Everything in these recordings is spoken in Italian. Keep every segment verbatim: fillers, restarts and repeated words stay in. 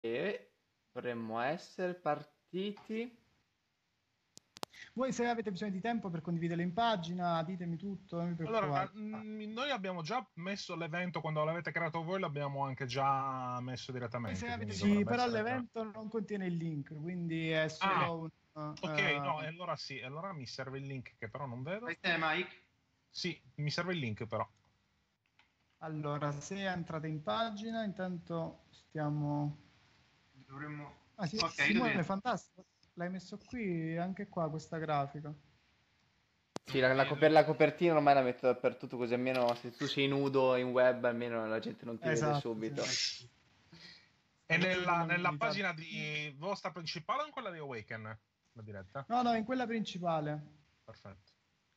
E dovremmo essere partiti. Voi se avete bisogno di tempo per condividere in pagina, ditemi tutto, non vi Allora, preoccupate. mh, noi abbiamo già messo l'evento, quando l'avete creato voi l'abbiamo anche già messo Voi se direttamente, avete- quindi sì, dovrebbe però essere già... l'evento non contiene il link, quindi è Ah, solo un... ok, no, eh, e allora sì, allora mi serve il link che però non vedo. Fai te, Mike? Sì, mi serve il link però. allora, se entrate in pagina, intanto stiamo... Dovremmo... Ah, sì, Ok, io Simone, dentro. fantastico. L'hai messo qui, anche qua, questa grafica. Sì, la, la coper- la copertina ormai la metto dappertutto, così almeno se tu sei nudo in web, almeno la gente non ti vede Esatto, subito. sì. E Sapete nella, nella dell'anonimità. pagina di vostra principale o in quella di Awaken? La diretta? No, no, in quella principale. Perfetto.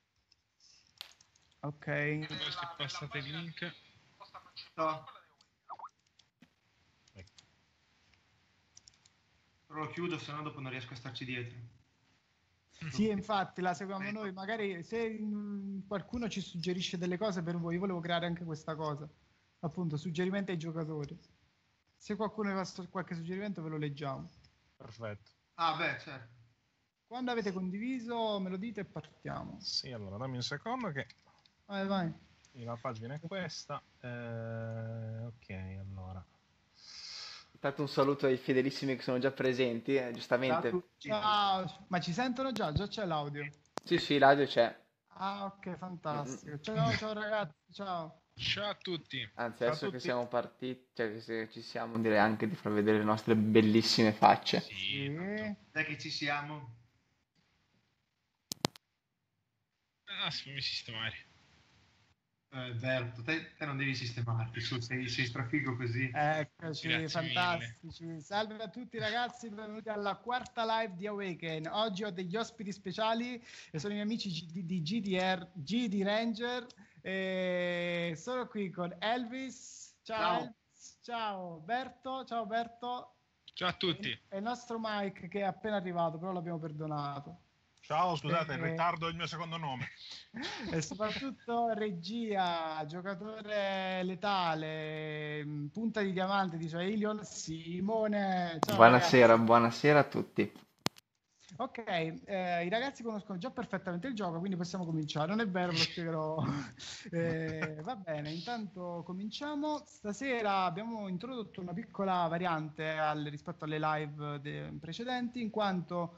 Ok. Basta passate il link. No, Ecco. però lo chiudo, se no dopo non riesco a starci dietro. Sì, infatti la seguiamo noi. Magari se mm, qualcuno ci suggerisce delle cose per voi, io volevo creare anche questa cosa. Appunto, suggerimenti ai giocatori. Se qualcuno vi fa qualche suggerimento, ve lo leggiamo. Perfetto. Ah, beh, certo. Quando avete condiviso, me lo dite e partiamo. Sì, allora dammi un secondo che Vai, vai. la pagina è questa. Eh, ok, allora. Intanto un saluto ai fedelissimi che sono già presenti, eh, Ciao a giustamente. tutti. Ciao. Ma ci sentono già? Già c'è l'audio. Sì, sì, l'audio c'è. Ah, ok, Mm, fantastico. mm. Ciao, ciao ragazzi, ciao. Ciao a tutti. Anzi, Ciao a adesso che tutti. siamo partiti, cioè che se ci siamo, direi anche di far vedere le nostre bellissime facce. Sì, Sì. tanto. Dai che ci siamo. Ah, sì, fammi sistemare. Eh, Berto, te, te non devi sistemarti, su, sei, sei strafigo così. Eccoci, Grazie fantastici. Salve a tutti ragazzi, benvenuti alla quarta live di Awaken. Oggi ho degli ospiti speciali e sono i miei amici G- di, di G D R, G D Ranger. E sono qui con Elvis. Ciao, Ciao. Elvis. Ciao Berto. Ciao Berto. Ciao a tutti. E, e il nostro Mike che è appena arrivato, però l'abbiamo perdonato. Ciao, scusate, in Eh, ritardo il mio secondo nome. E soprattutto regia, giocatore letale, mh, punta di diamante di Ilion, Simone. Ciao Buonasera, ragazzi. buonasera a tutti. Ok, eh, i ragazzi conoscono già perfettamente il gioco, quindi possiamo cominciare. Non è vero, ve lo spiegherò. Eh, va bene, intanto cominciamo. Stasera abbiamo introdotto una piccola variante al- rispetto alle live de- precedenti, in quanto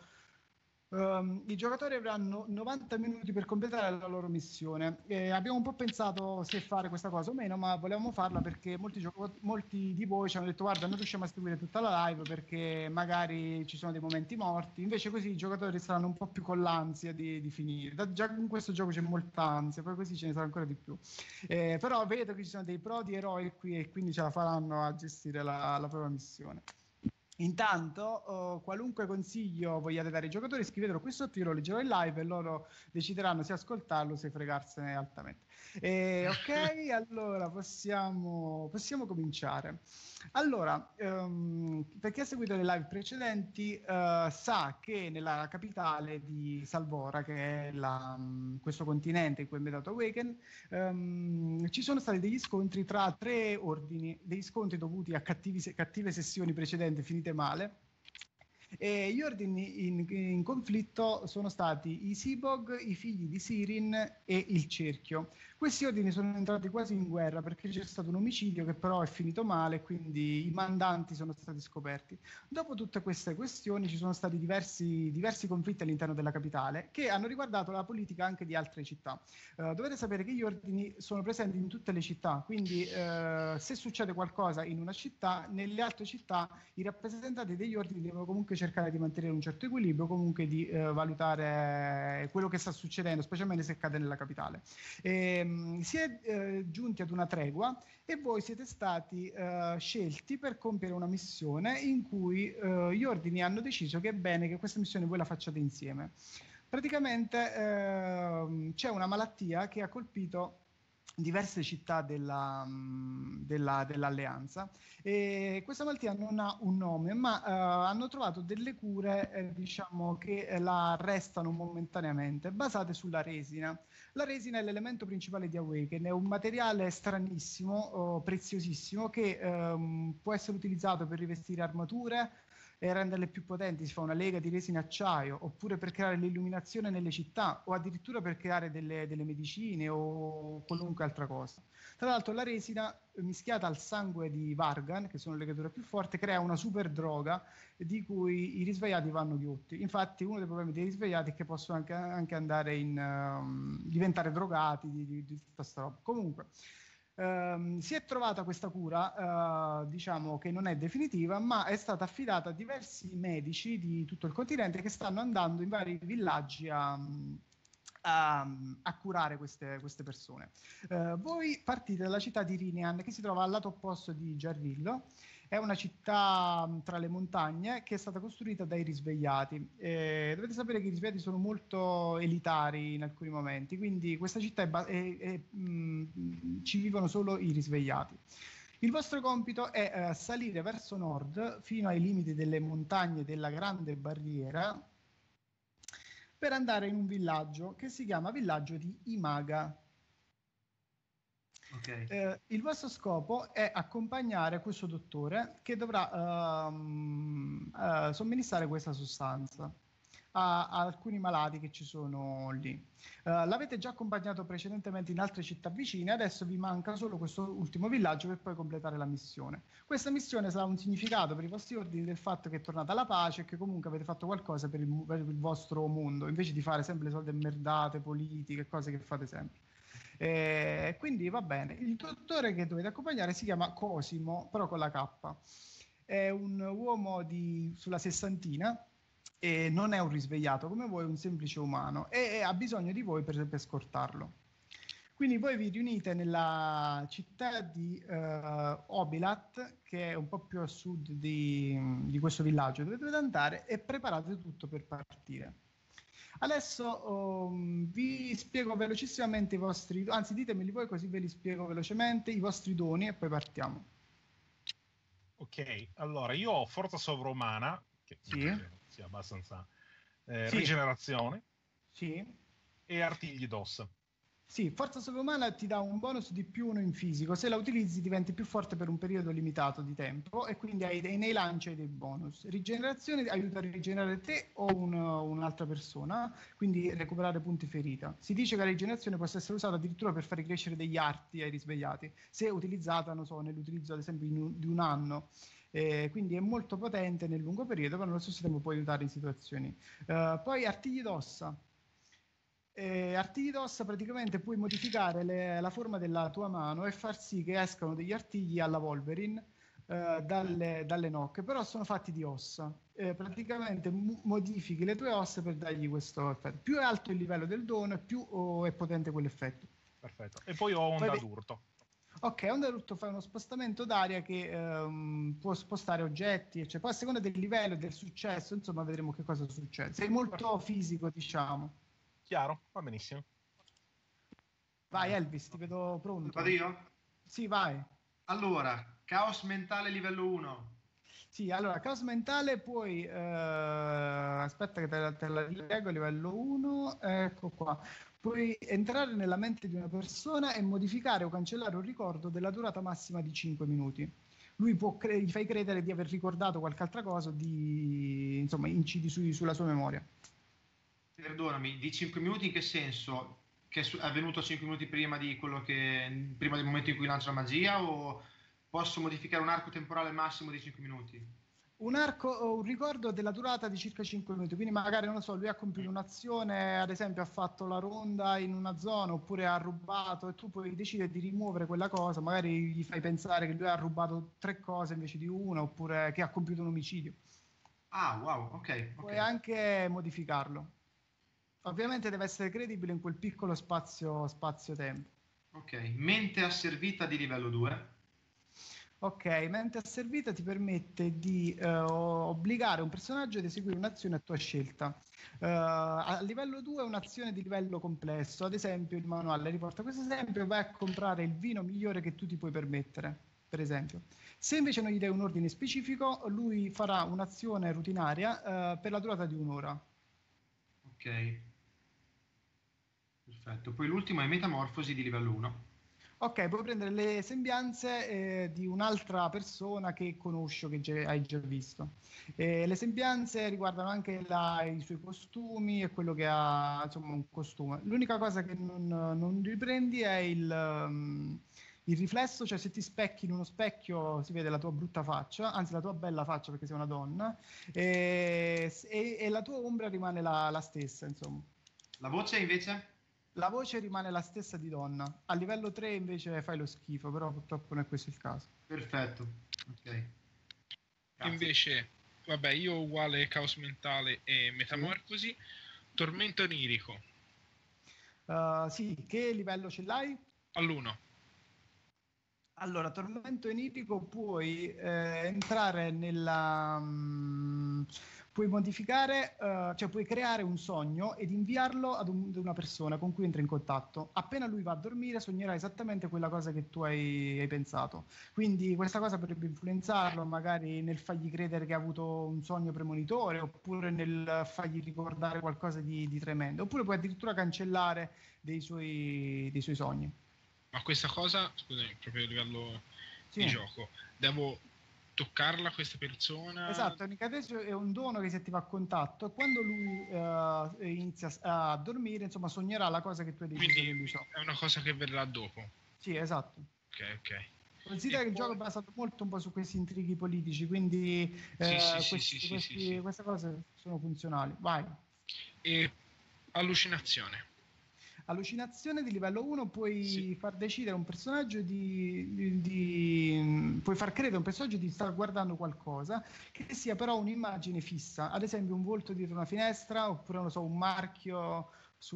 ehm, i giocatori avranno novanta minuti per completare la loro missione. Eh, abbiamo un po' pensato se fare questa cosa o meno, ma volevamo farla perché molti, gioco- molti di voi ci hanno detto: guarda, non riusciamo a seguire tutta la live perché magari ci sono dei momenti morti. Invece così i giocatori saranno un po' più con l'ansia di, di finire. Da- già in questo gioco c'è molta ansia, poi così ce ne sarà ancora di più. Eh, però vedo che ci sono dei pro di eroi qui e quindi ce la faranno a gestire la, la propria missione. Intanto, oh, qualunque consiglio vogliate dare ai giocatori, scrivetelo qui sotto, io lo leggerò in live e loro decideranno se ascoltarlo o se fregarsene altamente. E, ok, allora possiamo, possiamo cominciare. Allora, ehm, per chi ha seguito le live precedenti, eh, sa che nella capitale di Salvora, che è la, mh, questo continente in cui è ambientato Awaken, ehm, ci sono stati degli scontri tra tre ordini, degli scontri dovuti a cattivi, cattive sessioni precedenti finite male. E gli ordini in, in conflitto sono stati i Sibog, i figli di Sirin e il Cerchio. Questi ordini sono entrati quasi in guerra perché c'è stato un omicidio che però è finito male, quindi i mandanti sono stati scoperti. Dopo tutte queste questioni ci sono stati diversi, diversi conflitti all'interno della capitale che hanno riguardato la politica anche di altre città. Uh, dovete sapere che gli ordini sono presenti in tutte le città, quindi uh, se succede qualcosa in una città, nelle altre città i rappresentanti degli ordini devono comunque cercare di mantenere un certo equilibrio, comunque di uh, valutare quello che sta succedendo, specialmente se accade nella capitale. E, um, si è uh, giunti ad una tregua e voi siete stati uh, scelti per compiere una missione in cui uh, gli ordini hanno deciso che è bene che questa missione voi la facciate insieme. Praticamente ehm, c'è una malattia che ha colpito diverse città della, della, dell'alleanza, e questa malattia non ha un nome, ma uh, hanno trovato delle cure eh, diciamo che la arrestano momentaneamente, basate sulla resina. La resina è l'elemento principale di Awaken, è un materiale stranissimo, oh, preziosissimo, che um, può essere utilizzato per rivestire armature e renderle più potenti. Si fa una lega di resina acciaio, oppure per creare l'illuminazione nelle città, o addirittura per creare delle, delle medicine o qualunque altra cosa. Tra l'altro la resina mischiata al sangue di Vargan, che sono le creature più forti, crea una super droga di cui i risvegliati vanno ghiotti. Infatti uno dei problemi dei risvegliati è che possono anche, anche andare in um, diventare drogati di, di, di tutta questa roba. Comunque Um, si è trovata questa cura, uh, diciamo che non è definitiva, ma è stata affidata a diversi medici di tutto il continente che stanno andando in vari villaggi a, a, a curare queste, queste persone. Uh, voi partite dalla città di Rinian, che si trova al lato opposto di Jarvillo. È una città tra le montagne che è stata costruita dai risvegliati. Eh, dovete sapere che i risvegliati sono molto elitari in alcuni momenti, quindi questa città è, è, è, mh, ci vivono solo i risvegliati. Il vostro compito è eh, salire verso nord fino ai limiti delle montagne della Grande Barriera per andare in un villaggio che si chiama Villaggio di Imaga. Okay. Eh, il vostro scopo è accompagnare questo dottore che dovrà um, uh, somministrare questa sostanza a, a alcuni malati che ci sono lì. Uh, l'avete già accompagnato precedentemente in altre città vicine, adesso vi manca solo questo ultimo villaggio per poi completare la missione. Questa missione sarà un significato per i vostri ordini del fatto che è tornata la pace e che comunque avete fatto qualcosa per il, per il vostro mondo, invece di fare sempre le solite merdate politiche, cose che fate sempre. Eh, quindi va bene. Il dottore che dovete accompagnare si chiama Cosimo, però con la K. È un uomo di, sulla sessantina e non è un risvegliato come voi, è un semplice umano e, e ha bisogno di voi per, per scortarlo. Quindi voi vi riunite nella città di uh, Obilat, che è un po' più a sud di, di questo villaggio dove dovete andare, e preparate tutto per partire. Adesso um, vi spiego velocissimamente i vostri, anzi ditemeli voi così ve li spiego velocemente, i vostri doni e poi partiamo. Ok, allora io ho forza sovrumana, che sì. sia abbastanza eh, sì. rigenerazione, sì. e artigli d'ossa. Sì, forza sovrumana ti dà un bonus di più uno in fisico, se la utilizzi diventi più forte per un periodo limitato di tempo e quindi hai dei, nei lanci hai dei bonus. Rigenerazione aiuta a rigenerare te o un, un'altra persona, quindi recuperare punti ferita. Si dice che la rigenerazione possa essere usata addirittura per fare crescere degli arti ai risvegliati, se utilizzata, non so, nell'utilizzo ad esempio in, di un anno. Eh, quindi è molto potente nel lungo periodo, ma nello stesso tempo può aiutare in situazioni. Uh, poi artigli d'ossa. Eh, artigli d'ossa praticamente puoi modificare le, la forma della tua mano e far sì che escano degli artigli alla Wolverine eh, dalle, dalle nocche, però sono fatti di ossa. Eh, praticamente m- modifichi le tue ossa per dargli questo effetto. Più è alto il livello del dono, più oh, è potente quell'effetto. Perfetto. E poi ho onda poi, d'urto. Ok, onda d'urto fa uno spostamento d'aria che um, può spostare oggetti, eccetera. Poi a seconda del livello e del successo, insomma, vedremo che cosa succede. Sei molto Perfetto. fisico, diciamo. Chiaro, va benissimo. Vai Elvis, ti vedo pronto. Vado io? Sì, vai. Allora, caos mentale livello uno. Sì, allora, caos mentale puoi... Eh, aspetta che te la, te la leggo a livello uno. Ecco qua. Puoi entrare nella mente di una persona e modificare o cancellare un ricordo della durata massima di cinque minuti. Lui può cre- gli fai credere di aver ricordato qualche altra cosa, di, insomma, incidi su, sulla sua memoria. Perdonami, di cinque minuti in che senso? Che è avvenuto cinque minuti prima di quello che prima del momento in cui lancia la magia, o posso modificare un arco temporale massimo di cinque minuti? Un arco o un ricordo della durata di circa cinque minuti, quindi magari, non lo so, lui ha compiuto un'azione, ad esempio ha fatto la ronda in una zona oppure ha rubato, e tu puoi decidere di rimuovere quella cosa, magari gli fai pensare che lui ha rubato tre cose invece di una, oppure che ha compiuto un omicidio. Ah, wow, ok. Puoi okay. anche modificarlo. Ovviamente deve essere credibile in quel piccolo spazio, spazio-tempo. Ok, mente asservita di livello due. Ok, mente asservita ti permette di eh, obbligare un personaggio ad eseguire un'azione a tua scelta. Eh, a livello due è un'azione di livello complesso, ad esempio il manuale riporta questo esempio, vai a comprare il vino migliore che tu ti puoi permettere, per esempio. Se invece non gli dai un ordine specifico, lui farà un'azione rutinaria eh, per la durata di un'ora. Ok, perfetto. Poi l'ultimo è metamorfosi di livello uno. Ok, puoi prendere le sembianze eh, di un'altra persona che conosci o che già- hai già visto. Eh, le sembianze riguardano anche la- i suoi costumi e quello che ha, insomma, un costume. L'unica cosa che non, non riprendi è il, um, il riflesso, cioè se ti specchi in uno specchio si vede la tua brutta faccia, anzi la tua bella faccia perché sei una donna, e, e- e la tua ombra rimane la, la stessa, insomma. La voce invece? La voce rimane la stessa di donna. A livello tre invece fai lo schifo, però purtroppo non è questo il caso. Perfetto, ok. Grazie. Invece, vabbè, io uguale caos mentale e metamorfosi. Tormento onirico. Uh, sì, che livello ce l'hai? All'uno. Allora, tormento enipico puoi eh, entrare nella... mm, puoi modificare, eh, cioè puoi creare un sogno ed inviarlo ad, un- ad una persona con cui entra in contatto. Appena lui va a dormire sognerà esattamente quella cosa che tu hai, hai pensato. Quindi questa cosa potrebbe influenzarlo magari nel fargli credere che ha avuto un sogno premonitore oppure nel fargli ricordare qualcosa di, di tremendo. Oppure puoi addirittura cancellare dei suoi, dei suoi sogni. Ma questa cosa, scusami, proprio a livello Sì. di gioco, devo toccarla questa persona? Esatto, un incantesimo è un dono che si attiva a contatto e quando lui eh, inizia a dormire, insomma, sognerà la cosa che tu hai deciso Quindi che lui so. è una cosa che verrà dopo. Sì, esatto. Ok, ok. Considera E che il poi- gioco è basato molto un po' su questi intrighi politici, quindi eh, Sì, sì, sì, questi- sì, sì, questi- sì, sì. queste cose sono funzionali. Vai. E allucinazione. Allucinazione di livello uno puoi Sì. far decidere un personaggio di, di- di- puoi far credere a un personaggio di star guardando qualcosa che sia però un'immagine fissa, ad esempio un volto dietro una finestra oppure non lo so, un marchio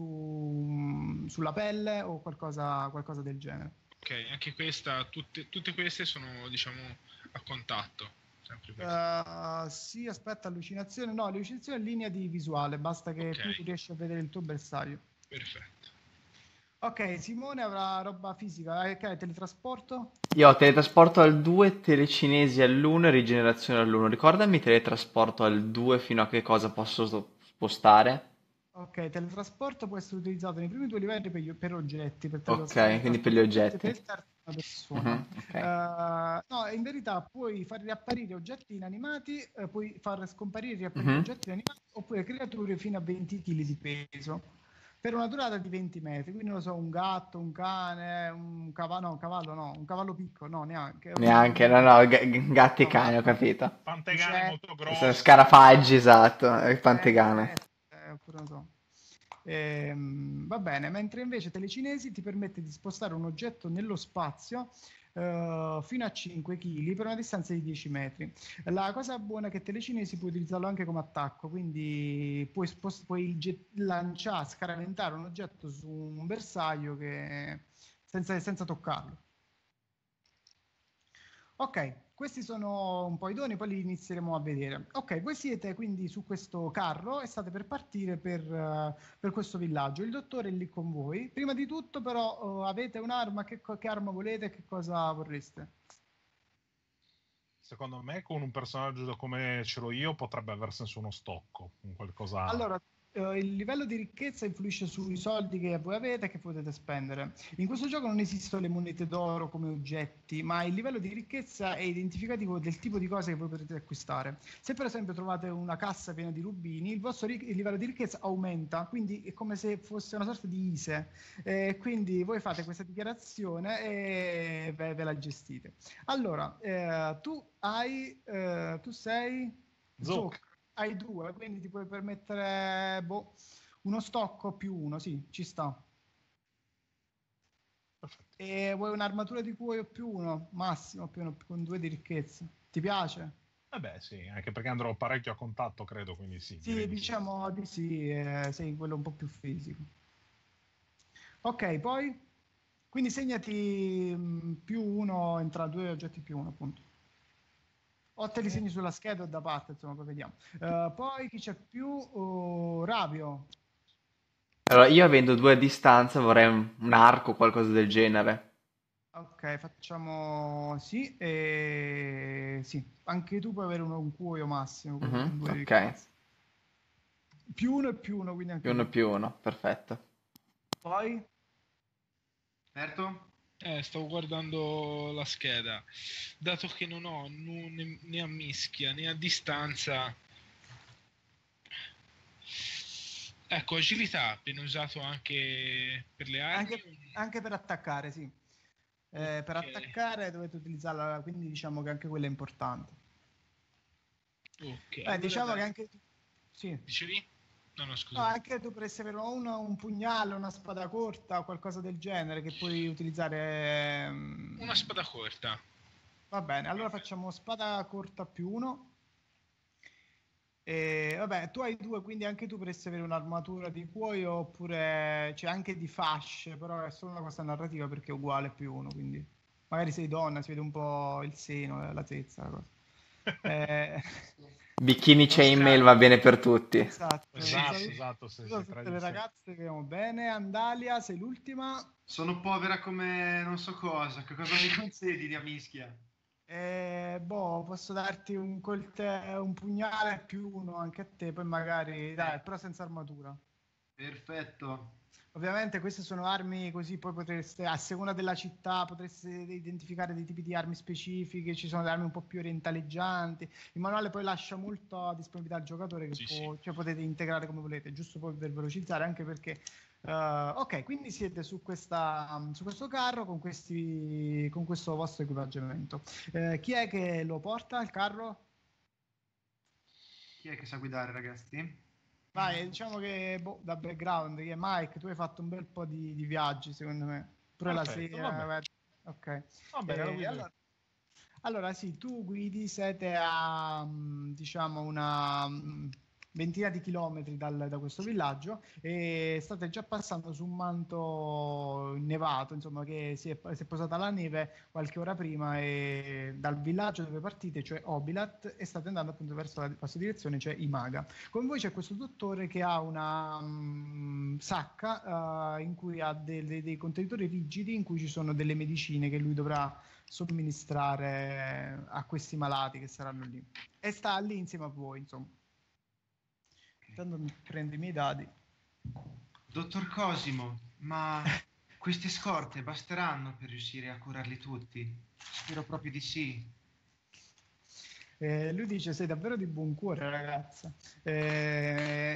su- sulla pelle o qualcosa, qualcosa del genere. Ok, anche questa, tutte, tutte queste sono, diciamo, a contatto. Sempre questo. Uh, sì, aspetta, allucinazione. No, allucinazione è linea di visuale, basta che Ok. tu riesci a vedere il tuo bersaglio. Perfetto. Ok, Simone avrà roba fisica. Eh, ok, teletrasporto? Io ho teletrasporto al due, telecinesi all'uno e rigenerazione all'uno. Ricordami teletrasporto al due fino a che cosa posso so- spostare. Ok, teletrasporto può essere utilizzato nei primi due livelli per, gli- per oggetti, per Ok, teletrasportare quindi per gli oggetti, oggetti. per il terzo una persona. Mhm, ok. Eh, no, in verità puoi far riapparire oggetti inanimati, eh, puoi far scomparire e riapparire Mhm. oggetti inanimati, oppure creature fino a venti chili di peso. Per una durata di venti metri, quindi non lo so, un gatto, un cane, un cavallo, no, un cavallo no, un cavallo piccolo, no, neanche. Neanche, no, Un no, g- gatti e cani, ho cavallo, capito. Pantegane molto uccelli, Sono grossi. scarafaggi, esatto, e eh, pantegane. eh, oppure non so. Ehm, va bene, mentre invece telecinesi ti permette di spostare un oggetto nello spazio eh, fino a cinque chili per una distanza di dieci metri. La cosa buona è che telecinesi puoi utilizzarlo anche come attacco, quindi puoi, spost- puoi get- lanciare, scaraventare un oggetto su un bersaglio che... senza, senza toccarlo. Ok, questi sono un po' i doni, poi li inizieremo a vedere. Ok, voi siete quindi su questo carro e state per partire per, eh, per questo villaggio. Il dottore è lì con voi. Prima di tutto, però, eh, avete un'arma? Che, co- che arma volete? Che cosa vorreste? Secondo me, con un personaggio come ce l'ho io, potrebbe aver senso uno stocco, un qualcosa. Allora, eh, il livello di ricchezza influisce sui soldi che voi avete e che potete spendere. In questo gioco non esistono le monete d'oro come oggetti, ma il livello di ricchezza è identificativo del tipo di cose che voi potete acquistare. Se per esempio trovate una cassa piena di rubini, il vostro ric- il livello di ricchezza aumenta, quindi è come se fosse una sorta di ISE. Eh, quindi voi fate questa dichiarazione e ve, ve la gestite. Allora, eh, tu hai, eh, tu sei Zoc. Zoc, hai due, quindi ti puoi permettere boh, uno stocco più uno, sì, ci sta. Perfetto. E vuoi un'armatura di cuoio più uno, massimo, più uno, con due di ricchezza. Ti piace? Vabbè, sì, anche perché andrò parecchio a contatto, credo, quindi sì. Sì, direi di sì. diciamo di sì, eh, sei quello un po' più fisico. Ok, poi? Quindi segnati mh, più uno, entra due oggetti più uno, appunto. O te li segni sulla scheda o da parte, insomma, poi vediamo. Uh, poi chi c'è più? Uh, Ravio. Allora, io avendo due a distanza vorrei un, un arco o qualcosa del genere. Ok, facciamo sì, e... sì, anche tu puoi avere uno, un cuoio massimo, quello con Mhm, due di ok, classe. Più uno e più uno, quindi più anche uno tu. più uno, perfetto. Poi? Certo? Eh, stavo guardando la scheda. Dato che non ho nu- né, né a mischia né a distanza. Ecco, agilità, viene usato anche per le armi. Anche, anche per attaccare, sì. Eh, per Ok. attaccare dovete utilizzarla, quindi diciamo che anche quella è importante. Ok, Beh, allora diciamo dai. che anche tu... Sì. Dicevi? No, no, No, scusa. anche tu potresti avere o una- un pugnale, una spada corta o qualcosa del genere che puoi utilizzare. ehm, Una spada corta. Va bene, allora facciamo spada corta più uno. E, vabbè, tu hai due, quindi anche tu potresti avere un'armatura di cuoio oppure c'è anche di fasce, però è solo una cosa narrativa perché è uguale più uno, quindi magari sei donna, si vede un po' il seno, la tezza, la cosa. Eh, Bikini Non chainmail stra- va bene per tutti. esatto, Sì, Esatto, sì. esatto, sì, saluto a sì, tutte le tradizione. ragazze che vanno bene. Andalia, sei l'ultima. Sono povera come non so cosa. Che cosa mi concedi di mischia? Eh, boh, posso darti un, colte- un pugnale più uno anche a te, poi magari, dai, però senza armatura. Perfetto. Ovviamente queste sono armi così, poi potreste, a seconda della città, potreste identificare dei tipi di armi specifiche, ci sono delle armi un po' più orientaleggianti. Il manuale poi lascia molto a disponibilità al giocatore che Sì, può, sì. cioè potete integrare come volete, giusto poi per velocizzare, anche perché eh, ok, quindi siete su, questa, su questo carro con, questi, con questo vostro equipaggiamento. Eh, chi è che lo porta il carro? Chi è che sa guidare, ragazzi? Vai, diciamo che boh, da background, che Mike, tu hai fatto un bel po' di, di viaggi, secondo me. Pure la Perfetto, va sera. bene. eh, Ok. Va bene, lo Eh, guido io. allora, allora, sì, tu guidi, siete a, mm, diciamo, una mm, ventina di chilometri dal- da questo villaggio e state già passando su un manto nevato, insomma, che si è, si è posata la neve qualche ora prima e dal villaggio dove partite, cioè Obilat, e state andando appunto verso la vostra direzione, cioè Imaga. Con voi c'è questo dottore che ha una mm, sacca eh, in cui ha dei, dei- dei contenitori rigidi in cui ci sono delle medicine che lui dovrà somministrare a questi malati che saranno lì. E sta lì insieme a voi, insomma. Intanto mi prendo i miei dadi. Dottor Cosimo, ma queste scorte basteranno per riuscire a curarli tutti? Spero proprio di sì. Eh, lui dice: sei davvero di buon cuore, ragazza. Eh...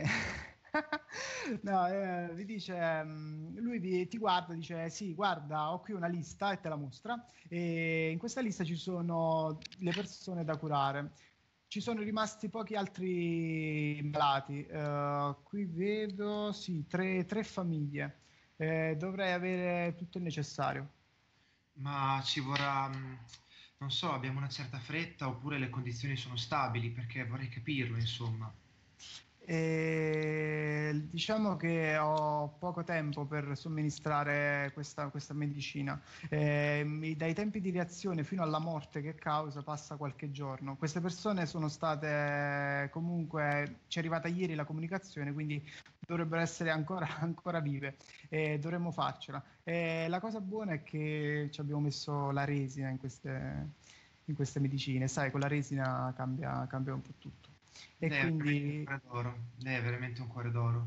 no, eh, vi dice, mm, lui vi, ti guarda e dice: sì, guarda, ho qui una lista e te la mostra. E in questa lista ci sono le persone da curare. Ci sono rimasti pochi altri malati. Eh, qui vedo, sì, tre, tre famiglie. Eh, dovrei avere tutto il necessario. Ma ci vorrà, mh, non so, abbiamo una certa fretta oppure le condizioni sono stabili, perché vorrei capirlo, insomma. E diciamo che ho poco tempo per somministrare questa, questa medicina. Eh, dai tempi di reazione fino alla morte che causa passa qualche giorno. Queste persone sono state comunque, ci è arrivata ieri la comunicazione, quindi dovrebbero essere ancora, ancora vive e dovremmo farcela. E la cosa buona è che ci abbiamo messo la resina in queste, in queste medicine, sai, con la resina cambia, cambia un po' tutto. E Lei è veramente un quindi cuore d'oro. Lei è veramente un cuore d'oro.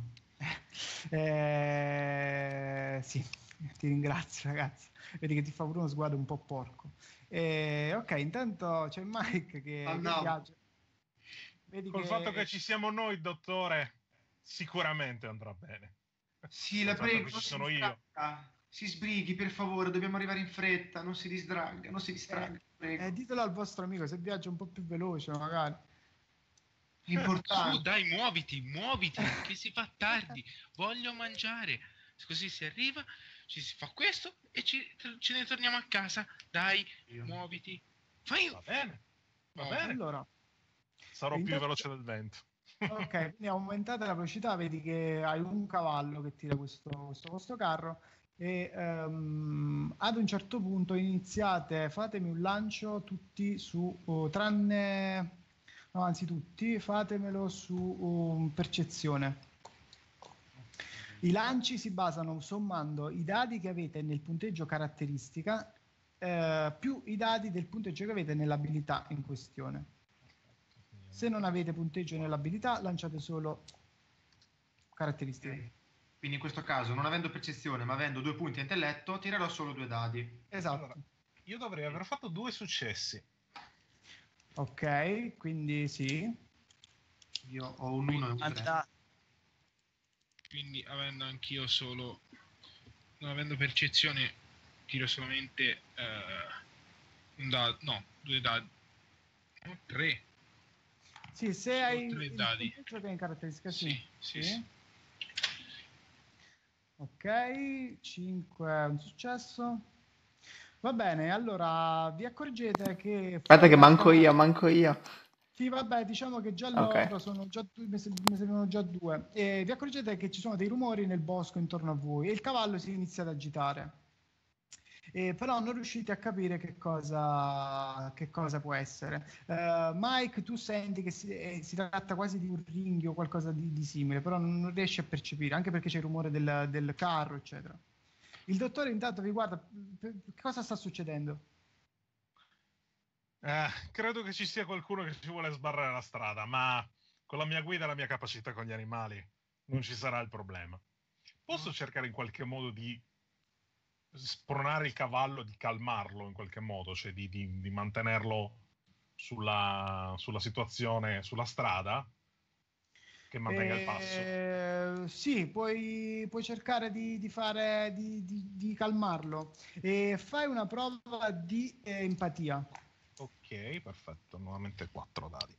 eh, sì, ti ringrazio ragazzi. Vedi che ti fa pure uno sguardo un po' porco. Eh, ok, intanto c'è Mike Oh che, che no. viaggia. Vedi Col fatto che che ci siamo noi, dottore, sicuramente andrà bene. Sì, Col la fatto prego, che non ci si sono io. distragga. Si sbrighi, per favore, dobbiamo arrivare in fretta. Non si distragga, non si eh, distragga, eh, prego. ditelo al vostro amico se viaggia un po' più veloce magari. È Su, importante. dai, muoviti, muoviti, che si fa tardi. Voglio mangiare. Così si arriva, ci si fa questo e ci, ce ne torniamo a casa. Dai, Io. muoviti. Fai... Va bene, va Oh, bene. Allora, Sarò più intanto- veloce del vento. ok, quindi aumentate la velocità, vedi che hai un cavallo che tira questo, questo, questo carro e um, ad un certo punto iniziate, fatemi un lancio tutti su, oh, tranne, no, anzi tutti, fatemelo su um, percezione. I lanci si basano sommando i dadi che avete nel punteggio caratteristica eh, più i dadi del punteggio che avete nell'abilità in questione. Se non avete punteggio nell'abilità, lanciate solo caratteristiche. Okay. Quindi in questo caso, non avendo percezione, ma avendo due punti a intelletto, tirerò solo due dadi. Esatto. Allora, io dovrei aver fatto due successi. Ok, quindi sì. Io ho un uno e un tre. Andate. Quindi avendo anch'io solo, non avendo percezione, tiro solamente eh, un dado, no, due dadi, no, tre. Sì, se Solo hai tre il dadi. punteggio che è in caratteristica, sì. Sì, sì, sì. Ok, cinque, un successo. Va bene, allora vi accorgete che... Aspetta fuori che dal manco io, cavallo- manco io. Sì, vabbè, diciamo che già Ok. loro sono già due, mi sem- mi sembrano già due. E vi accorgete che ci sono dei rumori nel bosco intorno a voi e il cavallo si inizia ad agitare. E però non riuscite a capire che cosa, che cosa può essere. Eh, Mike, tu senti che si, eh, si tratta quasi di un ringhio o qualcosa di, di simile, però non, non riesci a percepire, anche perché c'è il rumore del, del carro, eccetera. Il dottore intanto vi guarda, "P- p- cosa sta succedendo?" Eh, credo che ci sia qualcuno che ci vuole sbarrare la strada, ma con la mia guida e la mia capacità con gli animali non ci sarà il problema. Posso cercare in qualche modo di spronare il cavallo, di calmarlo in qualche modo, cioè di, di- di mantenerlo sulla, sulla situazione, sulla strada, che mantenga il passo? Eh, sì, puoi, puoi cercare di, di fare, di, di- di calmarlo. E fai una prova di eh, empatia. Ok, perfetto, nuovamente quattro dadi.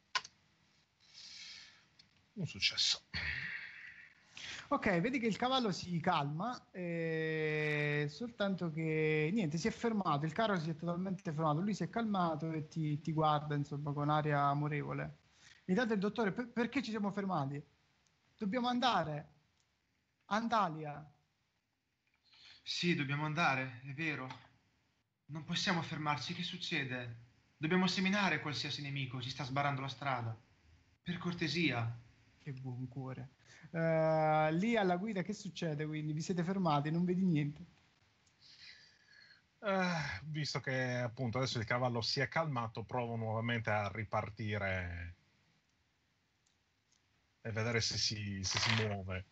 Un successo. Ok, vedi che il cavallo si calma, eh, soltanto che niente, si è fermato, il carro si è totalmente fermato, lui si è calmato e ti, ti guarda, insomma, con aria amorevole. Intanto il dottore, "Per- perché ci siamo fermati? Dobbiamo andare. Antalya." Sì, dobbiamo andare, è vero. Non possiamo fermarci, che succede? Dobbiamo seminare qualsiasi nemico ci sta sbarrando la strada. Per cortesia. Che buon cuore. Eh, lì alla guida che succede quindi? Vi siete fermati, non vedi niente. Eh, visto che appunto adesso il cavallo si è calmato, provo nuovamente a ripartire e vedere se si, se si muove.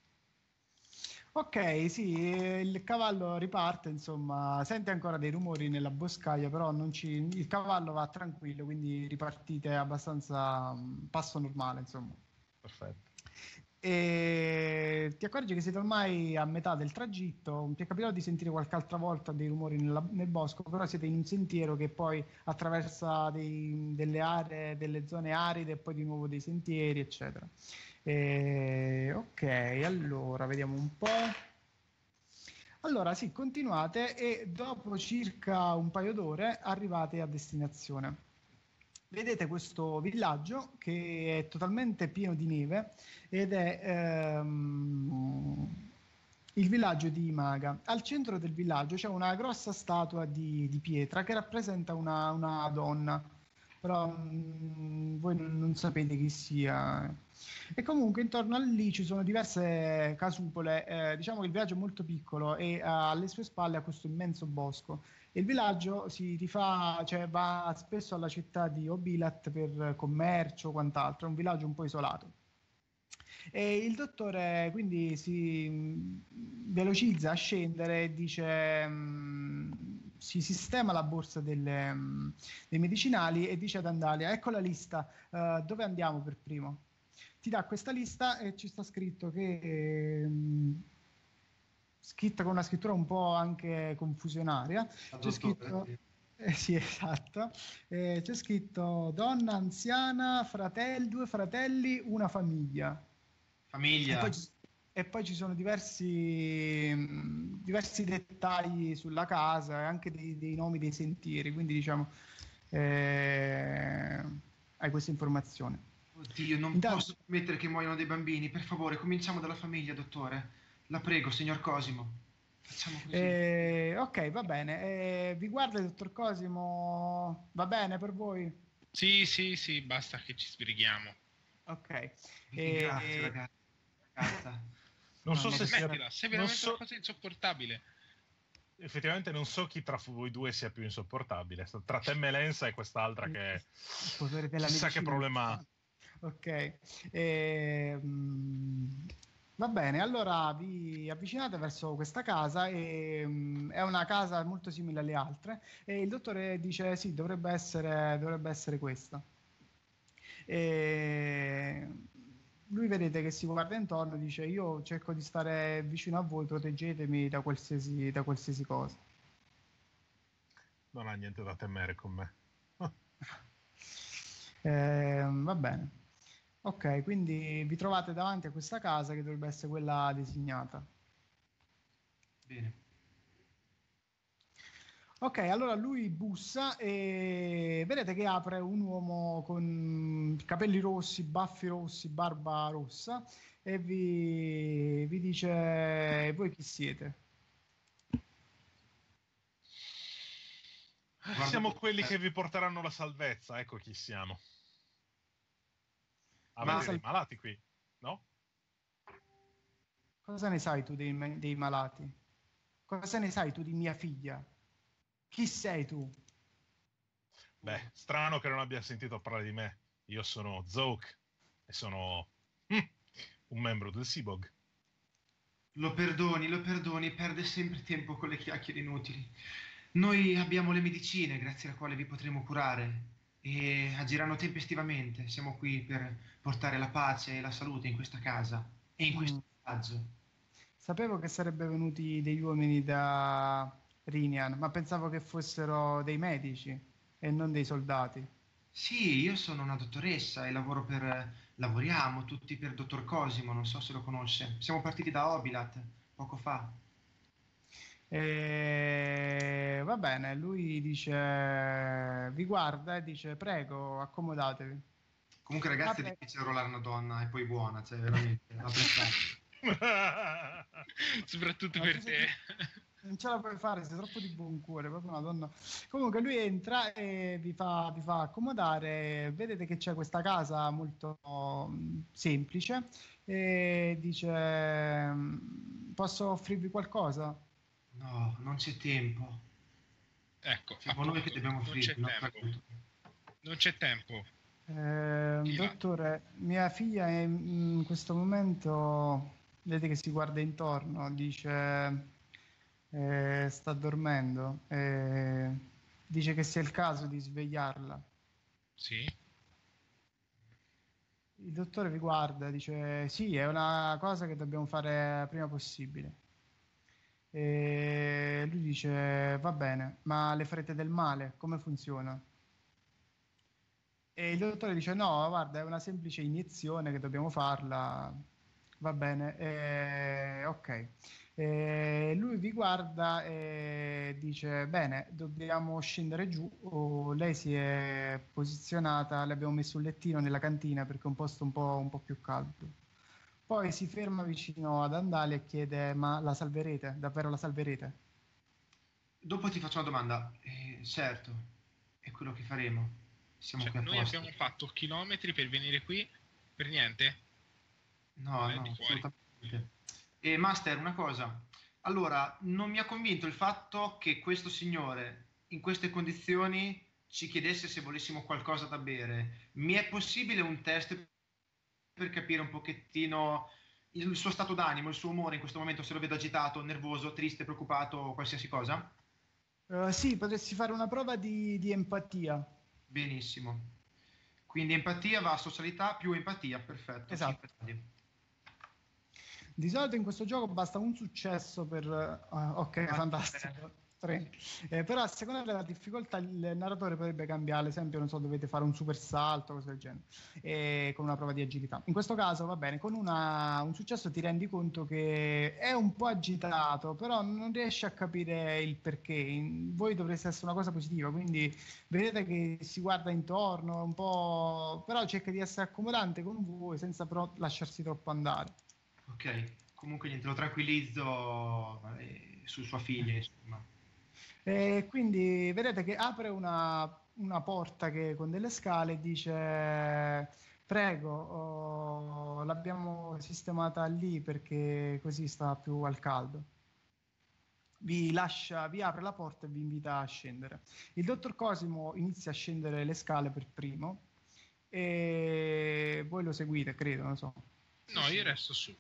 Ok, sì, eh, il cavallo riparte, insomma, sente ancora dei rumori nella boscaglia, però non ci... il cavallo va tranquillo, quindi ripartite abbastanza mm, passo normale, insomma. Perfetto. E ti accorgi che siete ormai a metà del tragitto, ti è capitato di sentire qualche altra volta dei rumori nella- nel bosco, però siete in un sentiero che poi attraversa dei- delle aree, delle zone aride e poi di nuovo dei sentieri, eccetera. E, ok, allora vediamo un po'. Allora sì, continuate e dopo circa un paio d'ore arrivate a destinazione. Vedete questo villaggio che è totalmente pieno di neve ed è ehm, il villaggio di Imaga. Al centro del villaggio c'è una grossa statua di, di pietra che rappresenta una, una donna, però mm, voi non, non sapete chi sia. E comunque intorno a lì ci sono diverse casupole, eh, diciamo che il villaggio è molto piccolo e eh, alle sue spalle ha questo immenso bosco. E il villaggio si rifà, cioè va spesso alla città di Obilat per commercio o quant'altro, è un villaggio un po' isolato. E il dottore quindi si mh, velocizza a scendere e dice, mh, si sistema la borsa delle, mh, dei medicinali e dice ad Andalia, ecco la lista, eh, dove andiamo per primo? Ti dà questa lista e ci sta scritto che... mh, scritta con una scrittura un po' anche confusionaria, c'è scritto... Eh, sì, esatto. Eh, c'è scritto donna anziana, fratelli, due fratelli, una famiglia. E Famiglia. poi ci, e poi ci sono diversi, mh, diversi dettagli sulla casa e anche dei, dei nomi dei sentieri, quindi diciamo eh, hai questa informazione. Oddio, non Intanto, posso permettere che muoiano dei bambini. Per favore, cominciamo dalla famiglia, dottore. La prego, signor Cosimo. Facciamo così. Eh, ok, va bene. Eh, vi guarda il dottor Cosimo, va bene per voi? Sì, sì, sì, basta che ci sbrighiamo. Ok. Vi Eh, ringrazio, ragazzi. Ragazza. Non no, so no, se sia... Smettila, sei non veramente so- una cosa insopportabile. Effettivamente non so chi tra voi due sia più insopportabile. Tra te e Lenza e quest'altra che... il potere della Chissà che medicina. problema ha. Ok. Ehm, va bene, allora vi avvicinate verso questa casa e mm, è una casa molto simile alle altre e il dottore dice sì, dovrebbe essere, dovrebbe essere questa. E lui vedete che si guarda intorno e dice io cerco di stare vicino a voi, proteggetemi da qualsiasi, da qualsiasi cosa. Non ha niente da temere con me. Eh, va bene. Ok, quindi vi trovate davanti a questa casa che dovrebbe essere quella designata. Bene. Ok, allora lui bussa e vedete che apre un uomo con capelli rossi, baffi rossi, barba rossa e vi, vi dice voi chi siete? Eh, Siamo quelli che vi porteranno la salvezza, ecco chi siamo. Ma Avete sal- dei malati qui, no? Cosa ne sai tu dei, ma- dei malati? Cosa ne sai tu di mia figlia? Chi sei tu? Beh, strano che non abbia sentito parlare di me. Io sono Zouk e sono hm, un membro del Seabog. Lo perdoni, lo perdoni, perde sempre tempo con le chiacchiere inutili. Noi abbiamo le medicine grazie alle quali vi potremo curare e agiranno tempestivamente. Siamo qui per portare la pace e la salute in questa casa e in questo Mm. viaggio. Sapevo che sarebbero venuti degli uomini da Rinian, ma pensavo che fossero dei medici e non dei soldati. Sì, io sono una dottoressa e lavoro per... lavoriamo tutti per dottor Cosimo, non so se lo conosce. Siamo partiti da Obilat poco fa. E... Va bene, lui dice, vi guarda e dice, prego, accomodatevi. Comunque ragazzi è Apre... difficile ruolare una donna e poi buona, cioè veramente, apprezzate. Soprattutto Ma per tu sei- te. Non ce la puoi fare, sei troppo di buon cuore, proprio una donna. Comunque lui entra e vi fa, vi fa accomodare, vedete che c'è questa casa molto mm, semplice e dice mm, posso offrirvi qualcosa? No, non c'è tempo. Ecco, Siamo noi che appunto, dobbiamo non c'è offrirvi, non tempo. aiuto. Non c'è tempo. Eh, Chi va? dottore, mia figlia è in questo momento, vedete che si guarda intorno, dice eh, sta dormendo, eh, dice che sia il caso di svegliarla. Sì? Il dottore vi guarda, dice sì, è una cosa che dobbiamo fare prima possibile. E lui dice va bene, ma le farete del male? Come funziona? E il dottore dice no, guarda, è una semplice iniezione che dobbiamo farla. Va bene, eh, ok. Eh, lui vi guarda e dice bene, dobbiamo scendere giù. Oh, lei si è posizionata, le abbiamo messo un lettino nella cantina perché è un posto un po', un po' più caldo. Poi si ferma vicino ad Andale e chiede ma la salverete? Davvero la salverete? Dopo ti faccio una domanda. Eh, certo, è quello che faremo. Siamo Cioè, qui noi apposta. abbiamo fatto chilometri per venire qui per niente? No, Dai, di no, fuori. assolutamente. E Master, una cosa. Allora, non mi ha convinto il fatto che questo signore, in queste condizioni, ci chiedesse se volessimo qualcosa da bere. Mi è possibile un test per capire un pochettino il suo stato d'animo, il suo umore in questo momento, se lo vedo agitato, nervoso, triste, preoccupato o qualsiasi cosa? Eh, sì, potresti fare una prova di, di empatia. Benissimo. Quindi empatia va a socialità più empatia, perfetto. Esatto. cinque stadi. Di solito in questo gioco basta un successo per... ah, ok, Ah, fantastico. Tre. Eh, però a seconda della difficoltà il narratore potrebbe cambiare, ad esempio, non so, dovete fare un super salto, cose del genere, e con una prova di agilità. In questo caso va bene, con una, un successo ti rendi conto che è un po' agitato, però non riesci a capire il perché. In, voi dovreste essere una cosa positiva, quindi vedete che si guarda intorno un po', però cerca di essere accomodante con voi senza però lasciarsi troppo andare. Ok, comunque niente, lo tranquillizzo. eh, su sua figlia, insomma. E quindi vedete che apre una, una porta che con delle scale e dice: prego, oh, l'abbiamo sistemata lì perché così sta più al caldo. Vi lascia, vi apre la porta e vi invita a scendere. Il dottor Cosimo inizia a scendere le scale per primo e voi lo seguite, credo, non so. No, io resto su.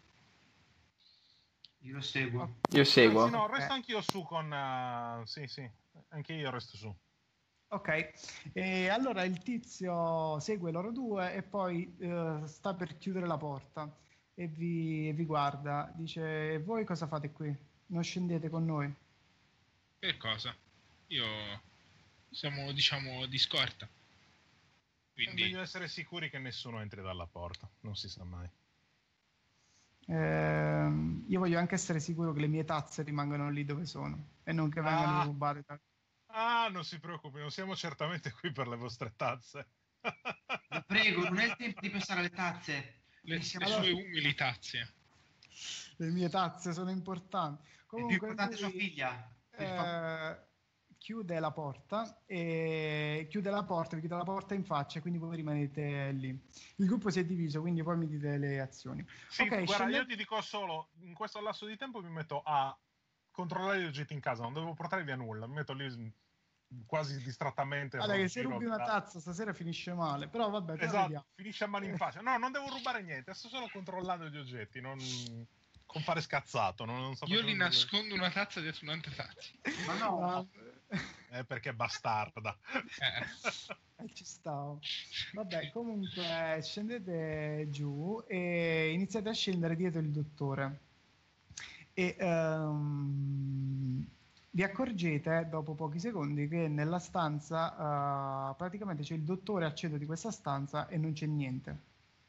Io lo seguo. Io seguo. Anzi, no, Ok. resto anch'io su con... uh, sì, sì, anche io resto su. Ok, e allora il tizio segue loro due e poi eh, sta per chiudere la porta e vi, e vi guarda. Dice: e voi cosa fate qui? Non scendete con noi? Per cosa? Io siamo, diciamo, di scorta. È Quindi meglio essere sicuri che nessuno entri dalla porta, non si sa mai. Ehm, io voglio anche essere sicuro che le mie tazze rimangano lì dove sono e non che vengano Ah. rubate da... Ah, non si preoccupi, non siamo certamente qui per le vostre tazze. La prego, non è il tempo di pensare alle tazze. le, Pensiamo le alla- sue umili tazze. Le mie tazze sono importanti. È più Comunque importante sua lui, figlia. Per favore. eh, chiude la porta e chiude la porta, vi chiude la porta in faccia, quindi voi rimanete lì. Il gruppo si è diviso, quindi poi mi dite le azioni. Sì, Ok, guarda, scende- io ti dico solo, in questo lasso di tempo mi metto a controllare gli oggetti in casa, non devo portare via nulla, mi metto lì mm, quasi distrattamente. Guarda ero che in se giro rubi una da- tazza stasera finisce male, però vabbè, poi Esatto, vediamo. finisce a mano in Eh. faccia. No, non devo rubare niente, sto solo controllando gli oggetti, non con fare scazzato. Non, non sto Io facendo li nulla. nascondo una tazza dietro un'altra tazza. Ma no. Ah, Eh, perché è bastarda. Eh. eh, ci stavo. Vabbè, comunque scendete giù e iniziate a scendere dietro il dottore. E ehm, vi accorgete dopo pochi secondi che nella stanza eh, praticamente c'è il dottore al centro di questa stanza e non c'è niente.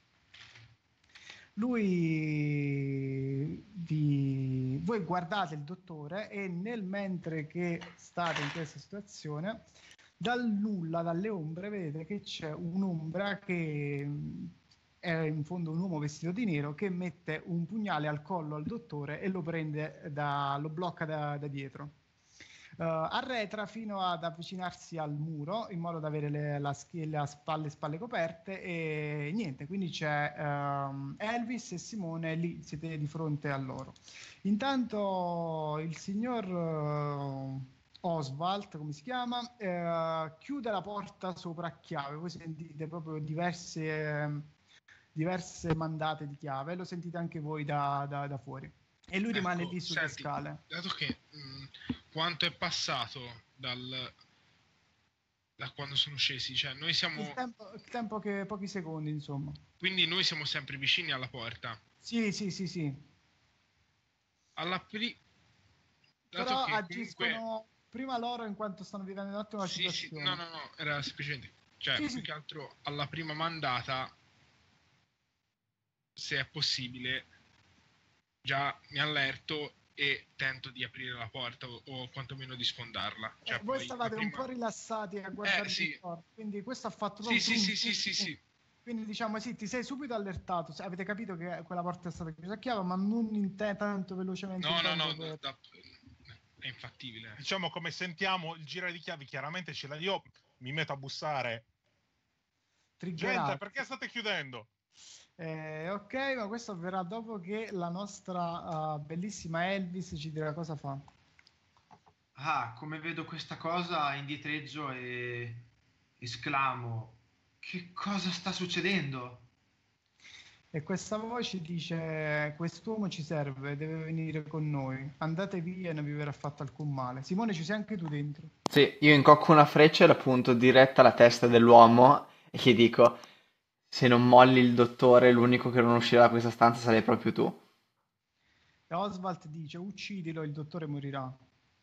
Lui vi... voi guardate il dottore e nel mentre che state in questa situazione, dal nulla, dalle ombre, vedete che c'è un'ombra che mh, è in fondo un uomo vestito di nero che mette un pugnale al collo al dottore e lo prende da, lo blocca da, da dietro. Uh, arretra fino ad avvicinarsi al muro in modo da avere le, la schi- le spalle, spalle coperte e niente, quindi c'è um, Elvis e Simone lì, siete di fronte a loro. Intanto il signor uh, Oswald, come si chiama, uh, chiude la porta sopra a chiave, voi sentite proprio diverse, uh, diverse mandate di chiave, lo sentite anche voi da, da, da fuori. E lui rimane Ecco, lì sulle senti, scale. dato che mh, quanto è passato dal da quando sono scesi, cioè noi siamo Il tempo, il tempo che pochi secondi, insomma. quindi noi siamo sempre vicini alla porta. Sì, sì, sì, sì. Alla pri dato Però che agiscono comunque prima loro in quanto stanno vivendo un attimo la sì, sì, situazione. no, no, no, era semplicemente cioè Sì, più sì. che altro alla prima mandata, se è possibile, già mi allerto e tento di aprire la porta o, o quantomeno di sfondarla. Cioè, Eh, voi poi stavate la prima- un po' rilassati a guardarvi Eh, sì. intorno, quindi questo ha fatto Sì, proprio sì, tum, sì, tum, sì, sì, tum. sì. Quindi diciamo sì, ti sei subito allertato, se- avete capito che quella porta è stata chiusa a chiave, ma non in te tanto velocemente No, in no, tempo no, per- da- è infattibile. Diciamo, come sentiamo, il girare di chiavi chiaramente ce l'ha. Io mi metto a bussare. Gente, triggerati. perché state chiudendo? Eh, ok, ma questo avverrà dopo che la nostra uh, bellissima Elvis ci dirà cosa fa. Ah, come vedo questa cosa, indietreggio e esclamo: che cosa sta succedendo? E questa voce dice: quest'uomo ci serve, deve venire con noi. Andate via e non vi verrà fatto alcun male. Simone, ci sei anche tu dentro. Sì, io incocco una freccia e la punto diretta alla testa dell'uomo e gli dico: se non molli il dottore, l'unico che non uscirà da questa stanza sarai proprio tu. E Oswald dice: uccidilo, il dottore morirà.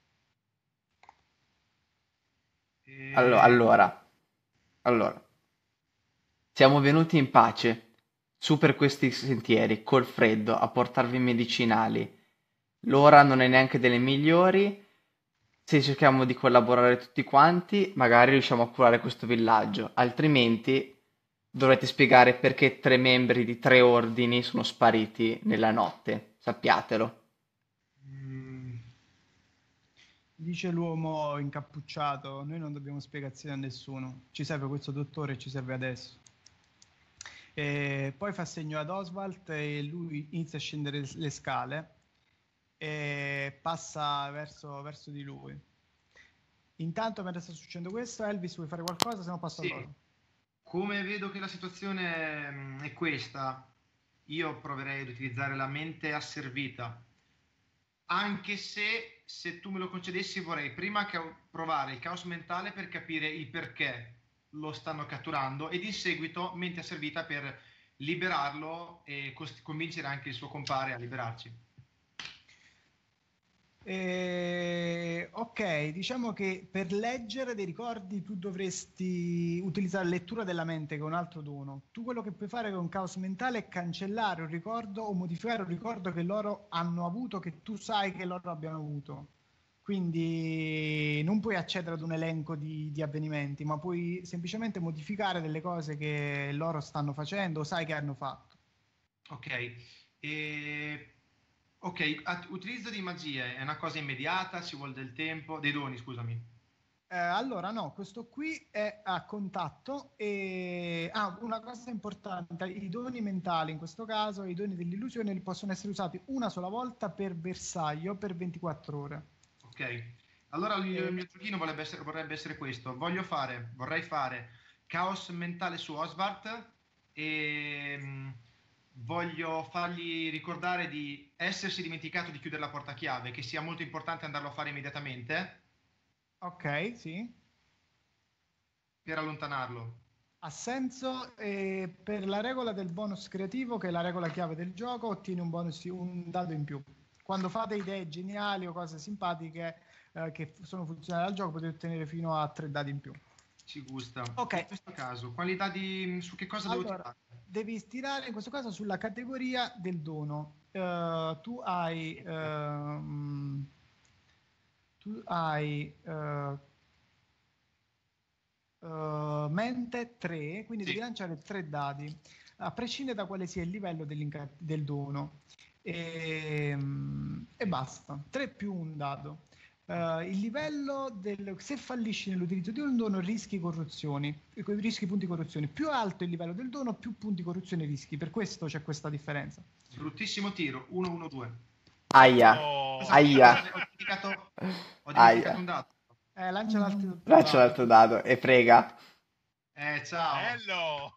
E... Allo- Allora, allora, siamo venuti in pace su per questi sentieri, col freddo, a portarvi medicinali. L'ora non è neanche delle migliori. Se cerchiamo di collaborare tutti quanti, magari riusciamo a curare questo villaggio. Altrimenti dovrete spiegare perché tre membri di tre ordini sono spariti nella notte. Sappiatelo. Mm, Dice l'uomo incappucciato, noi non dobbiamo spiegazioni a nessuno, ci serve questo dottore e ci serve adesso. E poi fa segno ad Oswald e lui inizia a scendere le scale e passa verso, verso di lui. Intanto, mentre sta succedendo questo, Elvis, vuoi fare qualcosa? Se no passo Sì. a loro. Come vedo che la situazione mh, è questa, io proverei ad utilizzare la mente asservita. Anche se, se tu me lo concedessi, vorrei prima ca- provare il caos mentale per capire il perché lo stanno catturando ed in seguito mente asservita per liberarlo e cost- convincere anche il suo compare a liberarci. Eh, ok, diciamo che per leggere dei ricordi tu dovresti utilizzare lettura della mente, che è un altro dono. Tu quello che puoi fare con caos mentale è cancellare un ricordo o modificare un ricordo che loro hanno avuto, che tu sai che loro abbiano avuto. Quindi non puoi accedere ad un elenco di, di avvenimenti, ma puoi semplicemente modificare delle cose che loro stanno facendo o sai che hanno fatto. Ok, e... ok, at- utilizzo di magie è una cosa immediata, ci vuole del tempo, dei doni, scusami. Eh, allora, no, questo qui è a contatto e ah, una cosa importante, i doni mentali in questo caso, i doni dell'illusione possono essere usati una sola volta per bersaglio per ventiquattro ore. Ok, allora il Eh, mio giochino vorrebbe essere, vorrebbe essere questo. Voglio fare, vorrei fare caos mentale su Osvart e mh, voglio fargli ricordare di essersi dimenticato di chiudere la porta chiave, che sia molto importante andarlo a fare immediatamente ok, sì, per allontanarlo. ha senso. E per la regola del bonus creativo, che è la regola chiave del gioco, ottieni un bonus, un dado in più. Quando fate idee geniali o cose simpatiche eh, che sono funzionali al gioco, potete ottenere fino a tre dadi in più. Ci gusta. Ok. In questo caso, qualità di... su che cosa devo Allora, tirare? devi tirare in questo caso sulla categoria del dono. Uh, tu hai uh, tu hai uh, uh, mente tre, quindi Sì. devi lanciare tre dadi, a prescindere da quale sia il livello del dono. E, e basta, tre più un dado. Uh, il livello del se fallisci nell'utilizzo di un dono rischi corruzioni, rischi punti corruzione. Più alto il livello del dono, più punti corruzione rischi. Per questo c'è questa differenza. Bruttissimo tiro, uno uno due. Aia, Oh. aia, Ho dimenticato, ho dimenticato aia. un dato. Eh, lancia l'altro Lancia l'altro dado e prega. Eh, ciao. Bello!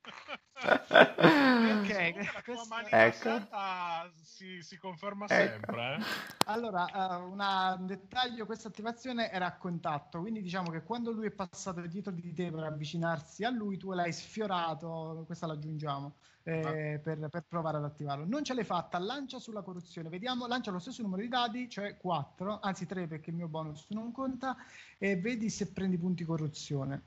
Ok, Comunque la tua questo- mani Ecco. passata si, si conferma Ecco. sempre. Eh? Allora, uh, una, un dettaglio, questa attivazione era a contatto, quindi diciamo che quando lui è passato dietro di te per avvicinarsi a lui, tu l'hai sfiorato, questa l'aggiungiamo, eh, per, per provare ad attivarlo. Non ce l'hai fatta, lancia sulla corruzione, vediamo, lancia lo stesso numero di dadi, cioè quattro, anzi tre perché il mio bonus non conta, e vedi se prendi punti corruzione.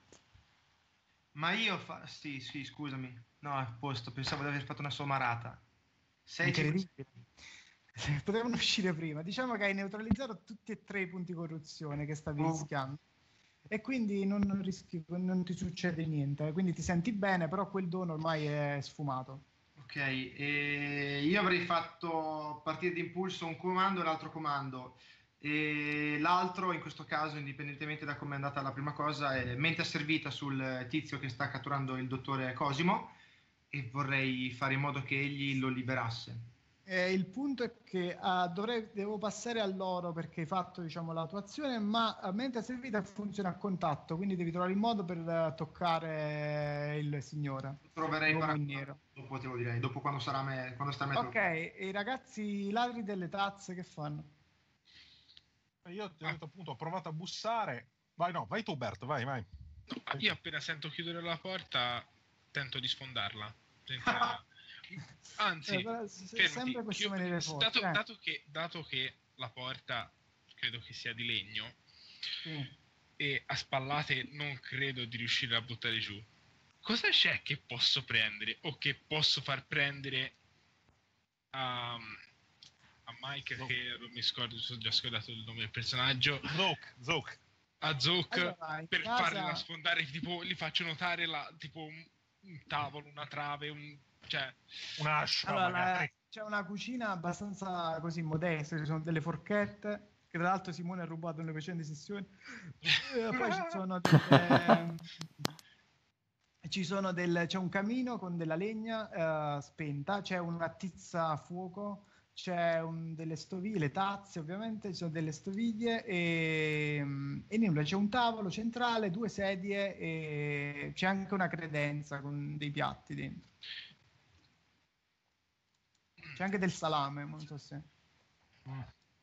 Ma io fa... Sì, sì, scusami. No, a posto, pensavo di aver fatto una sommarata. sei Incredibile. Potevano uscire prima. Diciamo che hai neutralizzato tutti e tre i punti corruzione che stavi Oh. rischiando. E quindi non, non rischi, non ti succede niente. Quindi ti senti bene, però quel dono ormai è sfumato. Ok, e io avrei fatto partire d'impulso un comando e l'altro comando. E l'altro, in questo caso, indipendentemente da come è andata la prima cosa, è mente asservita sul tizio che sta catturando il dottore Cosimo e vorrei fare in modo che egli lo liberasse. Eh, il punto è che uh, dovrei, devo passare a loro perché hai fatto, diciamo, la tua azione, ma uh, mente asservita funziona a contatto, quindi devi trovare il modo per uh, toccare il signore. Troverei L'uomo in paraculo nero. dopo, te lo direi, dopo quando sarà me, quando sta a me. Ok, e i ragazzi i ladri delle tazze che fanno? Io ti ho detto appunto, ho provato a bussare. Vai, no, vai tu, Bert, vai, vai. No, io appena sento chiudere la porta tento di sfondarla. Senza... Anzi, Eh, però, se- fermati, sempre queste io- maniere forti, dato, eh. dato che, dato che la porta credo che sia di legno Sì. e a spallate non credo di riuscire a buttare giù, cosa c'è che posso prendere o che posso far prendere a, a Mike, Zook. che non mi scordo, ho già scordato il nome del personaggio, Zook, Zook. a Zook, Allora, in per casa- farla sfondare, tipo gli faccio notare la, tipo un, un tavolo, una trave, un, cioè Un'ascia, Allora, la- magari. c'è una cucina abbastanza così modesta, ci sono delle forchette che tra l'altro Simone ha rubato nelle precedenti sessioni. Eh, poi ci sono delle, ci sono del, c'è un camino con della legna uh, spenta, c'è una tizza a fuoco, c'è un, delle stoviglie, le tazze ovviamente, ci sono delle stoviglie e, e nulla, c'è un tavolo centrale, due sedie e c'è anche una credenza con dei piatti dentro. C'è anche del salame, non so se... Mm.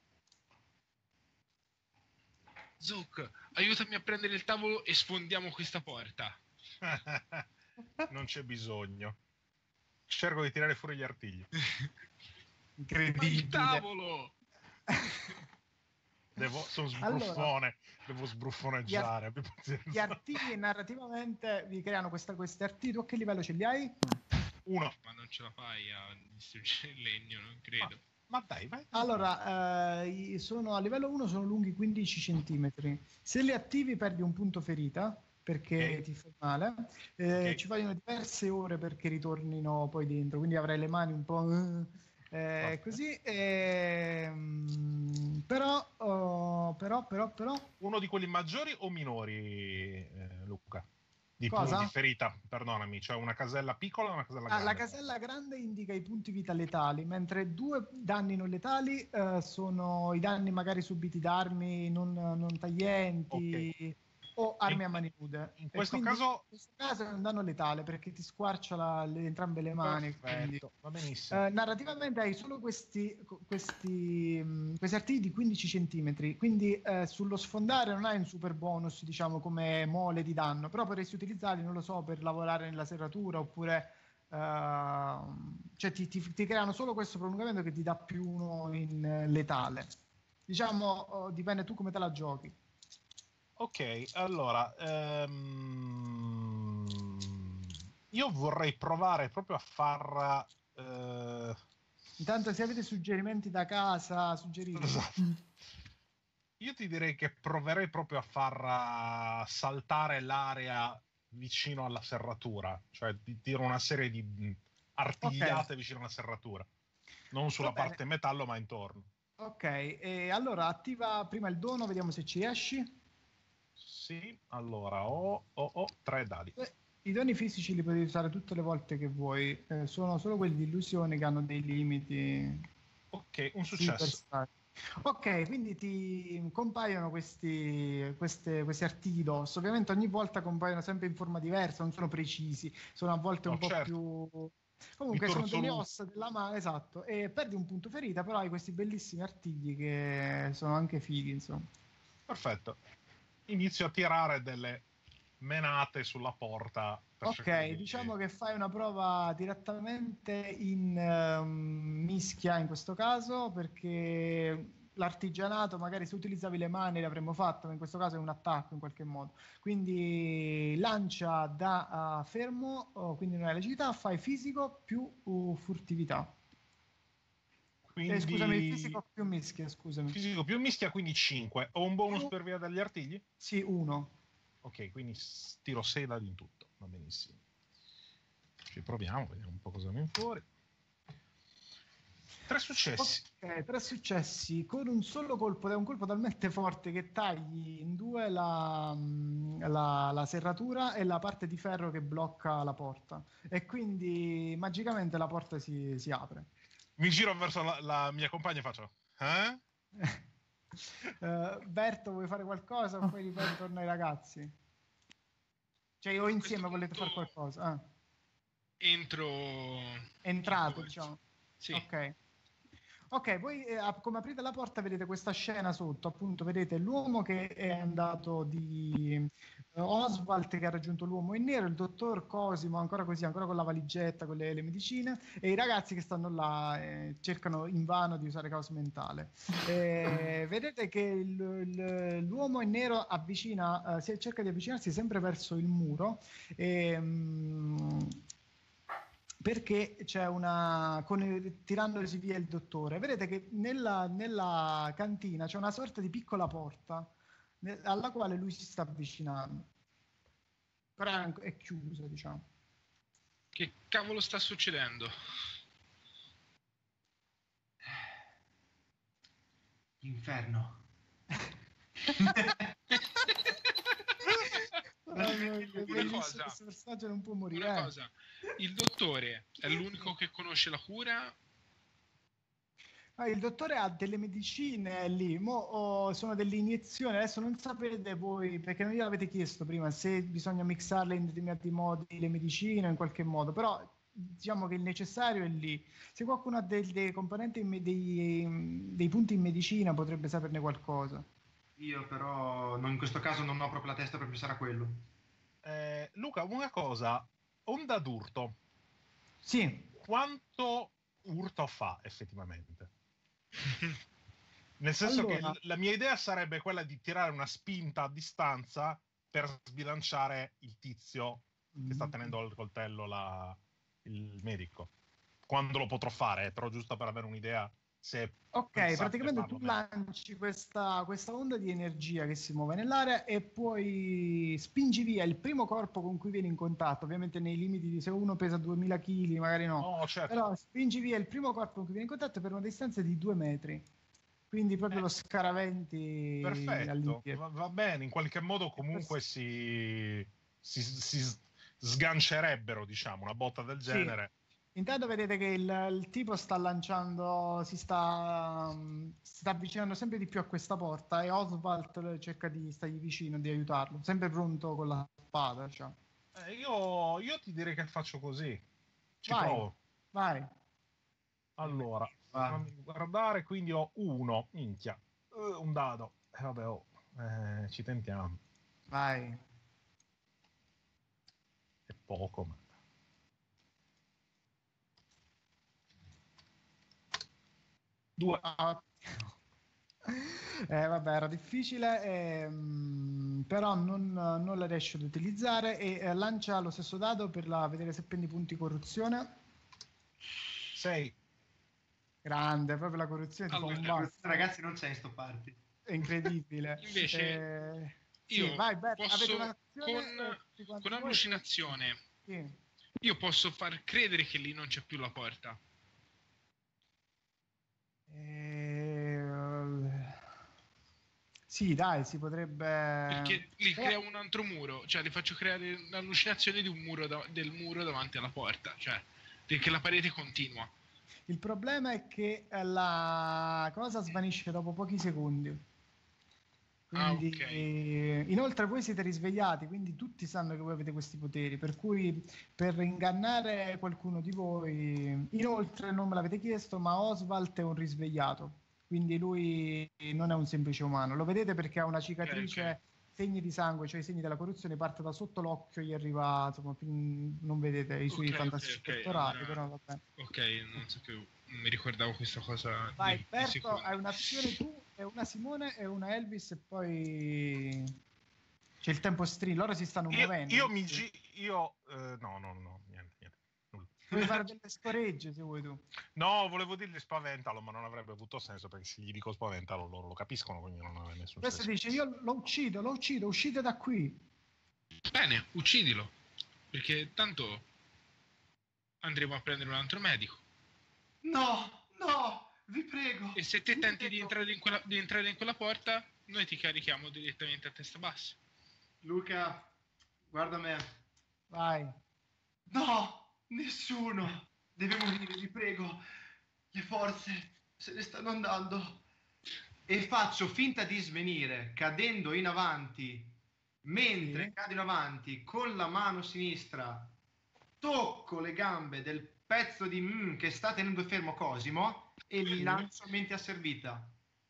Zook, aiutami a prendere il tavolo e sfondiamo questa porta. Non c'è bisogno. Cerco di tirare fuori gli artigli. Incredibile. Il tavolo! Devo, sono sbruffone, allora, devo sbruffoneggiare. Gli, art- gli artigli narrativamente vi creano questa, questi artigli. Tu a che livello ce li hai? Uno. Ma non ce la fai a distruggere il legno, non credo. Ma, ma dai, vai. Allora, eh, sono a livello uno, sono lunghi quindici centimetri. Se li attivi perdi un punto ferita, perché okay. ti fai male. Eh, okay. Ci vogliono diverse ore perché ritornino poi dentro, quindi avrai le mani un po'... Eh, così, eh, però, oh, però, però, però... Uno di quelli maggiori o minori, eh, Luca? Di Cosa? punti ferita, perdonami, cioè una casella piccola o una casella grande? Ah, la casella grande indica i punti vita letali, mentre due danni non letali eh, sono i danni magari subiti da armi non, non taglienti, okay. o armi in, a mani nude. In questo, quindi, caso... in questo caso è un danno letale perché ti squarcia la, le, entrambe le mani. Perfetto, quindi, va benissimo. Eh, narrativamente hai solo questi, questi, mh, questi artigli di quindici centimetri, quindi eh, sullo sfondare non hai un super bonus, diciamo, come mole di danno, però potresti utilizzarli, non lo so, per lavorare nella serratura oppure... Uh, cioè ti, ti, ti creano solo questo prolungamento che ti dà più uno in letale. Diciamo, oh, dipende tu come te la giochi. Ok, allora um, io vorrei provare proprio a far uh... intanto se avete suggerimenti da casa suggerite. Esatto. Io ti direi che proverei proprio a far uh, saltare l'area vicino alla serratura, cioè di tiro una serie di artigliate okay. vicino alla serratura, non sulla parte metallo ma intorno. Ok, e allora attiva prima il dono, vediamo se ci riesci. Sì, allora ho, ho, ho tre dadi. I doni fisici li potete usare tutte le volte che vuoi, eh, sono solo quelli di illusione che hanno dei limiti. Ok, un successo. Ok, quindi ti compaiono questi, queste, questi artigli d'osso. Ovviamente ogni volta compaiono sempre in forma diversa, non sono precisi, sono a volte un no, po' certo. più... Comunque sono delle ossa della mano, esatto, e perdi un punto ferita, però hai questi bellissimi artigli che sono anche fighi, insomma. Perfetto. Inizio a tirare delle menate sulla porta. Ok, di... diciamo che fai una prova direttamente in uh, mischia in questo caso, perché l'artigianato magari se utilizzavi le mani l'avremmo fatto, ma in questo caso è un attacco in qualche modo. Quindi lancia da uh, fermo, oh, quindi non hai l'agilità, fai fisico più uh, furtività. Quindi... Eh, scusami, fisico più mischia, scusami. Fisico più mischia, quindi cinque. Ho un bonus più... per via dagli artigli? Sì, uno. Ok, quindi tiro sei dadi in tutto, va benissimo. Ci proviamo, vediamo un po' cosa viene fuori. Tre successi. Ok, tre successi con un solo colpo, ed è un colpo talmente forte che tagli in due la, la, la serratura e la parte di ferro che blocca la porta. E quindi magicamente la porta si, si apre. Mi giro verso la, la mia compagna e faccio, eh? Uh, Berto, vuoi fare qualcosa o poi ritorno ai ragazzi? Cioè o insieme volete fare qualcosa? Ah. Entro... Entrato, diciamo. Sì. Ok. Ok, voi eh, come aprite la porta vedete questa scena sotto, appunto vedete l'uomo che è andato di uh, Oswald che ha raggiunto l'uomo in nero, il dottor Cosimo ancora così, ancora con la valigetta, con le, le medicine, e i ragazzi che stanno là e cercano invano di usare caos mentale. E vedete che il, il, l'uomo in nero avvicina, uh, cerca di avvicinarsi sempre verso il muro e... Um, perché c'è una con, tirandosi via il dottore. Vedete che nella, nella cantina c'è una sorta di piccola porta ne, alla quale lui si sta avvicinando, però è, è chiusa, diciamo. Che cavolo sta succedendo? Inferno. Una cosa, questo personaggio non può morire. una eh. cosa, il dottore è l'unico che conosce la cura? Ah, il dottore ha delle medicine lì, mo, oh, sono delle iniezioni, adesso non sapete voi, perché non gliel'avete chiesto prima, se bisogna mixarle in determinati modi le medicine in qualche modo, però diciamo che il necessario è lì. Se qualcuno ha dei, dei componenti, in me- dei, dei punti in medicina potrebbe saperne qualcosa. Io però non- in questo caso non ho proprio la testa per pensare a quello. Eh, Luca, una cosa, onda d'urto, Sì, quanto urto fa effettivamente? Nel senso che allora, l- la mia idea sarebbe quella di tirare una spinta a distanza per sbilanciare il tizio che sta tenendo al coltello la- il medico. Quando lo potrò fare, però giusto per avere un'idea se ok, pensate praticamente farlo tu meglio. lanci questa, questa onda di energia che si muove nell'aria e poi spingi via il primo corpo con cui vieni in contatto, ovviamente nei limiti di se uno pesa duemila chili, magari no, No, certo. però spingi via il primo corpo con cui vieni in contatto per una distanza di due metri, quindi proprio Eh, lo scaraventi Perfetto, all'indietro. va, va bene, in qualche modo comunque si, si, si sgancerebbero, diciamo, una botta del Sì, genere. intanto vedete che il, il tipo sta lanciando, si sta, um, si sta avvicinando sempre di più a questa porta e Oswald cerca di stargli vicino, di aiutarlo, sempre pronto con la spada, diciamo. Eh, io, io ti direi che faccio così. Ci Vai, provo. vai. Allora, Va. fammi guardare, quindi ho uno, minchia, eh, un dado. E vabbè, oh, eh, ci tentiamo. Vai. È poco, ma... Due. Ah, eh, vabbè, era difficile, ehm, però non, non la riesce ad utilizzare e eh, lancia lo stesso dado per la- vedere se prendi punti corruzione. Sei. Grande, proprio la corruzione ti fa un Allora, basso. Ragazzi, non c'è in sto party. È incredibile. invece Eh, io sì, vai, Bert, avete posso, un'azione con, e tutti quanti con voi- allucinazione, Sì. io posso far credere che lì non c'è più la porta. Eh, sì, dai, si potrebbe... Perché li Però creo un altro muro, cioè li faccio creare l'allucinazione di un muro da- del muro davanti alla porta, cioè perché la parete continua. il problema è che eh, la cosa svanisce dopo pochi secondi. Ah, Quindi, ok. eh, inoltre voi siete risvegliati, quindi tutti sanno che voi avete questi poteri, per cui per ingannare qualcuno di voi, inoltre non me l'avete chiesto, ma Oswald è un risvegliato, quindi lui non è un semplice umano. Lo vedete perché ha una cicatrice, ok. segni di sangue, cioè i segni della corruzione, parte da sotto l'occhio, gli arriva, insomma, fin- non vedete i suoi Ok, fantastici ok, ok, pettorali, allora- però va bene. Ok, non sapevo, non mi ricordavo questa cosa Vai, di, di Berto, secondi. hai un'azione tu, e una Simone e una Elvis e poi c'è il tempo string, loro si stanno Io, muovendo. io mi gi- io eh, no, no, no, niente, niente. Nulla. Puoi fare delle scoregge se vuoi tu. No, volevo dirgli spaventalo, ma non avrebbe avuto senso perché se gli dico spaventalo loro lo capiscono, quindi non aveva nessun Questo senso. dice io lo uccido, lo uccido, uscite da qui. Bene, uccidilo, perché tanto andremo a prendere un altro medico. No, no, vi prego. E se te vi tenti di prego. entrare in quella, di entrare in quella porta, noi ti carichiamo direttamente a testa bassa. Luca, guarda me. Vai. No, nessuno deve morire, vi prego. Le forze se ne stanno andando. E faccio finta di svenire, cadendo in avanti, mentre Sì. cado in avanti con la mano sinistra, tocco le gambe del pezzo di mm, che sta tenendo fermo Cosimo e gli Sì. lancio mente asservita.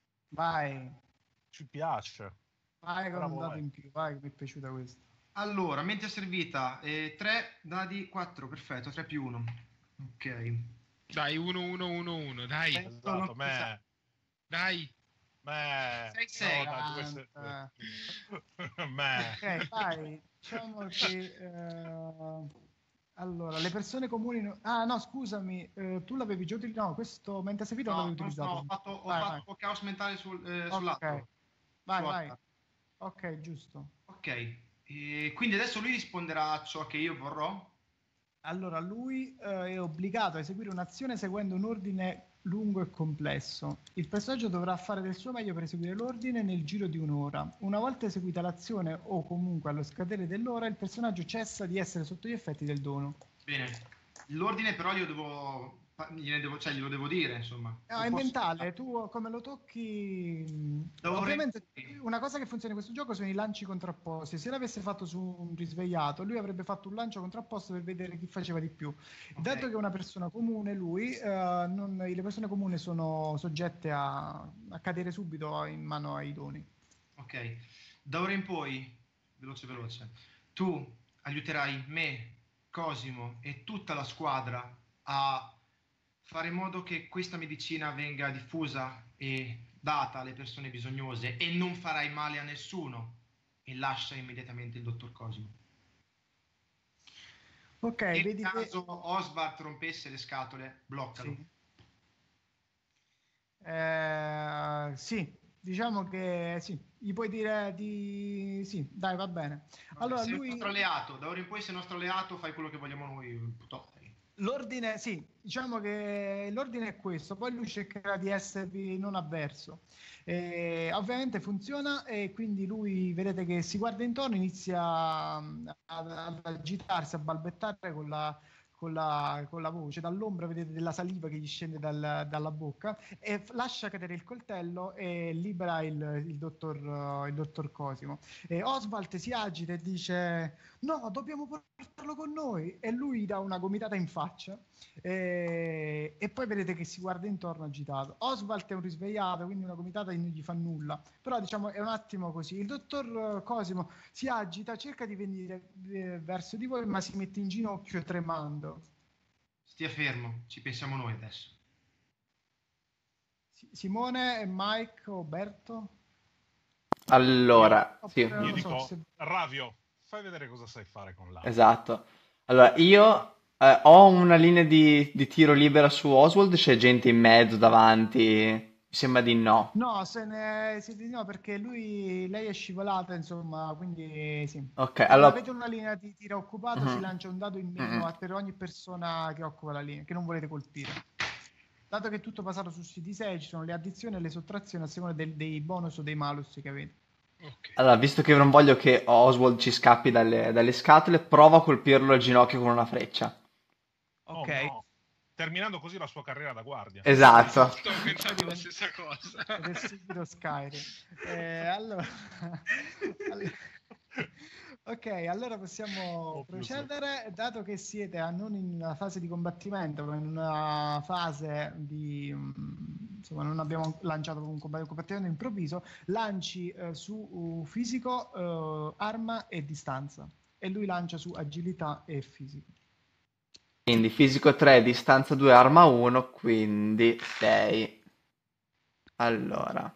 Vai. Ci piace. Vai con Bravo, un dato vai. in più, vai, mi è piaciuta questa. Allora, mente asservita, eh, tre dadi, quattro, perfetto, tre più uno. Ok. Dai, uno, uno, uno, uno, dai, Eh, Esatto, non- me, dai. me, Sei, sei. no, dai, due se- Quaranta. me. Ok, vai. Diciamo che... eh, allora, le persone comuni... no- Ah, no, scusami, eh, tu l'avevi già utilizzato? No, questo mente servito non No, l'avevi no, utilizzato. no, ho fatto, ho Vai, fatto caos mentale sul, eh, vai. sull'altro. Ok, vai, Su vai. Atlas. Ok, giusto. Ok, e quindi adesso lui risponderà a ciò che io vorrò. Allora, lui eh, è obbligato a eseguire un'azione seguendo un ordine lungo e complesso. Il personaggio dovrà fare del suo meglio per eseguire l'ordine nel giro di un'ora. Una volta eseguita l'azione o comunque allo scadere dell'ora, il personaggio cessa di essere sotto gli effetti del dono. Bene, l'ordine però io devo, gliene devo, cioè glielo devo dire, insomma. No, Lo è posso- mentale, tu come lo tocchi... Dovrei- Ovviamente una cosa che funziona in questo gioco sono i lanci contrapposti. Se l'avesse fatto su un risvegliato, lui avrebbe fatto un lancio contrapposto per vedere chi faceva di più. Ok. Dato che è una persona comune, lui, eh, non- le persone comuni sono soggette a, a cadere subito in mano ai doni. Ok, da ora in poi, veloce veloce, tu aiuterai me, Cosimo e tutta la squadra a fare in modo che questa medicina venga diffusa e data alle persone bisognose e non farai male a nessuno e lascia immediatamente il dottor Cosimo. Ok, Nel vedi che... caso Osvald rompesse le scatole, bloccalo. Sì. Eh, sì, diciamo che sì, gli puoi dire di... Sì, dai, va bene. Vabbè, Allora, sei il lui... nostro alleato, da ora in poi sei il nostro alleato, fai quello che vogliamo noi. Top. L'ordine, sì, diciamo che l'ordine è questo, poi lui cercherà di esservi non avverso. Eh, ovviamente funziona e quindi lui, vedete che si guarda intorno, inizia a- ad agitarsi, a balbettare con la, con la, con la voce, dall'ombra vedete della saliva che gli scende dal- dalla bocca e f- lascia cadere il coltello e libera il, il dottor, eh, il dottor Cosimo. E Oswald si agita e dice: no, dobbiamo portarlo con noi. E lui dà una gomitata in faccia e, e poi vedete che si guarda intorno agitato. Oswald è un risvegliato, quindi una gomitata non gli fa nulla, però diciamo è un attimo così. Il dottor eh, Cosimo si agita, cerca di venire eh, verso di voi, ma si mette in ginocchio tremando. Stia fermo, ci pensiamo noi adesso. Si- Simone e Mike o Berto? Allora, sì, Oppure non Io lo so, dico, se- Ravio, fai vedere cosa sai fare con l'arma. esatto. Allora, io eh, ho una linea di, di tiro libera su Oswald, c'è gente in mezzo, davanti. Mi sembra di no. No, se ne si di no perché lui, lei è scivolata, insomma, quindi sì. Ok, Non allora... avete una linea di tiro occupata, si Mhm. lancia un dado in Mhm. meno a- per ogni persona che occupa la linea, che non volete colpire. Dato che è tutto basato su C D sei, ci sono le addizioni e le sottrazioni a seconda del- dei bonus o dei malus che avete. Ok. Allora, visto che non voglio che Oswald ci scappi dalle, dalle scatole, prova a colpirlo al ginocchio con una freccia. Oh Ok. no, terminando così la sua carriera da guardia. Esatto. Stavo pensando la stessa cosa. Ed è subito Skyrim. Eh, allora... allora- Ok, allora possiamo Oh, più sì. procedere, dato che siete a- non in una fase di combattimento, ma in una fase di... mm, insomma, non abbiamo lanciato un comb- un combattimento improvviso, lanci eh, su uh, fisico, eh, arma e distanza. E lui lancia su agilità e fisico. Quindi fisico tre, distanza due, arma uno, quindi sei. Allora,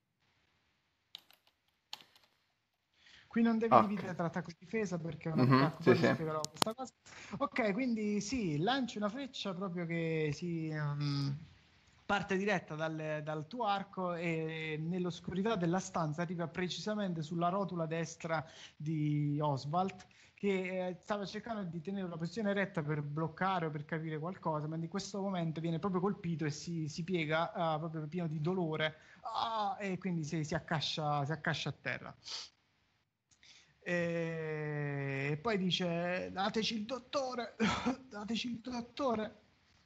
Qui non devi ok. dividere tra attacco e difesa perché è un Mhm, attacco, sì, poi vi sì. spiegherò questa cosa. Ok, quindi sì, lanci una freccia proprio che si um, parte diretta dal, dal tuo arco e nell'oscurità della stanza arriva precisamente sulla rotula destra di Oswald, che eh, stava cercando di tenere una posizione retta per bloccare o per capire qualcosa, ma in questo momento viene proprio colpito e si, si piega uh, proprio pieno di dolore ah, e quindi si, si, accascia, si accascia a terra. E poi dice: dateci il dottore, dateci il dottore.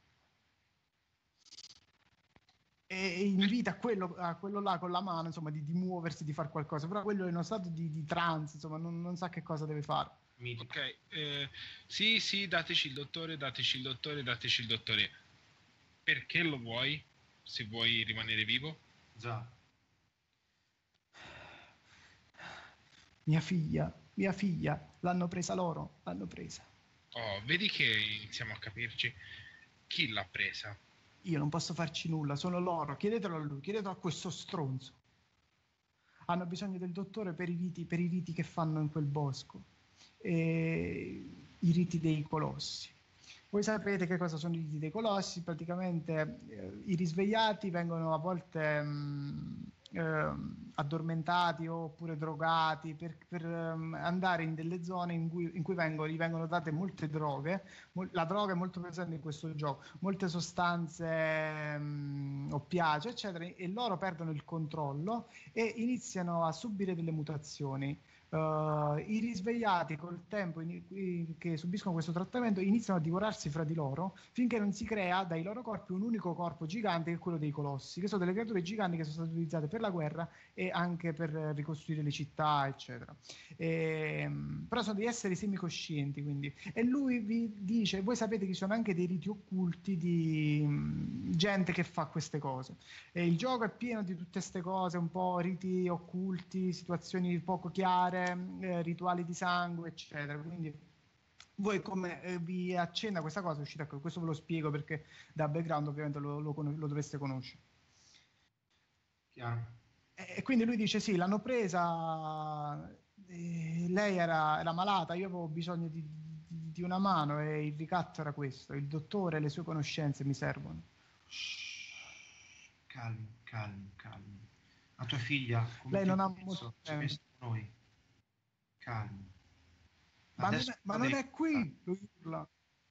E invita a quello, a quello là con la mano, insomma, di, di muoversi, di fare qualcosa. Però quello è in uno stato di, di trance, insomma, non, non sa che cosa deve fare. Ok, eh, sì, sì, dateci il dottore, dateci il dottore, dateci il dottore. Perché lo vuoi? Se vuoi rimanere vivo? Già. Mia figlia, mia figlia, l'hanno presa loro, l'hanno presa. Oh, vedi che iniziamo a capirci. Chi l'ha presa? Io non posso farci nulla, sono loro. Chiedetelo a lui, chiedetelo a questo stronzo. Hanno bisogno del dottore per i riti, per i riti che fanno in quel bosco. E i riti dei colossi. Voi sapete che cosa sono i riti dei colossi? Praticamente eh, i risvegliati vengono a volte mh, ehm, addormentati oppure drogati per, per ehm, andare in delle zone in cui, in cui vengono, gli vengono date molte droghe. Mol- la droga è molto presente in questo gioco, molte sostanze ehm, oppiacee, eccetera, e loro perdono il controllo e iniziano a subire delle mutazioni. Uh, i risvegliati col tempo in, in, che subiscono questo trattamento iniziano a divorarsi fra di loro finché non si crea dai loro corpi un unico corpo gigante che è quello dei colossi, che sono delle creature giganti che sono state utilizzate per la guerra e anche per ricostruire le città, eccetera. E, però sono degli esseri semicoscienti, quindi. E lui vi dice, voi sapete che ci sono anche dei riti occulti di mh, gente che fa queste cose. E il gioco è pieno di tutte queste cose, un po' riti occulti, situazioni poco chiare, eh, rituali di sangue, eccetera. Quindi voi come eh, vi accenna questa cosa, uscite a questo ve lo spiego perché da background ovviamente lo, lo, lo dovreste conoscere. Chiaro. E quindi lui dice sì, l'hanno presa, eh, lei era, era malata, io avevo bisogno di, di, di una mano e il ricatto era questo, il dottore e le sue conoscenze mi servono. Calmo, calmo, calmo. La tua figlia, come Lei ti ho non ha promesso, molto ci tempo. pensiamo noi. Calmo. Ma non, Adesso è, ma non è qui, lui urla.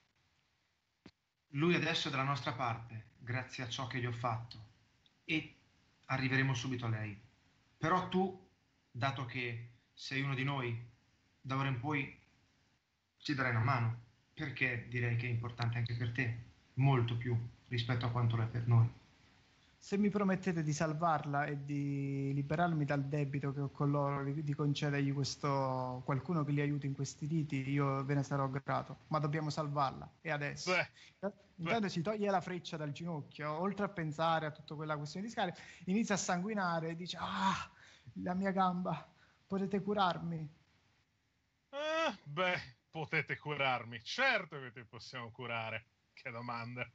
Lui adesso è dalla nostra parte, grazie a ciò che gli ho fatto. E arriveremo subito a lei. Però tu, dato che sei uno di noi, da ora in poi ci darai una mano, perché direi che è importante anche per te, molto più rispetto a quanto lo è per noi. Se mi promettete di salvarla e di liberarmi dal debito che ho con loro, di, di concedergli questo qualcuno che li aiuti in questi riti, io ve ne sarò grato. Ma dobbiamo salvarla. E adesso? Beh, Intanto beh. si toglie la freccia dal ginocchio, oltre a pensare a tutta quella questione di scale, inizia a sanguinare e dice: ah, la mia gamba, potete curarmi? Ah, beh, potete curarmi. Certo che ti possiamo curare. Che domanda.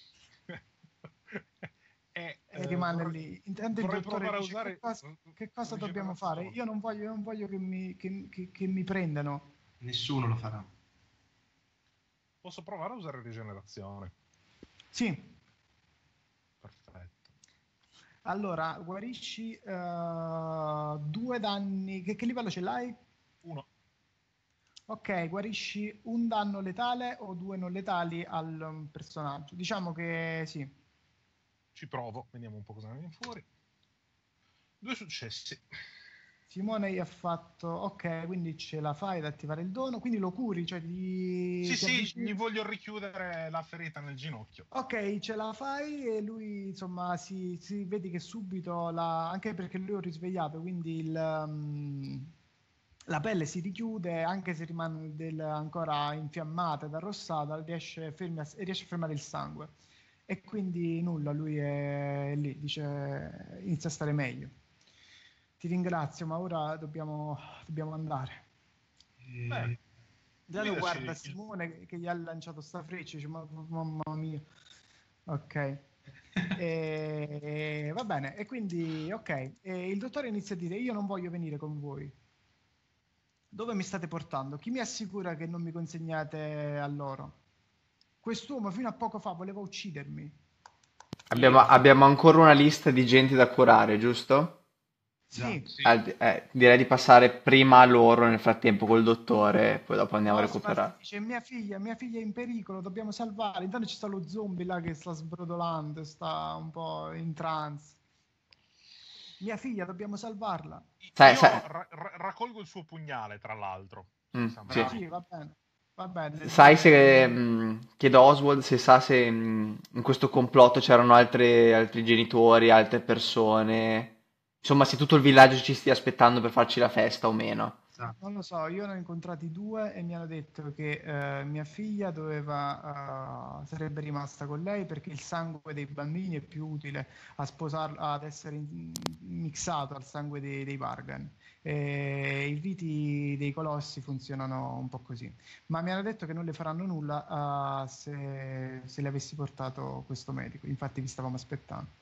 e, E eh, rimane vorrei, lì. Intanto il vorrei dottore provare a dice: che usare cosa, che cosa dobbiamo fare? rigenerazione. Io non voglio, non voglio che, mi, che, che, che mi prendano. Nessuno lo farà. Posso provare a usare rigenerazione. Sì. Perfetto. Allora, guarisci uh, due danni. Che, che livello ce l'hai? Uno. Ok, guarisci un danno letale o due non letali al um, personaggio. Diciamo che sì. Ci provo, vediamo un po' cosa ne viene fuori. Due successi. Simone gli ha fatto, ok, quindi ce la fai ad attivare il dono, quindi lo curi, cioè gli, Sì, ti sì, avvicini. gli voglio richiudere la ferita nel ginocchio. Ok, ce la fai e lui, insomma, si, si vedi che subito, la, anche perché lui è risvegliato, quindi il, um, la pelle si richiude, anche se rimane del, ancora infiammata ed arrossata, riesce, fermi a, riesce a fermare il sangue. E quindi nulla, lui è lì, dice, inizia a stare meglio. Ti ringrazio, ma ora dobbiamo, dobbiamo andare. Beh, Già lo guidaci guarda il... Simone che gli ha lanciato sta freccia, dice, ma, mamma mia. Ok. E, va bene, e quindi, ok. E il dottore inizia a dire, io non voglio venire con voi. Dove mi state portando? Chi mi assicura che non mi consegnate a loro? Quest'uomo fino a poco fa voleva uccidermi. Abbiamo, abbiamo ancora una lista di gente da curare, giusto? Sì. Sì. Eh, eh, direi di passare prima a loro nel frattempo col dottore, poi dopo andiamo a Oswald recuperare. dice, mia figlia, mia figlia è in pericolo, dobbiamo salvarla. Intanto ci sta lo zombie là che sta sbrodolando, sta un po' in trance. Mia figlia, dobbiamo salvarla. Sai, Io sai, ra- ra- raccolgo il suo pugnale, tra l'altro. mm, Siamo sì. Bravo. Sì, va bene. Va bene. Sai se Eh, mh, chiedo a Oswald se sa se mh, in questo complotto c'erano altri, altri genitori, altre persone. Insomma, se tutto il villaggio ci stia aspettando per farci la festa o meno. Esatto. Non lo so, io ne ho incontrati due e mi hanno detto che eh, mia figlia doveva, eh, sarebbe rimasta con lei perché il sangue dei bambini è più utile a sposarlo, ad essere in- mixato al sangue dei, dei Vargan. E i riti dei colossi funzionano un po' così. Ma mi hanno detto che non le faranno nulla eh, se, se le avessi portato questo medico. Infatti vi stavamo aspettando.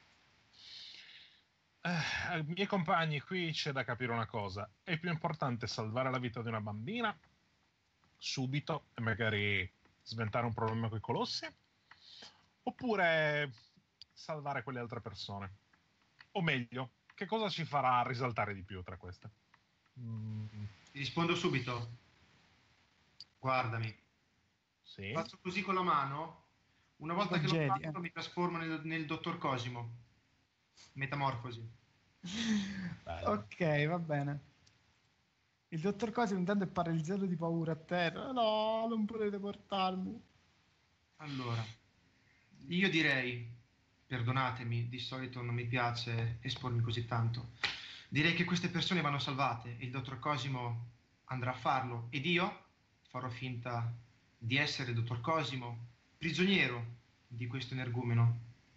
Eh, ai miei compagni, qui c'è da capire una cosa. È più importante salvare la vita di una bambina subito e magari sventare un problema con i colossi? Oppure salvare quelle altre persone? O meglio, che cosa ci farà risaltare di più tra queste? Mm, Ti rispondo subito. Guardami. sì. Faccio così con la mano. Una volta che Jedi, l'ho fatto eh. mi trasformo nel, nel dottor Cosimo. Metamorfosi. Bello. Ok, va bene. Il dottor Cosimo intanto è paralizzato di paura a terra. No, non potete portarmi. Allora, io direi, perdonatemi, di solito non mi piace espormi così tanto. Direi che queste persone vanno salvate e il dottor Cosimo andrà a farlo ed io farò finta di essere il dottor Cosimo, prigioniero di questo energumeno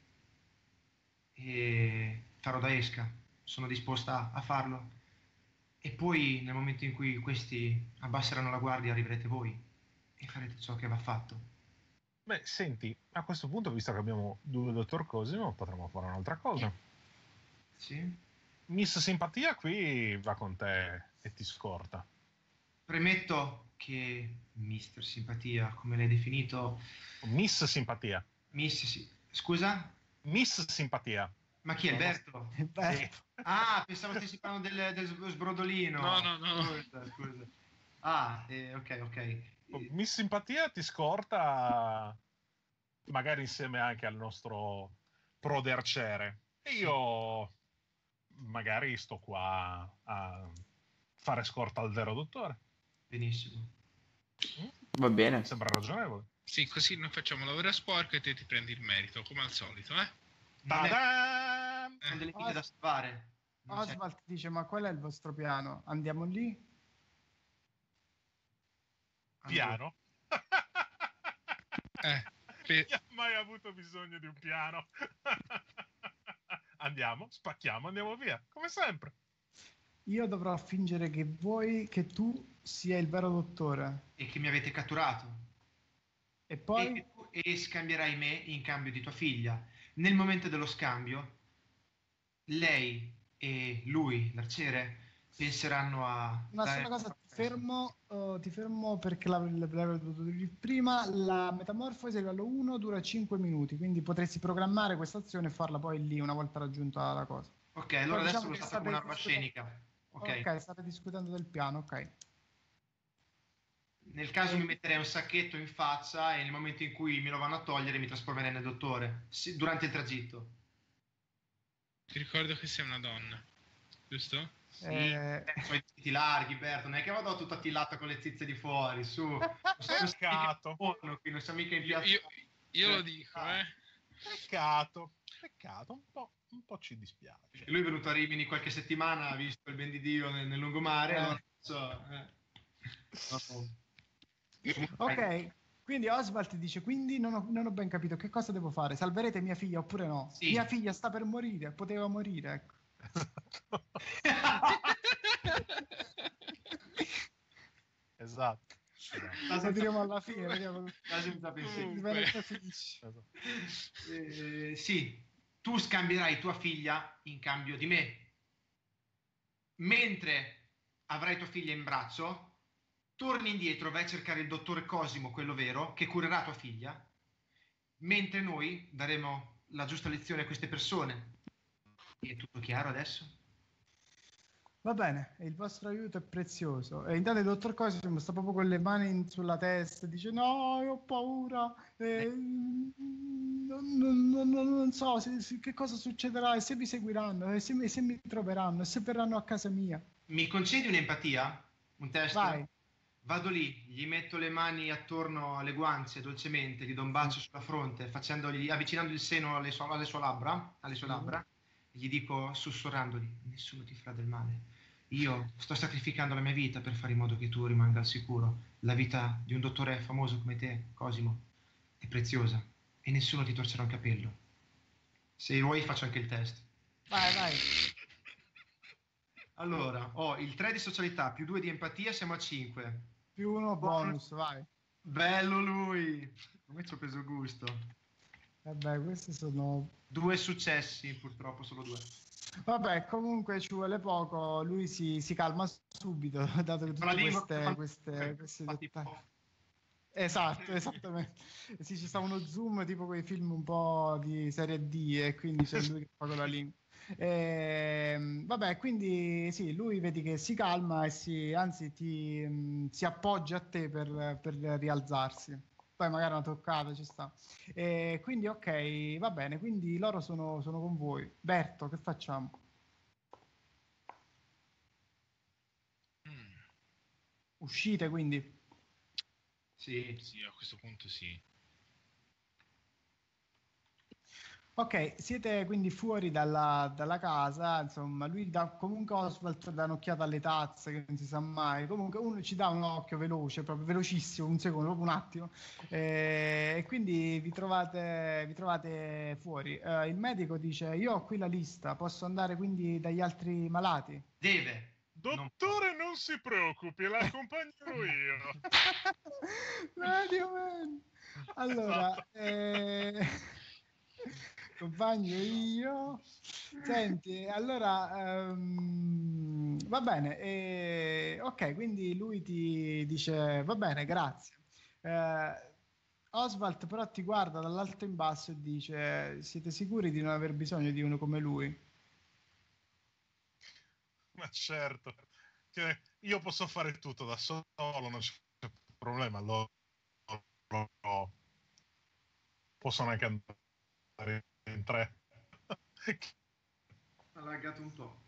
e farò da esca. Sono disposta a farlo. E poi nel momento in cui questi abbasseranno la guardia arriverete voi e farete ciò che va fatto. Beh, senti, a questo punto, visto che abbiamo due dottor Cosimo, potremmo fare un'altra cosa. Sì? Miss Simpatia qui va con te e ti scorta. Premetto che mister Simpatia, come l'hai definito, Miss Simpatia. Miss si- Scusa? Miss Simpatia. Ma chi è Alberto? Beh, Ah, pensavo stessi parlando del, del sbrodolino. No, no, no. Scusa, scusa. Ah, eh, ok, ok. Eh, Miss Simpatia ti scorta magari insieme anche al nostro prodercere. E io magari sto qua a fare scorta al vero dottore. benissimo. Mm? Va bene. Sembra ragionevole. Sì, così noi facciamo lavoro sporco e te ti prendi il merito, come al solito, eh? Non è- Ta-da! sono delle vite da salvare. Non c'è- Oswald dice, ma qual è il vostro piano? Andiamo lì? Piano. Eh, per- Chi ha mai avuto bisogno di un piano? Andiamo, spacchiamo, andiamo via, come sempre. Io dovrò fingere che voi, che tu sia il vero dottore. E che mi avete catturato. E E, poi? che tu- e scambierai me in cambio di tua figlia. Nel momento dello scambio, lei e lui, l'arciere, penseranno a... Una dare- sola cosa, ti fermo, uh, ti fermo perché l'avrei l'avrei dovuto dire prima. La metamorfosi a livello uno dura cinque minuti, quindi potresti programmare questa azione e farla poi lì una volta raggiunta la cosa. Ok, allora Poi adesso diciamo lo che state come state un'arma discutendo- scenica. Ok. Ok, state discutendo del piano, ok. Nel caso mi metterei un sacchetto in faccia e nel momento in cui me lo vanno a togliere mi trasformerei nel dottore. Sì, durante il tragitto. ti ricordo che sei una donna, giusto? Sì, Eh, eh, sono i denti larghi, Berto. Non è che vado tutto attillato con le zizze di fuori, su. Non siamo mica Peccato. in forno qui, non siamo mica in Io, piazza. io- io lo dico, eh? Peccato, peccato, un po', un po' ci dispiace. Lui è venuto a Rimini qualche settimana, ha visto il ben di Dio nel, nel lungomare, Eh. allora so, eh. No. ok, quindi Oswald ti dice, quindi non ho, non ho ben capito, che cosa devo fare? Salverete mia figlia oppure no? Sì. Mia figlia sta per morire, poteva morire, ecco. Esatto. Lo diremo alla fine, vediamo. Sta senza pensiero. Il Veneto finisce. Esatto. Eh, sì, tu scambierai tua figlia in cambio di me. Mentre avrai tua figlia in braccio, torni indietro, vai a cercare il dottore Cosimo, quello vero, che curerà tua figlia, mentre noi daremo la giusta lezione a queste persone. È tutto chiaro adesso? Va bene, il vostro aiuto è prezioso. E intanto il dottor Cosimo sta proprio con le mani in- sulla testa, dice no, io ho paura, eh, non, non- non- non so se- se- che cosa succederà, e se mi seguiranno, e se mi, se mi troveranno, e se verranno a casa mia. Mi concedi un'empatia? Un test? Vai. Vado lì, gli metto le mani attorno alle guance dolcemente, gli do un bacio sulla fronte, facendogli, avvicinando il seno alle, sue- alle sue labbra, alle sue labbra, e gli dico sussurrandogli, nessuno ti farà del male. Io sto sacrificando la mia vita per fare in modo che tu rimanga al sicuro. La vita di un dottore famoso come te, Cosimo, è preziosa e nessuno ti torcerà un capello. Se vuoi faccio anche il test. Vai, vai. Allora, ho il tre di socialità più due di empatia, siamo a cinque. Più uno bonus, vai. Bello lui! Come ci ho preso gusto. Vabbè, questi sono... Due successi, purtroppo solo due. Vabbè, comunque ci vuole poco, lui si, si calma subito, dato che Con la tutte lingua queste, fan- queste, questi Infatti, dettagli... po'. Esatto, esattamente. Sì, ci sta uno zoom tipo quei film un po' di serie D e quindi c'è lui che fa con la lingua. E, vabbè, quindi sì, lui vedi che si calma e si, anzi ti, mh, si appoggia a te per, per rialzarsi. Poi magari una toccata ci sta. E quindi ok, va bene, quindi loro sono, sono con voi. Berto, che facciamo? Mm, Uscite quindi. Sì. sì, a questo punto sì. Ok, siete quindi fuori dalla, dalla casa, insomma, lui dà comunque Oswald dà un'occhiata alle tazze, che non si sa mai, comunque uno ci dà un occhio veloce, proprio velocissimo, un secondo, proprio un attimo, eh, e quindi vi trovate, vi trovate fuori. Eh, il medico dice, io ho qui la lista, posso andare quindi dagli altri malati? Deve. Non può. Dottore, non si preoccupi, la accompagnerò io. Praticamente. Allora, Esatto. eh... compagno io. Senti, allora, ehm, va bene. eh, ok, quindi lui ti dice, va bene, grazie. Eh, Oswald però ti guarda dall'alto in basso e dice, siete sicuri di non aver bisogno di uno come lui? Ma certo, che io posso fare tutto da solo, non c'è problema. Loro possono anche andare in tre. Ha laggato un po'.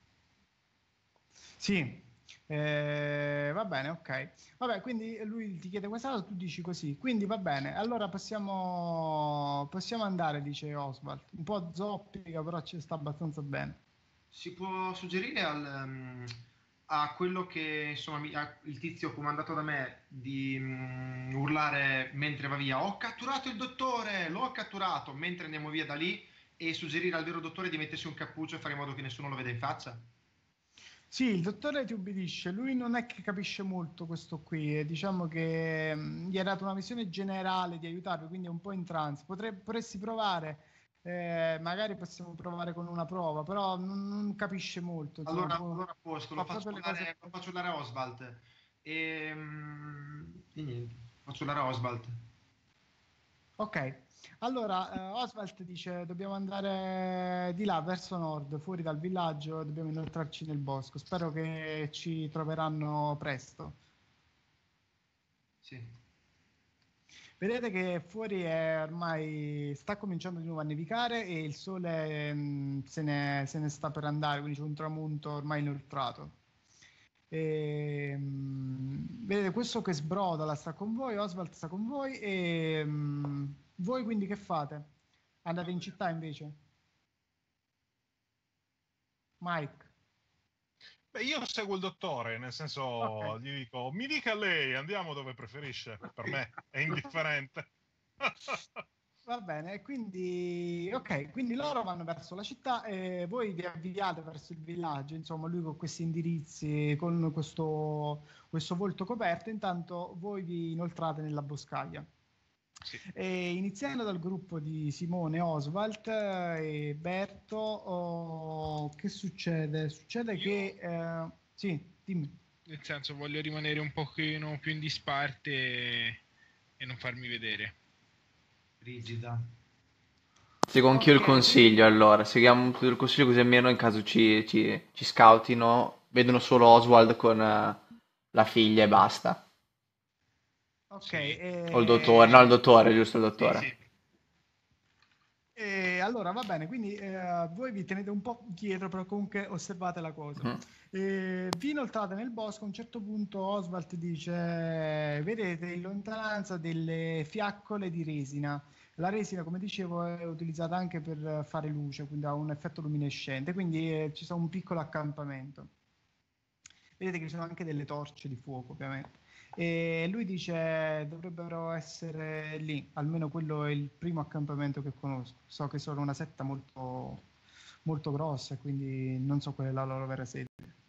Sì, eh, va bene, ok. Vabbè, quindi lui ti chiede questa cosa, tu dici così. Quindi va bene, allora possiamo, possiamo andare, dice Oswald. Un po' zoppica, però ci sta abbastanza bene. Si può suggerire al, ehm, a quello che insomma mi- a- il tizio comandato da me di mm, urlare mentre va via: Ho catturato il dottore, l'ho catturato, mentre andiamo via da lì, e suggerire al vero dottore di mettersi un cappuccio e fare in modo che nessuno lo veda in faccia? Sì, il dottore ti ubbidisce, lui non è che capisce molto questo qui, e diciamo che mh, gli ha dato una visione generale di aiutarvi, quindi è un po' in trance. Potre- potresti provare, eh, magari possiamo provare con una prova, però non, non capisce molto, insomma, Allora, può- allora a posto, lo fa faccio proprio le cose. andare, lo faccio andare a Oswald. E, mm, e niente, faccio andare a Oswald. Ok, allora eh, Oswald dice dobbiamo andare di là verso nord, fuori dal villaggio, dobbiamo inoltrarci nel bosco. Spero che ci troveranno presto. Sì. Vedete che fuori è ormai sta cominciando di nuovo a nevicare e il sole mh, se ne, se ne sta per andare, quindi c'è un tramonto ormai inoltrato. E, mh, vedete questo che sbroda la sta con voi, Oswald sta con voi e mh, voi quindi che fate? Andate in città invece? Mike. Beh, io seguo il dottore, nel Ok. senso, gli dico, mi dica lei, andiamo dove preferisce. Per me è indifferente. Va bene, quindi ok, quindi loro vanno verso la città e voi vi avviate verso il villaggio, insomma, lui con questi indirizzi, con questo, questo volto coperto, intanto voi vi inoltrate nella boscaglia. Sì. E iniziando dal gruppo di Simone, Oswald e Berto, oh, che succede? Succede Io, che... eh, sì, dimmi. nel senso, voglio rimanere un pochino più in disparte e, e non farmi vedere. Rigida. Seguo anch'io il Ok. consiglio, allora, seguiamo tutto il consiglio così almeno in caso ci, ci, ci scoutino, vedono solo Oswald con eh, la figlia e basta. Ok, Sì. O il dottore, no, il e... dottore, giusto il Sì, dottore. sì. E allora va bene, quindi eh, voi vi tenete un po' dietro, però comunque osservate la cosa. Mhm. E vi inoltrate nel bosco, a un certo punto Oswald dice, vedete in lontananza delle fiaccole di resina. La resina, come dicevo, è utilizzata anche per fare luce, quindi ha un effetto luminescente, quindi eh, ci sarà un piccolo accampamento. Vedete che ci sono anche delle torce di fuoco, ovviamente. E lui dice dovrebbero essere lì, almeno quello è il primo accampamento che conosco. So che sono una setta molto, molto grossa, quindi non so qual è la loro vera sede.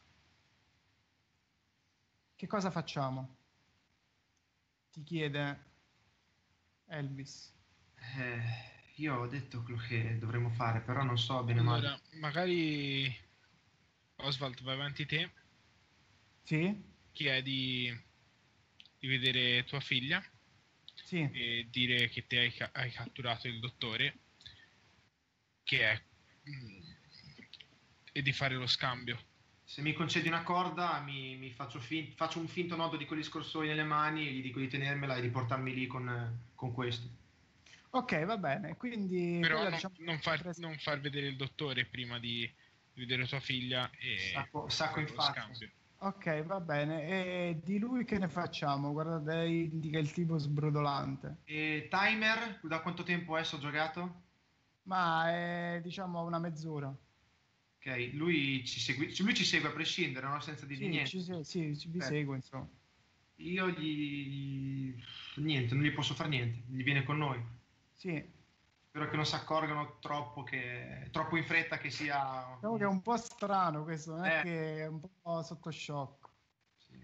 Che cosa facciamo? Ti chiede Elvis. Eh, io ho detto quello che dovremmo fare, però non so bene o male. Allora, magari Oswald vai avanti te, Sì? chiedi di vedere tua figlia Sì. e dire che te hai, hai catturato il dottore, che è, e di fare lo scambio. Se mi concedi una corda, mi, mi faccio, fin- faccio un finto nodo di quelli scorsoi nelle mani e gli dico di tenermela e di portarmi lì con, con questo. Ok, va bene. Quindi Però quella, non, diciamo, non far, pres- non far vedere il dottore prima di vedere tua figlia e Sacco, sacco in fare lo faccia. scambio. Ok, va bene. E di lui che ne facciamo? Guarda, lei indica il tipo sbrodolante. E timer, da quanto tempo adesso ho giocato? Ma è, diciamo, una mezz'ora. Ok, lui ci segue, lui ci segue a prescindere, no? Senza dirgli Sì, niente. ci, se- sì, ci- vi Ok. seguo, insomma. Io gli... niente, non gli posso fare niente, gli viene con noi. Sì, Spero che non si accorgano troppo, che... troppo in fretta che sia... diciamo che è un po' strano questo, non è Eh. che è un po' sotto shock. Sì.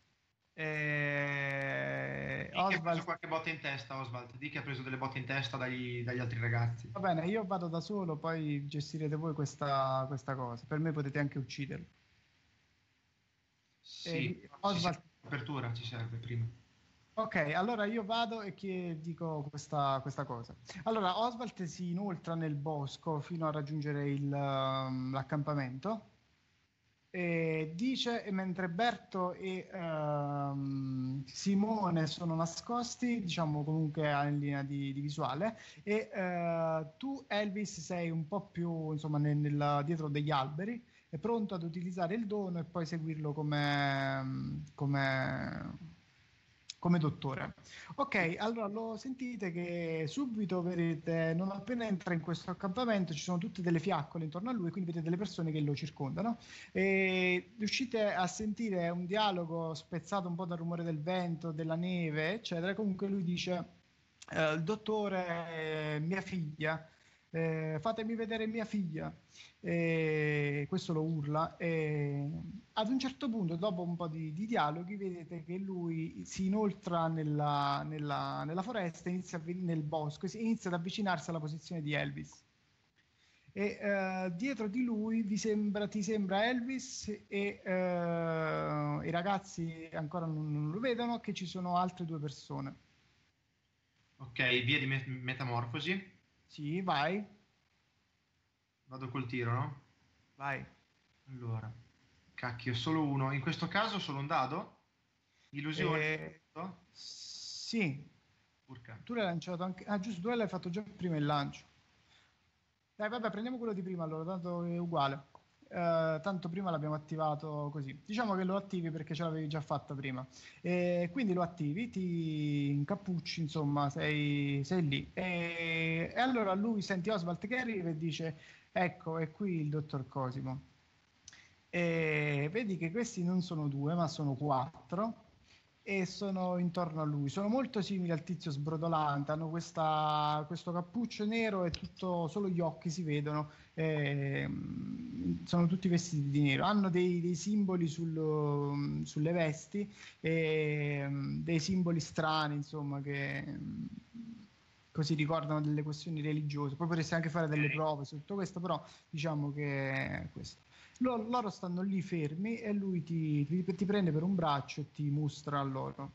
E... Di che ha preso Oswald, qualche botta in testa, Oswald. Di che ha preso delle botte in testa dagli, dagli altri ragazzi. va bene, io vado da solo, poi gestirete voi questa, questa cosa. Per me potete anche ucciderlo. E Sì, di- ci Oswald, serve l'apertura, ci serve prima. ok, allora io vado e chi- dico questa, questa cosa. Allora, Oswald si inoltra nel bosco fino a raggiungere il, um, l'accampamento e dice, e mentre Berto e ehm, Simone sono nascosti, diciamo comunque in linea di, di visuale, e eh, tu, Elvis, sei un po' più, insomma, nel- nella- dietro degli alberi, è pronto ad utilizzare il dono e poi seguirlo come, come, come dottore. Ok, allora lo sentite che subito vedete, non appena entra in questo accampamento, ci sono tutte delle fiaccole intorno a lui, quindi vedete delle persone che lo circondano e riuscite a sentire un dialogo spezzato un po' dal rumore del vento, della neve, eccetera. Comunque lui dice, eh, il dottore, eh, mia figlia, eh, fatemi vedere mia figlia. E questo lo urla e ad un certo punto, dopo un po' di, di dialoghi, vedete che lui si inoltra nella, nella, nella foresta, inizia a ven- nel bosco, si- inizia ad avvicinarsi alla posizione di Elvis. E eh, dietro di lui vi sembra, ti sembra Elvis e eh, i ragazzi ancora non, non lo vedono, che ci sono altre due persone. Ok, via di me- metamorfosi. Sì, vai, Vado col tiro, no? vai. Allora, cacchio, solo uno. In questo caso solo un dado? Illusione? Eh, No? sì, Urca. tu l'hai lanciato anche... Ah, giusto, tu l'hai fatto già prima il lancio. Dai, vabbè, prendiamo quello di prima allora, tanto è uguale. Eh, tanto prima l'abbiamo attivato così. Diciamo che lo attivi perché ce l'avevi già fatta prima. E quindi lo attivi, ti incappucci, insomma, sei, sei lì. E, e allora lui senti Oswald che arriva e dice: ecco, è qui il dottor Cosimo. E vedi che questi non sono due, ma sono quattro e sono intorno a lui. Sono molto simili al tizio sbrodolante, hanno questa, questo cappuccio nero e tutto, solo gli occhi si vedono, e, mm, sono tutti vestiti di nero. Hanno dei, dei simboli sul, sulle vesti, e, mm, dei simboli strani, insomma, che mm, così ricordano delle questioni religiose. Poi potresti anche fare delle prove su tutto questo, però diciamo che è questo. Lo- loro stanno lì fermi e lui ti, ti- ti prende per un braccio e ti mostra a loro.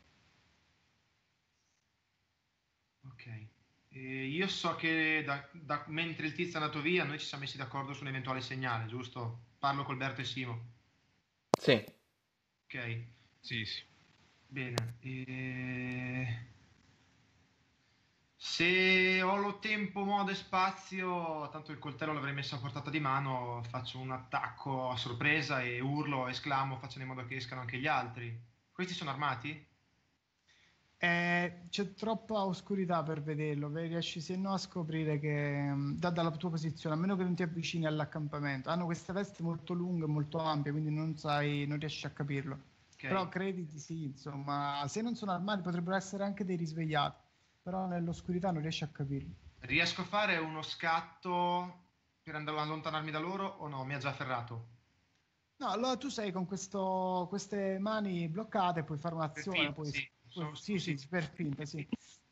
Ok. E io so che da- da- mentre il tizio è andato via, noi ci siamo messi d'accordo su un eventuale segnale, giusto? Parlo col Berto e Simo. Sì. Ok, Sì, sì. bene. E... Se ho lo tempo, modo e spazio, tanto il coltello l'avrei messo a portata di mano, faccio un attacco a sorpresa e urlo, esclamo, facendo in modo che escano anche gli altri. Questi sono armati? Eh, c'è troppa oscurità per vederlo, beh, riesci se no a scoprire che mm, da, dalla tua posizione, a meno che non ti avvicini all'accampamento, hanno queste vesti molto lunghe, molto ampie, quindi non sai, non riesci a capirlo. Ok. Però credi di sì, insomma, se non sono armati potrebbero essere anche dei risvegliati, però nell'oscurità non riesci a capirlo. Riesco a fare uno scatto per andare a allontanarmi da loro o no? Mi ha già afferrato. No, allora tu sei con questo, queste mani bloccate, puoi fare Per un'azione, finta, puoi, sì. puoi- Sono- sì, sì, sì. per finta, sì.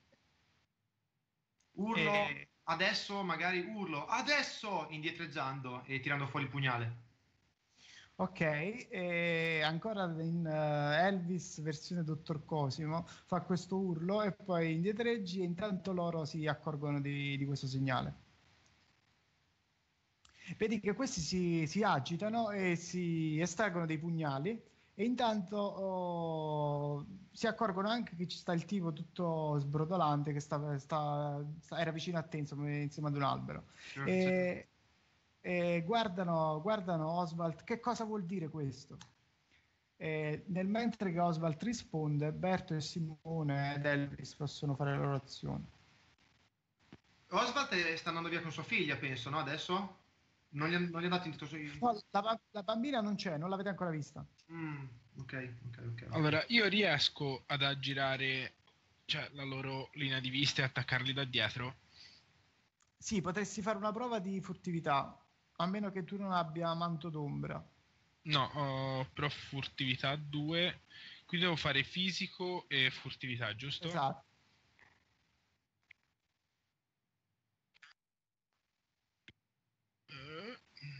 Urlo, E- adesso magari urlo, adesso indietreggiando e tirando fuori il pugnale. ok, e ancora in eh, Elvis versione Dottor Cosimo fa questo urlo e poi indietreggi e intanto loro si accorgono di, di questo segnale. vedi che questi si, si agitano e si estraggono dei pugnali e intanto oh, si accorgono anche che ci sta il tipo tutto sbrodolante che sta, sta, sta- era vicino a te, insomma, insieme ad un albero. E, e guardano, guardano Oswald, che cosa vuol dire questo? E nel mentre che Oswald risponde, Berto e Simone ed Elvis possono fare le loro azioni. Oswald sta andando via con sua figlia, penso, no? Adesso? Non gli, non gli ha dato in sui... No, la, ba- la bambina non c'è, non l'avete ancora vista. Mm, ok, ok, ok. Allora, io riesco ad aggirare, cioè, la loro linea di vista e attaccarli da dietro? Sì, potresti fare una prova di furtività, a meno che tu non abbia manto d'ombra. No, ho però furtività due, quindi devo fare fisico e furtività, giusto? Esatto. Eh,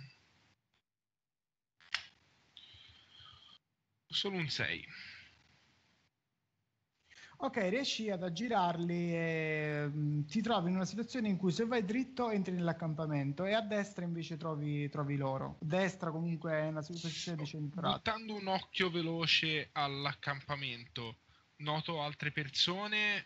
Solo un sei. Ok, riesci ad aggirarli e mh, ti trovi in una situazione in cui se vai dritto entri nell'accampamento e a destra invece trovi, trovi loro. Destra comunque è una posizione decentrata. Buttando un occhio veloce all'accampamento, noto altre persone.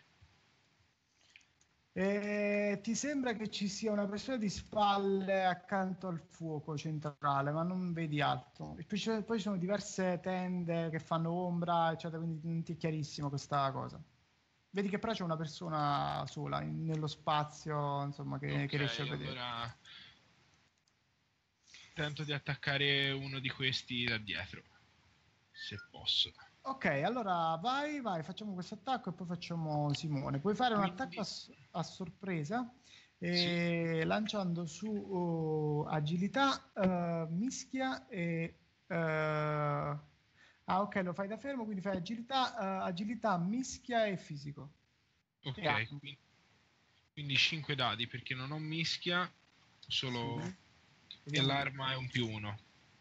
E ti sembra che ci sia una persona di spalle accanto al fuoco centrale, ma non vedi altro. E poi ci poi ci sono diverse tende che fanno ombra, eccetera, quindi non ti è chiarissimo questa cosa. Vedi che però c'è una persona sola in- nello spazio, insomma, che, Ok, che riesce a vedere. allora tento di attaccare uno di questi da dietro, se posso. Ok, allora vai, vai, facciamo questo attacco e poi facciamo Simone. Puoi fare un Quindi- attacco a, s- a sorpresa Sì. eh, lanciando su oh, agilità, eh, mischia e... eh, ah, ok, lo fai da fermo, quindi fai agilità, eh, agilità, mischia e fisico. E Ok, armi. quindi, quindi cinque dadi perché non ho mischia, solo... Sì. E Vediamo. l'arma è un più uno.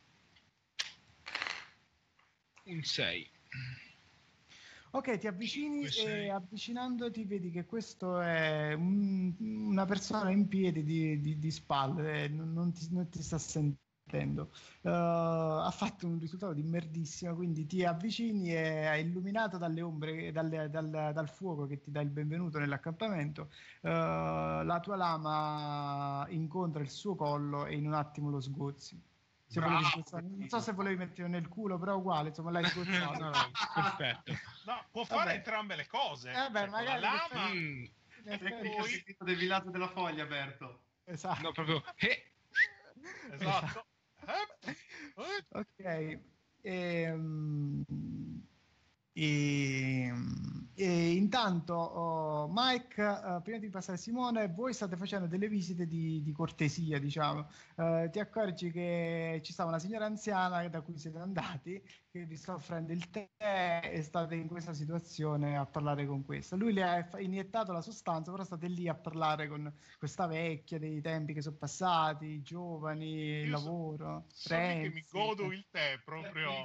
Un sei. Ok, ti avvicini cinque, sei. e avvicinandoti vedi che questo è un- una persona in piedi di, di- di spalle, eh, non, non ti, non ti sta sentendo. Uh, ha fatto un risultato di merdissima, quindi ti avvicini e è illuminato dalle ombre, dalle- dal, dal fuoco che ti dà il benvenuto nell'accampamento. Uh, la tua lama incontra il suo collo e in un attimo lo sgozzi. Se Bravo, volevi sgozzare- non so se volevi metterlo nel culo, però è uguale, insomma, l'hai No, sgozzato. no, no, perfetto. No, può fare Vabbè. entrambe le cose. Eh beh, Cioè, con la magari lama Mm, in effetti- e poi... Tecnica del villaggio della foglia, Berto. Esatto. no, proprio... Eh, Esatto. Eh, eh. Ok. Ehm, e, e intanto oh, Mike, eh, prima di passare a Simone, voi state facendo delle visite di, di cortesia, diciamo. Eh, ti accorgi che ci stava una signora anziana da cui siete andati, che vi sta offrendo il tè e state in questa situazione a parlare con questa. Lui le ha fa- iniettato la sostanza, però state lì a parlare con questa vecchia dei tempi che sono passati, i giovani, il Io so- lavoro, so lì che mi Renzi. godo il tè proprio.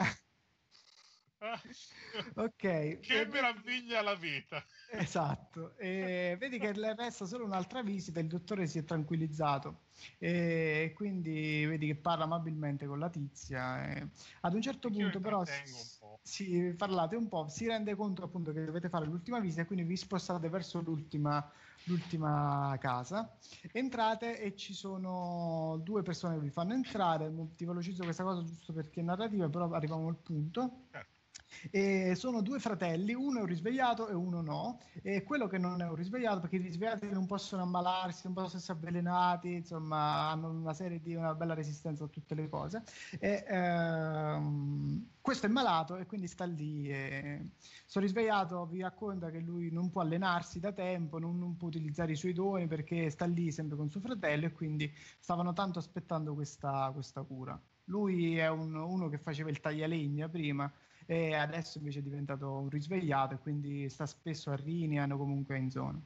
Ok, Che e- meraviglia la vita. esatto. E vedi che le resta solo un'altra visita, il dottore si è tranquillizzato e quindi vedi che parla amabilmente con la tizia. E ad un certo Anch'io punto però intrattengo un po'. si parlate un po', si rende conto appunto che dovete fare l'ultima visita e quindi vi spostate verso l'ultima, l'ultima casa. Entrate e ci sono due persone che vi fanno entrare. Ti velocizzo questa cosa giusto perché è narrativa, però arriviamo al punto. Certo. E sono due fratelli, uno è un risvegliato e uno no, e quello che non è un risvegliato, perché i risvegliati non possono ammalarsi, non possono essere avvelenati, insomma hanno una serie di una bella resistenza a tutte le cose, e ehm, questo è malato e quindi sta lì e... Sto risvegliato vi racconta che lui non può allenarsi da tempo, non, non può utilizzare i suoi doni perché sta lì sempre con suo fratello e quindi stavano tanto aspettando questa, questa cura. Lui è un- uno che faceva il taglialegna prima e adesso invece è diventato un risvegliato e quindi sta spesso a Rinian o comunque in zona.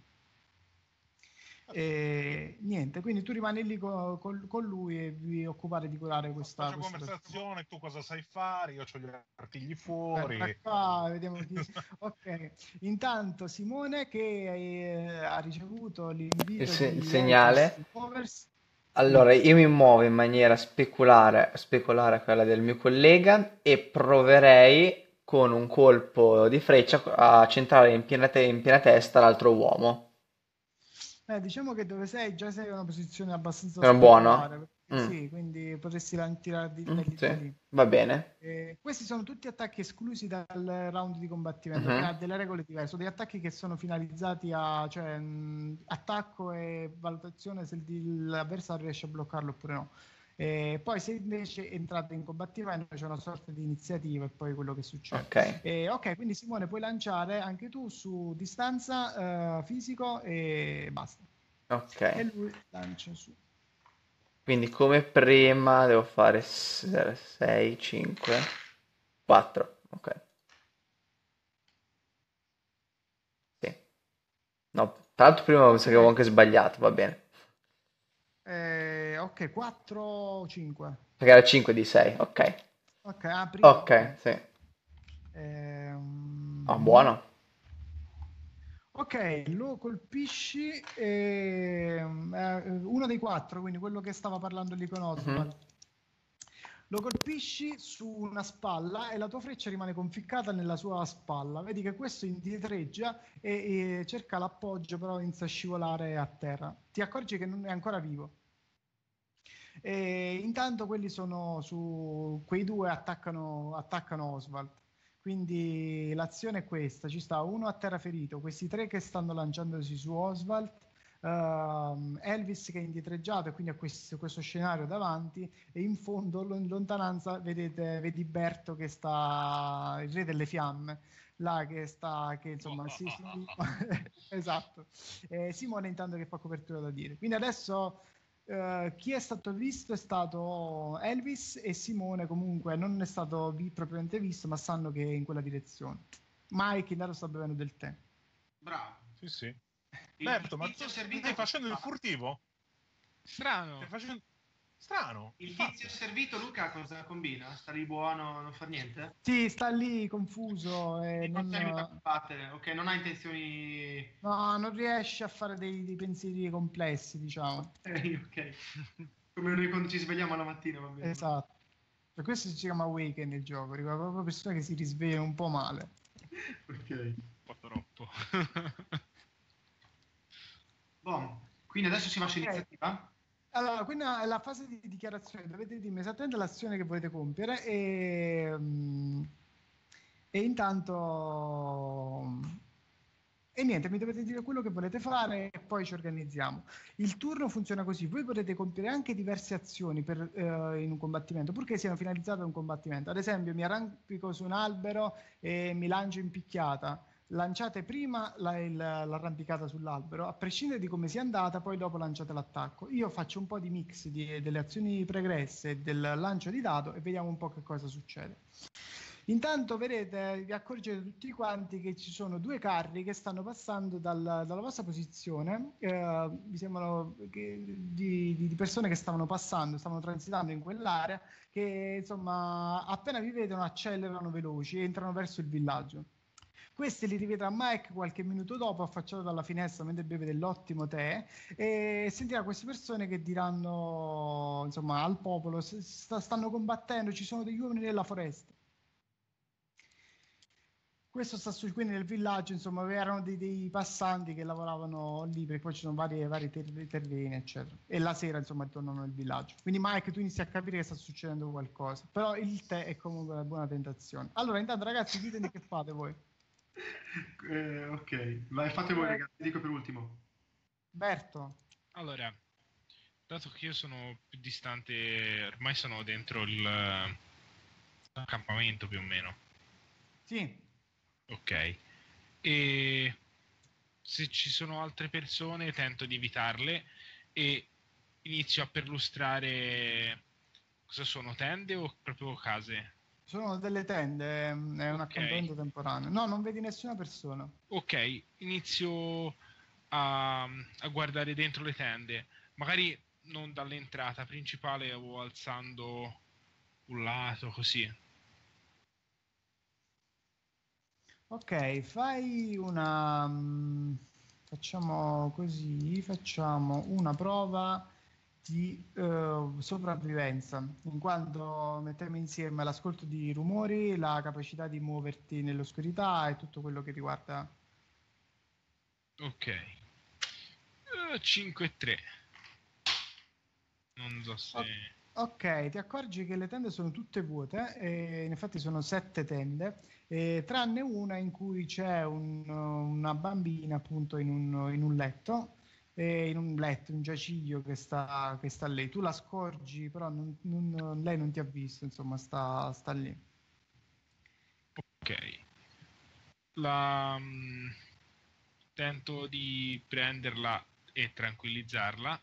E niente, quindi tu rimani lì co- col- con lui e vi occupate di curare questa, Faccio questa conversazione, tu cosa sai fare, io ho gli artigli persona. fuori. Guarda qua, vediamo chi... Ok, intanto Simone che eh, ha ricevuto l'invito Il se- di il segnale. Elvis di muoversi. Allora, io mi muovo in maniera speculare, speculare a quella del mio collega e proverei con un colpo di freccia a centrare in piena, te- in piena testa l'altro uomo. Eh, diciamo che dove sei già sei in una posizione abbastanza Sono buono? speculare, perché Mm, sì, quindi potresti lan- tirare di, mm, da lì. sì, Da lì. va bene. Eh, questi sono tutti attacchi esclusi dal round di combattimento, che Mhm. ha delle regole diverse, sono degli attacchi che sono finalizzati a, cioè, mh, attacco e valutazione se il- l'avversario riesce a bloccarlo oppure no. E poi se invece entrate in combattimento c'è una sorta di iniziativa e poi quello che succede. Ok, E, ok, quindi Simone puoi lanciare anche tu su distanza, eh, fisico e basta. ok. E lui lancia su. Quindi come prima devo fare sei, cinque, quattro. Ok, sì. No, tra l'altro prima mi sa che avevo Ok, anche sbagliato, va bene. eh, ok, quattro o cinque. Perché era cinque di sei, ok. Ok, ah, prima, Ok, ok. sì. Ah, Ehm, buono. ok, lo colpisci, ehm, eh, uno dei quattro, quindi quello che stava parlando lì con Mhm. Oswald. Lo colpisci su una spalla e la tua freccia rimane conficcata nella sua spalla. Vedi che questo indietreggia e, e cerca l'appoggio, però inizia a scivolare a terra. Ti accorgi che non è ancora vivo. E intanto quelli sono su quei due attaccano, attaccano Oswald. Quindi l'azione è questa: ci sta uno a terra ferito, questi tre che stanno lanciandosi su Oswald, ehm, Elvis che è indietreggiato e quindi ha questo, questo scenario davanti, e in fondo in lontananza vedete vedi Berto che sta, il re delle fiamme, là che sta, che insomma sì, sì, esatto. E Simone intanto che fa copertura da dire. Quindi adesso Uh, chi è stato visto è stato Elvis, e Simone comunque non è stato vi- propriamente visto, ma sanno che è in quella direzione. Mike intanto sta bevendo del tè. Bravo. Sì, sì. Il Berto, ma tizio tu servito stai facendo il furtivo? Stai Strano. facendo... Strano, che il tizio fatto? servito Luca cosa combina? Sta lì buono, non fa niente? Sì, sta lì confuso e Quindi non non, seguita a combattere, ok, non ha intenzioni. no, non riesce a fare dei, dei pensieri complessi, diciamo. Ok, ok. Come noi quando ci svegliamo la mattina, va bene. Esatto. Per questo si chiama Awaken il gioco, riguarda proprio persone che si risvegliano un po' male. Ok. Un po' troppo. Boh, quindi adesso si va su Ok. iniziativa? Allora, quindi è la fase di dichiarazione, dovete dirmi esattamente l'azione che volete compiere e, mm, e intanto e niente, mi dovete dire quello che volete fare e poi ci organizziamo. Il turno funziona così: voi potete compiere anche diverse azioni per, eh, in un combattimento, purché siano finalizzate a un combattimento. Ad esempio, mi arrampico su un albero e mi lancio in picchiata. Lanciate prima la- il- l'arrampicata sull'albero, a prescindere di come sia andata, poi dopo lanciate l'attacco. Io faccio un po' di mix di- delle azioni pregresse e del lancio di dado e vediamo un po' che cosa succede. Intanto vedete, vi accorgete tutti quanti che ci sono due carri che stanno passando dal- dalla vostra posizione, eh, mi sembrano che- di, di- di persone che stavano passando, stavano transitando in quell'area, che insomma appena vi vedono accelerano veloci e entrano verso il villaggio. Questi li rivedrà Mike qualche minuto dopo, affacciato dalla finestra mentre beve dell'ottimo tè, e sentirà queste persone che diranno insomma al popolo: "S- sta- stanno combattendo, ci sono degli uomini nella foresta". Questo sta su, quindi nel villaggio, insomma, erano dei, dei passanti che lavoravano lì, perché poi ci sono vari, vari ter- terreni, eccetera. E la sera, insomma, tornano nel villaggio. Quindi, Mike, tu inizi a capire che sta succedendo qualcosa. Però il tè è comunque una buona tentazione. Allora, intanto, ragazzi, ditemi che fate voi. Eh, ok, vai, fate voi Eh, ragazzi, dico per ultimo. Berto. Allora, dato che io sono più distante, ormai sono dentro il eh, accampamento più o meno. Sì. Ok. E se ci sono altre persone tento di evitarle e inizio a perlustrare cosa sono, tende o proprio case? Sono delle tende, ehm, è un Ok. accampamento temporaneo. No, non vedi nessuna persona. Ok, inizio a, a guardare dentro le tende, magari non dall'entrata principale o alzando un lato così. Ok, fai una... mm, facciamo così, facciamo una prova di eh, sopravvivenza, in quanto mettiamo insieme l'ascolto di rumori, la capacità di muoverti nell'oscurità e tutto quello che riguarda. Ok. Uh, cinque e tre. Non so se... Ok, ti accorgi che le tende sono tutte vuote, e in effetti sono sette tende, e tranne una in cui c'è un, una bambina appunto in un, in un letto, e in un letto, un giaciglio che sta, che sta lì. Tu la scorgi, però non, non- lei non ti ha visto, insomma, sta, sta lì. Ok. La... mm, tento di prenderla e tranquillizzarla.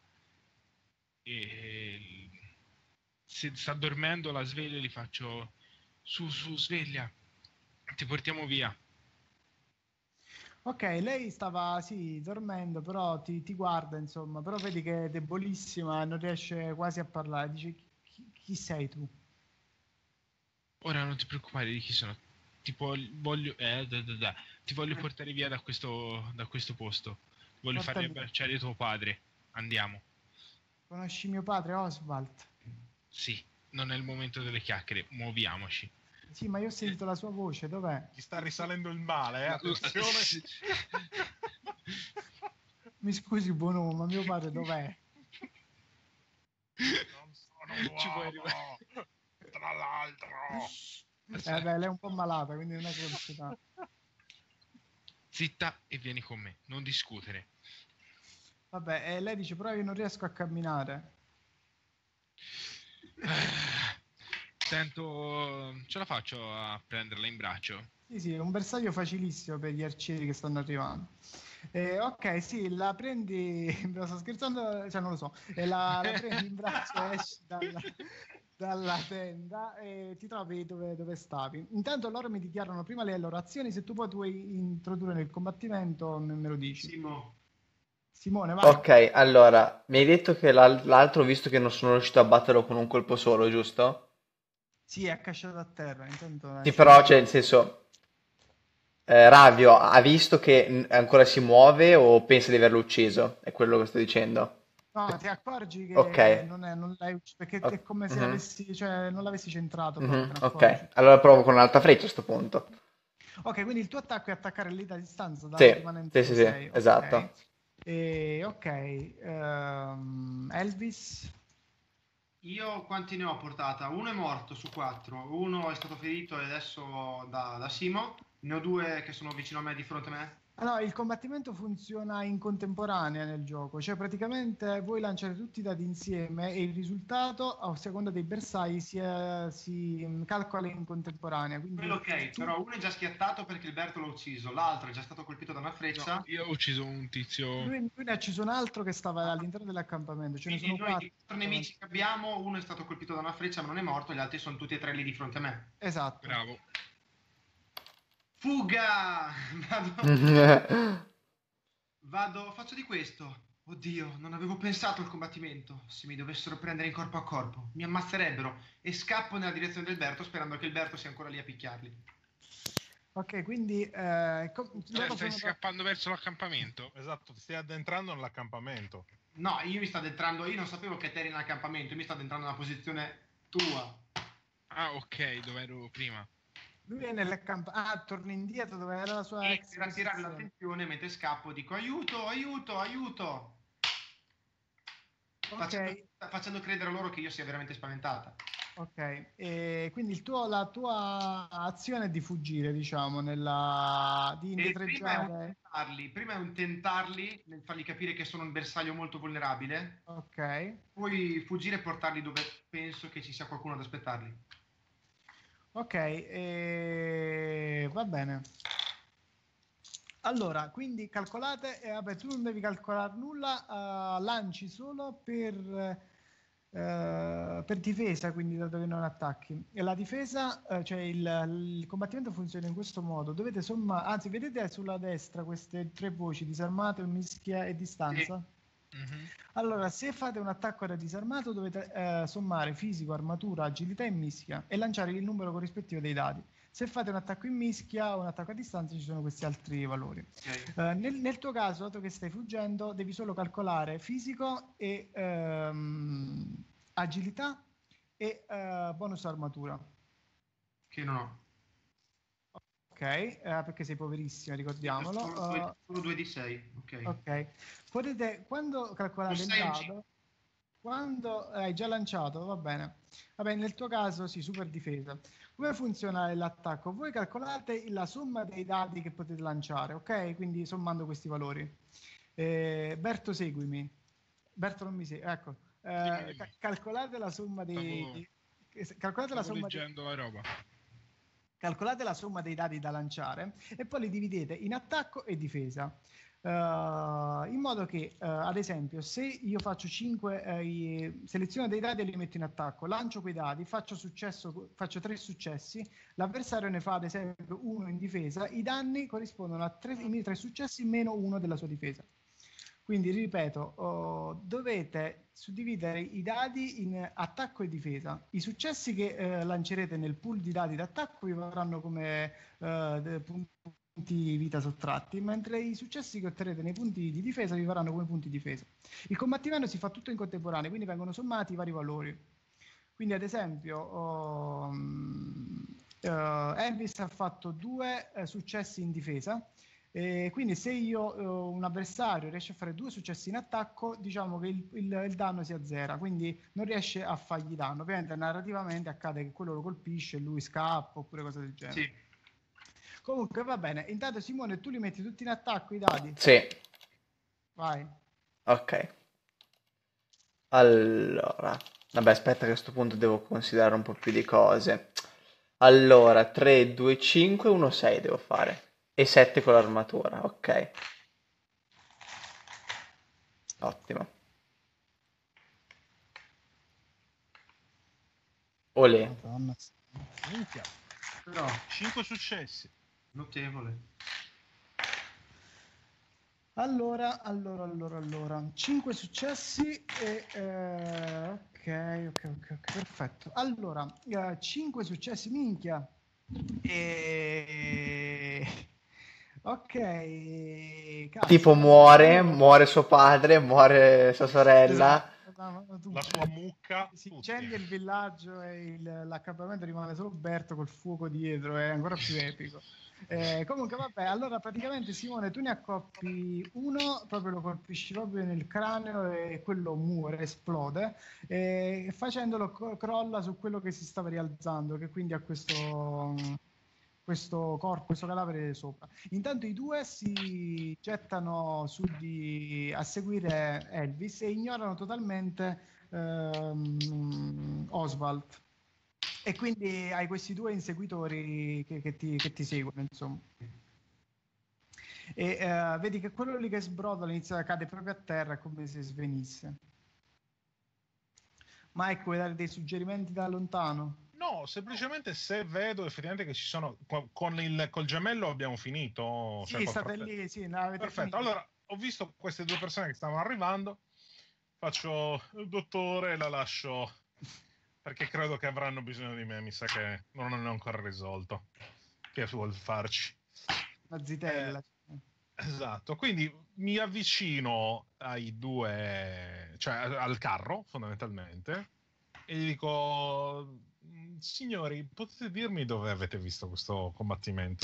E se sta dormendo la sveglio e gli faccio: su, su, sveglia, ti portiamo via. Ok, lei stava, sì, dormendo, però ti, ti guarda, insomma, però vedi che è debolissima, non riesce quasi a parlare. Dice, chi, chi sei tu? Ora non ti preoccupare di chi sono. Ti voglio, eh, da, da, da. Ti voglio portare via da questo, da questo posto. Ti voglio fare Portami. abbracciare tuo padre. Andiamo. Conosci mio padre Oswald? Sì, non è il momento delle chiacchiere, muoviamoci. Sì, ma io ho sentito la sua voce, dov'è? Gli sta risalendo il male, eh? Attenzione. Mi scusi, buon uomo, ma mio padre dov'è? Non sono un Ci puoi uomo, arrivare. tra l'altro. Eh beh, lei è un po' malata, quindi non è che lo riuscita. Zitta e vieni con me, non discutere. Vabbè, e lei dice, però io non riesco a camminare. Sento, ce la faccio a prenderla in braccio? Sì, sì, è un bersaglio facilissimo per gli arcieri che stanno arrivando. Eh, ok, sì, la prendi, me lo sto scherzando, cioè non lo so, e la, la prendi in braccio, esci dalla, dalla tenda e ti trovi dove, dove stavi. Intanto loro mi dichiarano prima le loro azioni, se tu poi tu vuoi introdurre nel combattimento me, me lo dici. Simo. Simone, vai. Ok, allora, mi hai detto che l'al- l'altro, visto che non sono riuscito a batterlo con un colpo solo, giusto? Sì, è accasciato a terra, intanto Sì, esce però, fuori. cioè, nel senso, eh, Ravio ha visto che n- ancora si muove o pensa di averlo ucciso? È quello che sto dicendo. No, ti accorgi Ok. che non, è, non l'hai ucciso, perché Ok. è come se Mhm. avessi, cioè, non l'avessi centrato proprio, Mhm, te ne accorgi. ok, allora provo con un'altra freccia a sto punto. Ok, quindi il tuo attacco è attaccare lì da distanza, da Sì, rimanente sì, dove sì, sì, sei, ok. esatto. E, ok, ehm, Elvis, Io quanti ne ho portata? Uno è morto su quattro, uno è stato ferito e adesso da, da Simo, ne ho due che sono vicino a me, di fronte a me. allora il combattimento funziona in contemporanea nel gioco, cioè praticamente voi lanciate tutti i dadi insieme e il risultato a seconda dei bersagli si, eh, si mm, calcola in contemporanea, Quello quindi ok, tu, però uno è già schiattato perché Alberto l'ha ucciso, l'altro è già stato colpito da una No, freccia, io ho ucciso un tizio. lui, lui ne ha ucciso un altro che stava all'interno dell'accampamento, ce ne quindi sono noi quattro. di quattro nemici che abbiamo, uno è stato colpito da una freccia ma non è morto, gli altri sono tutti e tre lì di fronte a me. Esatto. Bravo. Fuga! Vado, vado, faccio di questo. Oddio, non avevo pensato al combattimento. Se mi dovessero prendere in corpo a corpo, mi ammazzerebbero. E scappo nella direzione di Alberto sperando che Alberto sia ancora lì a picchiarli. Ok, quindi eh, co- Cioè, loro stai sono da- scappando verso l'accampamento? Esatto, ti stai addentrando nell'accampamento. No, io mi sto addentrando, io non sapevo che te eri in accampamento, io mi sto addentrando nella posizione tua. Ah, ok, dove ero prima. lui è nell'accampamento. Ah, torna indietro dove era la sua E ex per attirare posizione. l'attenzione mentre scappo dico aiuto, aiuto, aiuto. Ok, Facendo, facendo credere a loro che io sia veramente spaventata. ok. E quindi il tuo, la tua azione è di fuggire, diciamo, nella, di E prima è un indietreggiare. tentarli, prima è un tentarli nel fargli capire che sono un bersaglio molto vulnerabile, Ok, poi fuggire e portarli dove penso che ci sia qualcuno ad aspettarli. ok, e... va bene. Allora, quindi calcolate, e vabbè, tu non devi calcolare nulla, uh, lanci solo per, uh, per difesa, quindi da dove non attacchi. E la difesa, uh, cioè il, il combattimento funziona in questo modo, dovete sommare, anzi vedete sulla destra queste tre voci, disarmato, mischia e distanza? Sì. Mm-hmm. Allora, se fate un attacco da disarmato dovete uh, sommare fisico, armatura, agilità e mischia e lanciare il numero corrispettivo dei dadi. Se fate un attacco in mischia o un attacco a distanza ci sono questi altri valori. Okay. Uh, nel, nel tuo caso, dato che stai fuggendo, devi solo calcolare fisico e um, agilità e uh, bonus armatura. Che non ho. Ok, eh, perché sei poverissimo, ricordiamolo. Solo, due, Uh, solo due di sei. Ok. ok, potete, quando calcolate il sei o dado, quando hai già lanciato, va bene. Vabbè, nel tuo caso sì, super difesa. Come funziona l'attacco? Voi calcolate la somma dei dadi che potete lanciare, ok? Quindi sommando questi valori. Eh, Berto, seguimi. Berto non mi segue, ecco. Eh, Dimmi, dimmi. ca- calcolate la somma dei... Stavo- dei- calcolate la Stavo somma dei... leggendo la roba. Calcolate la somma dei dadi da lanciare e poi li dividete in attacco e difesa. Uh, in modo che, uh, ad esempio, se io faccio cinque, uh, seleziono dei dadi e li metto in attacco, lancio quei dadi, faccio successo, faccio tre successi, l'avversario ne fa ad esempio uno in difesa, i danni corrispondono a tre, i miei tre successi meno uno della sua difesa. Quindi ripeto, oh, dovete suddividere i dadi in attacco e difesa. I successi che eh, lancerete nel pool di dadi d'attacco vi varranno come eh, punti vita sottratti, mentre i successi che otterrete nei punti di difesa vi varranno come punti di difesa. Il combattimento si fa tutto in contemporanea, quindi vengono sommati i vari valori. Quindi ad esempio oh, um, uh, Elvis ha fatto due uh, successi in difesa. E quindi se io eh, un avversario riesce a fare due successi in attacco, diciamo che il, il, il danno si azzera, quindi non riesce a fargli danno. Ovviamente narrativamente accade che quello lo colpisce e lui scappa oppure cose del genere. Sì. Comunque va bene. Intanto Simone, tu li metti tutti in attacco i dadi? Sì. Vai. Ok. Allora, vabbè, aspetta che a questo punto devo considerare un po' più di cose. Allora, tre, due, cinque, uno, sei devo fare. E sette con l'armatura, ok. Ottimo. Olè. Madonna. Minchia. Però, cinque successi. notevole. Allora, allora, allora, allora. cinque successi e... Eh, ok, ok, ok, ok, perfetto. Allora, eh, cinque successi, minchia. E... Ok, cazzo, Tipo muore, muore suo padre, muore sua sorella. Esatto. La sua mucca. Si tutti. incendia il villaggio e il- l'accampamento rimane solo Berto col fuoco dietro, è ancora più epico. Eh, comunque vabbè, allora praticamente Simone tu ne accoppi uno, proprio lo colpisci proprio nel cranio e quello muore, esplode e facendolo co- crolla su quello che si stava rialzando, che quindi ha questo, questo corpo, questo cadavere sopra. Intanto i due si gettano su di, a seguire Elvis e ignorano totalmente ehm, Oswald. E quindi hai questi due inseguitori che, che, ti, che ti seguono, insomma. E eh, vedi che quello lì che sbrodola inizia, cade proprio a terra, come se svenisse. Mike, vuoi dare dei suggerimenti da lontano? No, semplicemente se vedo effettivamente che ci sono. Con il col gemello abbiamo finito. Sì, cioè col state fratello. lì, sì, ne avete Perfetto. finito. Allora, ho visto queste due persone che stavano arrivando. Faccio il dottore e la lascio. Perché credo che avranno bisogno di me. Mi sa che non hanno ancora risolto. Che vuol farci? Una zitella. Eh, esatto. Quindi mi avvicino ai due, cioè al carro, fondamentalmente, e gli dico: signori, potete dirmi dove avete visto questo combattimento?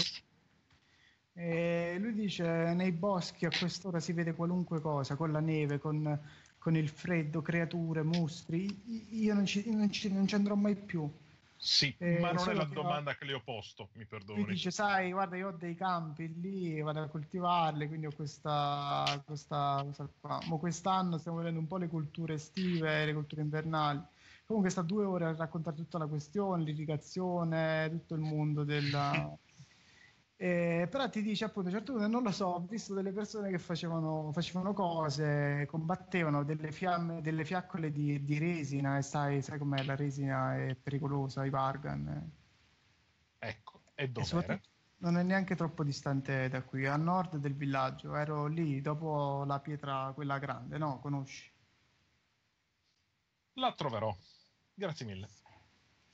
E lui dice: nei boschi a quest'ora si vede qualunque cosa, con la neve, con, con il freddo, creature, mostri. I- Io non ci, non ci, non ci andrò mai più. Sì, Eh, ma non è solo la che ho- domanda che le ho posto, mi Lui perdoni. dice: sai, guarda, io ho dei campi lì, vado a coltivarli, quindi ho questa, questa cosa qua. Ma quest'anno stiamo vedendo un po' le culture estive, le culture invernali. Comunque sta due ore a raccontare tutta la questione, l'irrigazione, tutto il mondo della... Eh, però ti dice appunto a un certo punto, non lo so, ho visto delle persone che facevano, facevano cose, combattevano delle fiamme, delle fiaccole di, di resina, e sai, sai com'è, la resina è pericolosa, i Vargan. eh. Ecco, e E dov'era? soprattutto non è neanche troppo distante da qui, a nord del villaggio. Ero lì dopo la pietra, quella grande, no? Conosci? La troverò. Grazie mille.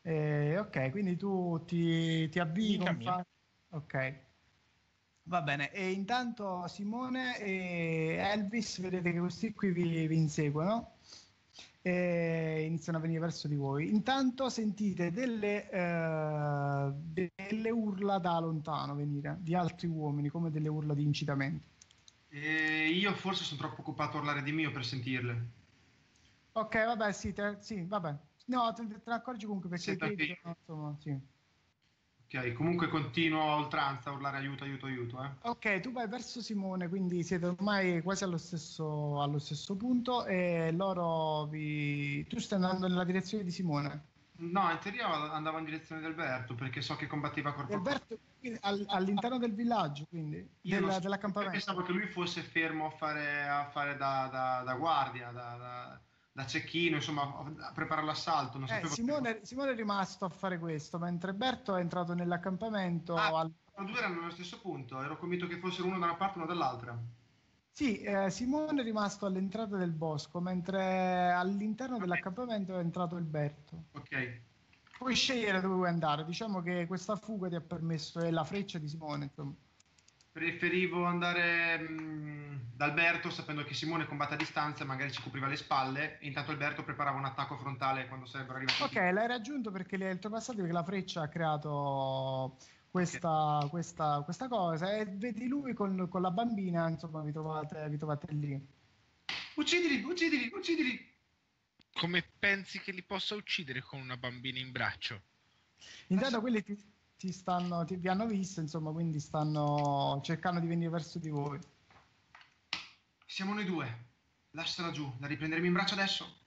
Eh, ok, quindi tu ti, ti avvii con Cammino. fa... Ok, va bene. E intanto Simone e Elvis, vedete che questi qui vi, vi inseguono e iniziano a venire verso di voi. Intanto sentite delle, eh, delle urla da lontano venire, di altri uomini, come delle urla di incitamento. E io forse sono troppo occupato a urlare di mio per sentirle. Ok, vabbè, sì, te- sì, vabbè. No, te, te ne accorgi comunque perché i Sì, piedi perché... sono, insomma, sì. Ok, comunque continuo a oltranza a urlare aiuto, aiuto, aiuto, eh. Ok, tu vai verso Simone, quindi siete ormai quasi allo stesso, allo stesso punto e loro vi... Tu stai andando nella direzione di Simone. No, in teoria andavo in direzione di Alberto perché so che combatteva Di corpo a corpo. Alberto quindi, al- all'interno del villaggio, quindi, Io non del- so, io dell'accampamento. pensavo che lui fosse fermo a fare, a fare da, da- da guardia, da, da- da cecchino, insomma, a preparare l'assalto. Non Eh, sapevo che... Simone, Simone è rimasto a fare questo, mentre Berto è entrato Ah, nell'accampamento. Al... loro due erano nello stesso punto, ero convinto che fossero uno da una parte e uno dall'altra. Sì, eh, Simone è rimasto all'entrata del bosco, mentre all'interno Va bene, dell'accampamento è entrato il Berto. ok. Puoi scegliere dove vuoi andare. Diciamo che questa fuga ti ha permesso, è la freccia di Simone, insomma. Preferivo andare mh, da Alberto sapendo che Simone combatte a distanza, magari ci copriva le spalle, e intanto Alberto preparava un attacco frontale quando sarebbero arrivati Ok, tutti. l'hai raggiunto perché il tuo passaggio, perché la freccia ha creato Ok. questa, questa, questa cosa e vedi lui con, con la bambina, insomma, vi trovate, vi trovate lì. Uccidili, uccidili, uccidili! Come pensi che li possa uccidere con una bambina in braccio? Intanto quelli ti, ti stanno, ti, vi hanno visto, insomma, quindi stanno cercando di venire verso di voi. Siamo noi due. Lasciala giù, la riprenderemo in braccio adesso.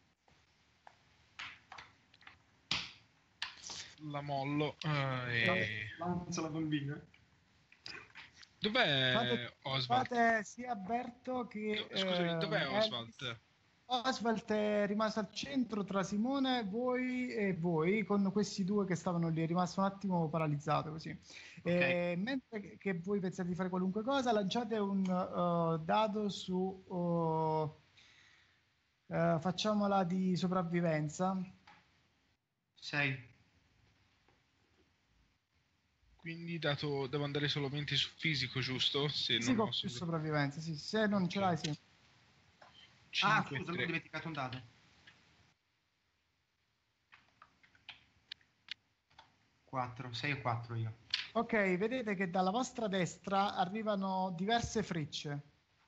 La mollo. eh, e... Lancia la bambina. Dov'è Fate, Oswald? fate sia Berto che Do- scusami, dov'è eh, Elvis. Oswald? Oswald è rimasto al centro tra Simone, voi e voi, con questi due che stavano lì, è rimasto un attimo paralizzato così. Ok. E mentre che voi pensate di fare qualunque cosa, lanciate un uh, dado su, uh, uh, facciamola di sopravvivenza. Sei. Quindi dato, devo andare solamente su fisico, giusto? Se non Fisico ho più solo... sopravvivenza, sì. Se non ce Ok. l'hai, sì. Ah, cinque, scusa, mi ho tre. dimenticato un dado. quattro, sei e quattro io. Ok, vedete che dalla vostra destra arrivano diverse frecce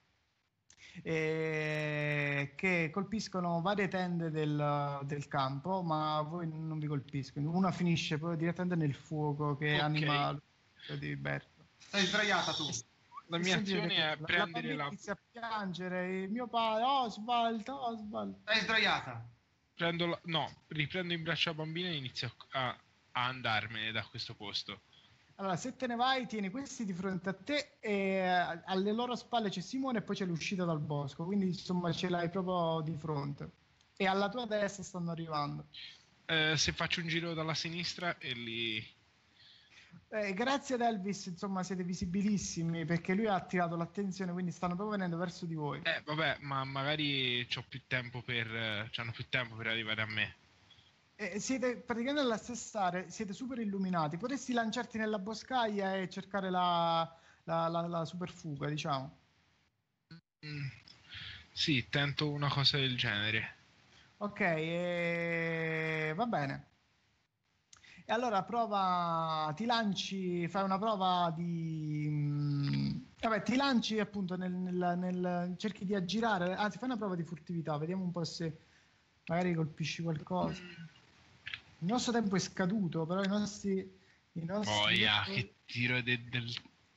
eh, che colpiscono varie tende del, del campo, ma voi non vi colpiscono. Una finisce poi direttamente nel fuoco che Ok. anima l- di Berto. Stai sdraiata tu. La E mia sentite azione che è la, la prendere bambina la... inizia a piangere, il mio padre, Oswald, Oswald. Stai sdraiata. Prendo la... No, riprendo in braccio la bambina e inizio a, a andarmene da questo posto. Allora, se te ne vai, tieni questi di fronte a te e eh, alle loro spalle c'è Simone e poi c'è l'uscita dal bosco, quindi insomma ce l'hai proprio di fronte. E alla tua destra stanno arrivando. Eh, se faccio un giro dalla sinistra e li... Eh, grazie ad Elvis, insomma, siete visibilissimi perché lui ha attirato l'attenzione, quindi stanno proprio venendo verso di voi. Eh, vabbè, ma magari c'ho più tempo per... eh, c'hanno più tempo per arrivare a me. Eh, siete praticamente alla stessa area, siete super illuminati. Potresti lanciarti nella boscaglia e cercare la, la, la, la super fuga, diciamo. Mm, sì, tento una cosa del genere. Ok, eh, va bene. E allora prova, ti lanci, fai una prova di... mm, vabbè, ti lanci appunto nel, nel- nel- cerchi di aggirare, anzi fai una prova di furtività, vediamo un po' se magari colpisci qualcosa. Il nostro tempo è scaduto, però i nostri... I nostri Boia, che tiro de- del...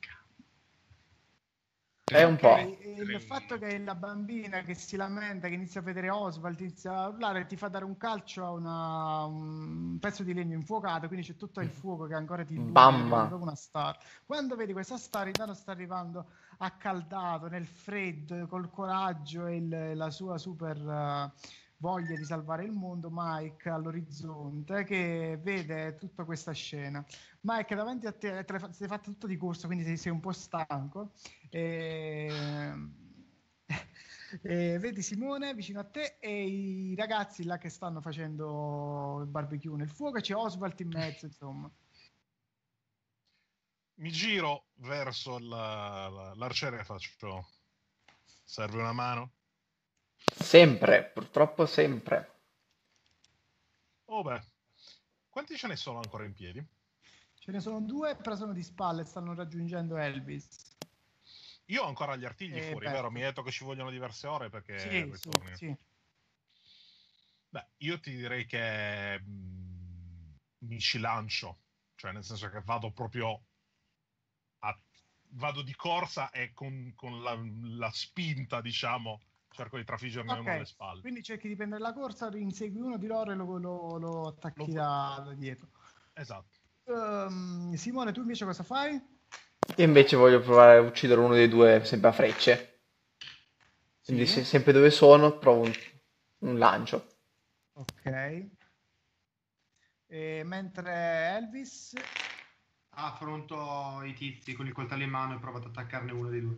È un Ok, po'. e il fatto che la bambina che si lamenta, che inizia a vedere Oswald, inizia a urlare, ti fa dare un calcio a una- un pezzo di legno infuocato, quindi c'è tutto il fuoco che ancora ti illumina, Bamma. rimane proprio una star. Quando vedi questa star, intanto sta arrivando accaldato, nel freddo, col coraggio e il- la sua super eh, voglia di salvare il mondo, Mike all'orizzonte, che vede tutta questa scena. Mike, davanti a te, te l'hai sei fatto tutto di corsa, quindi sei, sei un po' stanco. E... E vedi Simone vicino a te e i ragazzi là che stanno facendo il barbecue nel fuoco e c'è Oswald in mezzo, insomma. Mi giro verso la- la- l'arciere e faccio... Serve una mano? Sempre, purtroppo sempre. Oh beh, quanti ce ne sono ancora in piedi? Ce ne sono due, però sono di spalle, stanno raggiungendo Elvis. Io ho ancora gli artigli E fuori, Berto. vero? Mi hai detto che ci vogliono diverse ore perché Sì, sì, ritorni. sì. Beh, io ti direi che mm, mi ci lancio, cioè nel senso che vado proprio a... vado di corsa e con, con la, la spinta, diciamo, cerco di trafiggerne uno alle Ok, spalle. quindi cerchi di prendere la corsa, insegui uno di loro e lo, lo- lo attacchi Lo- da, da dietro. Esatto. Ehm, Simone, tu invece cosa fai? Io invece voglio provare a uccidere uno dei due sempre a frecce. Quindi Sì, se- sempre dove sono provo un, un lancio. ok. E mentre Elvis, Affronto i tizi con il coltello in mano e provo ad attaccarne uno dei due.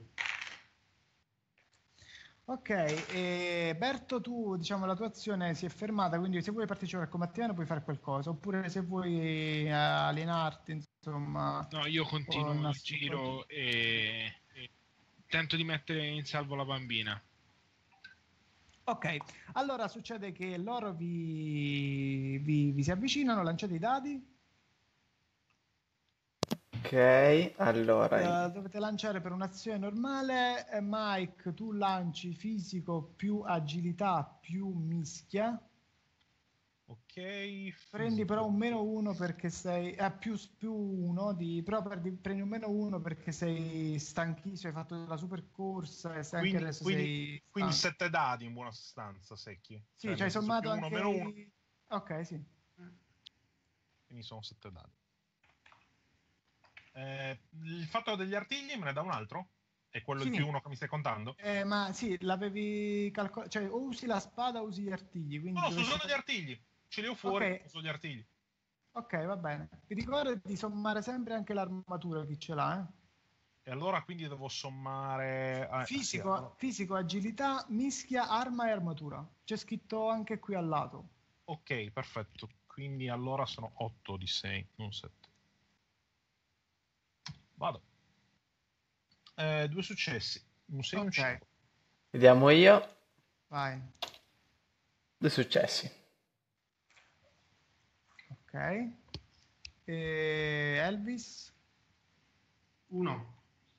ok, e Berto, tu diciamo la tua azione si è fermata, quindi se vuoi partecipare al combattimento puoi fare qualcosa, oppure se vuoi eh, allenarti, insomma, No, io o continuo il nascondere un po' giro e, e tento di mettere in salvo la bambina. Ok, allora succede che loro vi, vi, vi si avvicinano, lanciate i dadi, Ok, allora. eh, dovete lanciare per un'azione normale, eh, Mike tu lanci fisico più agilità più mischia, Ok, prendi però fisico. un meno uno perché sei, eh, più, più uno, di, però prendi, prendi un meno uno perché sei stanchissimo, hai fatto la super corsa e sei anche Quindi, adesso quindi, sei quindi stanco. sette dadi in buona sostanza, secchi. Sì, Cioè, ci hai nel senso sommato più uno anche meno uno, i... Ok, sì. quindi sono sette dadi. Eh, il fatto degli artigli me ne dà un altro? È quello il più Sì. uno che mi stai contando? Eh, ma sì, l'avevi calcolato, cioè o usi la spada o usi gli artigli, No, quindi no, sto dovresti usando gli fare... artigli. Ce li ho Ok, fuori, uso gli artigli. ok, va bene. Vi ricordo di sommare sempre anche l'armatura, chi ce l'ha, eh? E allora quindi devo sommare... Ah, sì, allora... Fisico, fisico, agilità, mischia, arma e armatura. C'è scritto anche qui al lato. Ok, perfetto. Quindi allora sono otto di sei, non sette. Vado. Eh, due successi. Un sei e un Ok, cinque. Vediamo io. vai. Due successi. Ok. E Elvis? Uno.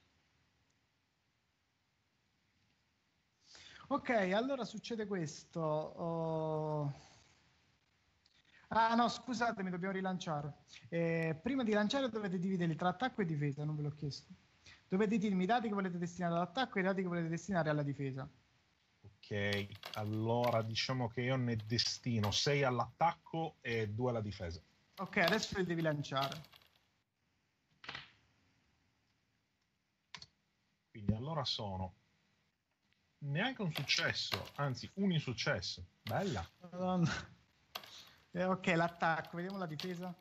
Ok, allora succede questo. Oh, ah no, scusatemi, dobbiamo rilanciare. Eh, prima di lanciare dovete dividerli tra attacco e difesa, non ve l'ho chiesto. Dovete dirmi i dati che volete destinare all'attacco e i dati che volete destinare alla difesa. Ok, allora diciamo che io ne destino sei all'attacco e due alla difesa. Ok, adesso li devi lanciare. Quindi allora sono neanche un successo, anzi un insuccesso. Bella. Madonna. Eh, ok, l'attacco, vediamo la difesa.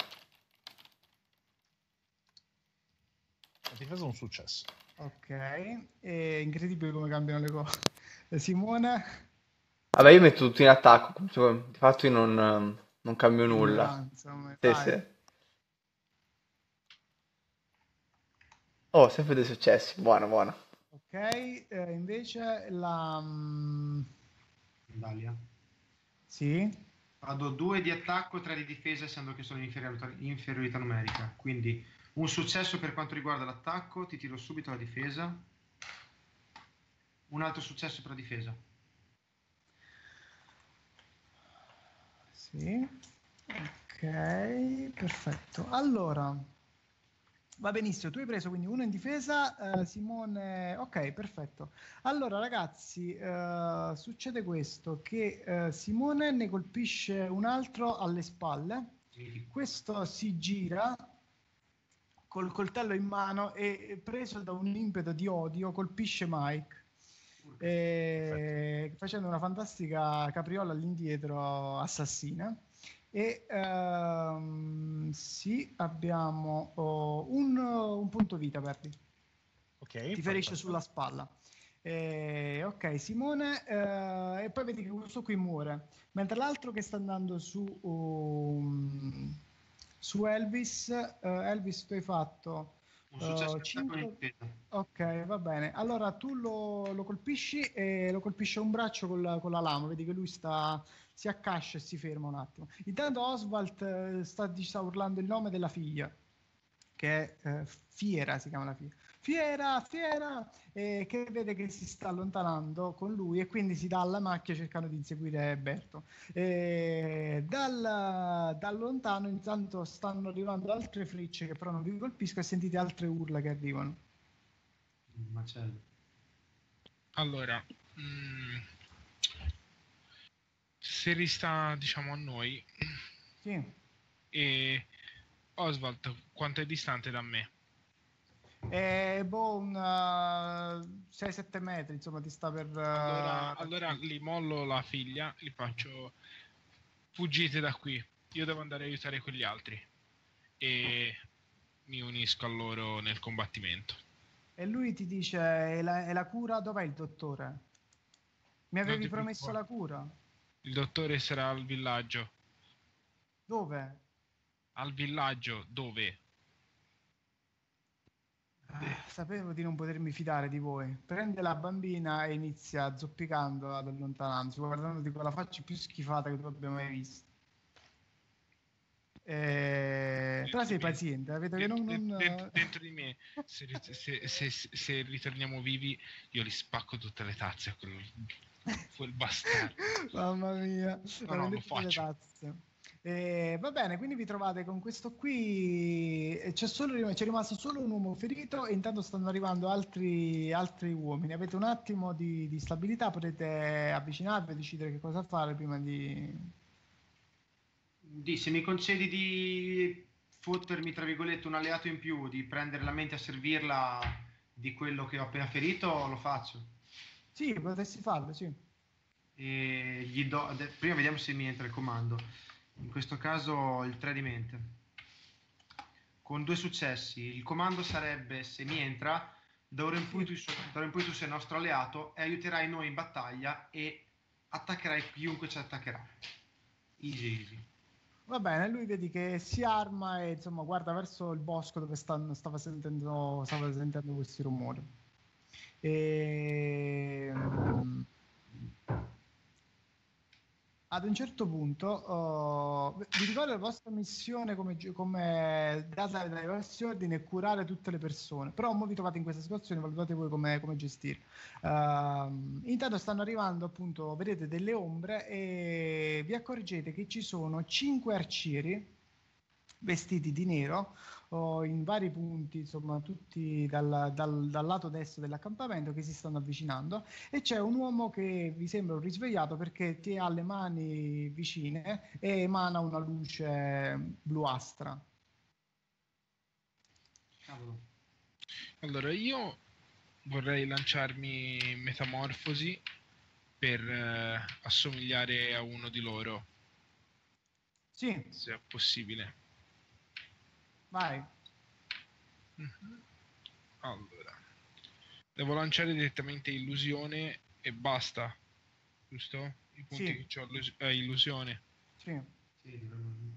La difesa è un successo. Ok, è incredibile come cambiano le cose. Eh, Simone? Vabbè, io metto tutto in attacco. Cioè, di fatto io non, ehm, non cambio nulla. Ignoranza, Sì, vai. sì. Oh, sempre dei successi. Buono, buono. Ok, eh, invece la... mm, Dalia. sì, Vado due di attacco, tre di difesa, essendo che sono in inferiorità, inferiorità numerica. Quindi un successo per quanto riguarda l'attacco, ti tiro subito la difesa. Un altro successo per la difesa. sì, ok, perfetto. Allora, va benissimo, tu hai preso quindi uno in difesa, eh, Simone, ok, perfetto. Allora ragazzi, eh, succede questo, che eh, Simone ne colpisce un altro alle spalle, questo si gira col coltello in mano e preso da un impeto di odio colpisce Mike. Eh, facendo una fantastica capriola all'indietro assassina e ehm, sì, abbiamo oh, un, un punto vita, perdi, Ok, ti ferisce perfetto. sulla spalla. Eh, ok, Simone, eh, e poi vedi che questo qui muore, mentre l'altro che sta andando su, um, su Elvis, eh, Elvis tu hai fatto Un successo uh, in attacco cinque. difesa. Ok, va bene. Allora tu lo, lo colpisci e lo colpisci a un braccio con la, con la lama, vedi che lui sta, si accascia e si ferma un attimo. Intanto Oswald eh, sta, sta urlando il nome della figlia, che è eh, Fiera, si chiama la figlia. Fiera, Fiera, eh, che vede che si sta allontanando con lui e quindi si dà alla macchia cercando di inseguire Berto. E dal, da lontano intanto stanno arrivando altre frecce che però non vi colpiscono e sentite altre urla che arrivano. Un macello. Allora, mh, se rista, diciamo, a noi, Sì. e Oswald, quanto è distante da me? E boh, un uh, sei sette metri, insomma, ti sta per... Uh, Allora, allora li mollo la figlia, li faccio fuggite da qui, io devo andare a aiutare quegli altri e mi unisco a loro nel combattimento. E lui ti dice, è la, è la cura? Dov'è il dottore? Mi avevi promesso la cura? Il dottore sarà al villaggio. Dove? Al villaggio, dove? Ah, sapevo di non potermi fidare di voi. Prende la bambina e inizia zoppicando ad allontanarsi, guardandoti con la faccia più schifata che tu abbia mai visto. Eh, però sei paziente, vedo che non... non... Dentro, dentro di me, se, se, se, se ritorniamo vivi, io li spacco tutte le tazze a quel, quel bastardo. Mamma mia, no, no, lo faccio. tazze. Eh, va bene, quindi vi trovate con questo qui, c'è, solo, c'è rimasto solo un uomo ferito e intanto stanno arrivando altri, altri uomini. Avete un attimo di, di stabilità, potete avvicinarvi e decidere che cosa fare prima di... Di, se mi concedi di fottermi, tra virgolette, un alleato in più, di prendere la mente a servirla di quello che ho appena ferito, lo faccio. Sì, potresti farlo, sì. E gli do, prima vediamo se mi entra il comando. In questo caso il tre di mente. Con due successi. Il comando sarebbe, se mi entra, da ora in poi tu, da ora in poi tu sei il nostro alleato e aiuterai noi in battaglia e attaccherai chiunque ci attaccherà. Easy, easy. Va bene, lui vedi che si arma e insomma guarda verso il bosco dove stanno, stava, sentendo, stava sentendo questi rumori. E... Ad un certo punto uh, vi ricordo la vostra missione come, come data dai vostri ordini è curare tutte le persone, però ora vi trovate in questa situazione, valutate voi come, come gestire. Uh, intanto stanno arrivando appunto, vedete delle ombre e vi accorgete che ci sono cinque arcieri vestiti di nero oh, in vari punti, insomma tutti dal, dal, dal lato destro dell'accampamento che si stanno avvicinando e c'è un uomo che vi sembra un risvegliato perché ti ha le mani vicine e emana una luce bluastra. Cavolo. Allora io vorrei lanciarmi metamorfosi per eh, assomigliare a uno di loro. Sì. Se è possibile. Vai. Mm-hmm. Allora, devo lanciare direttamente illusione e basta, giusto? I punti sì. che ho eh, illusione. Sì. Sì,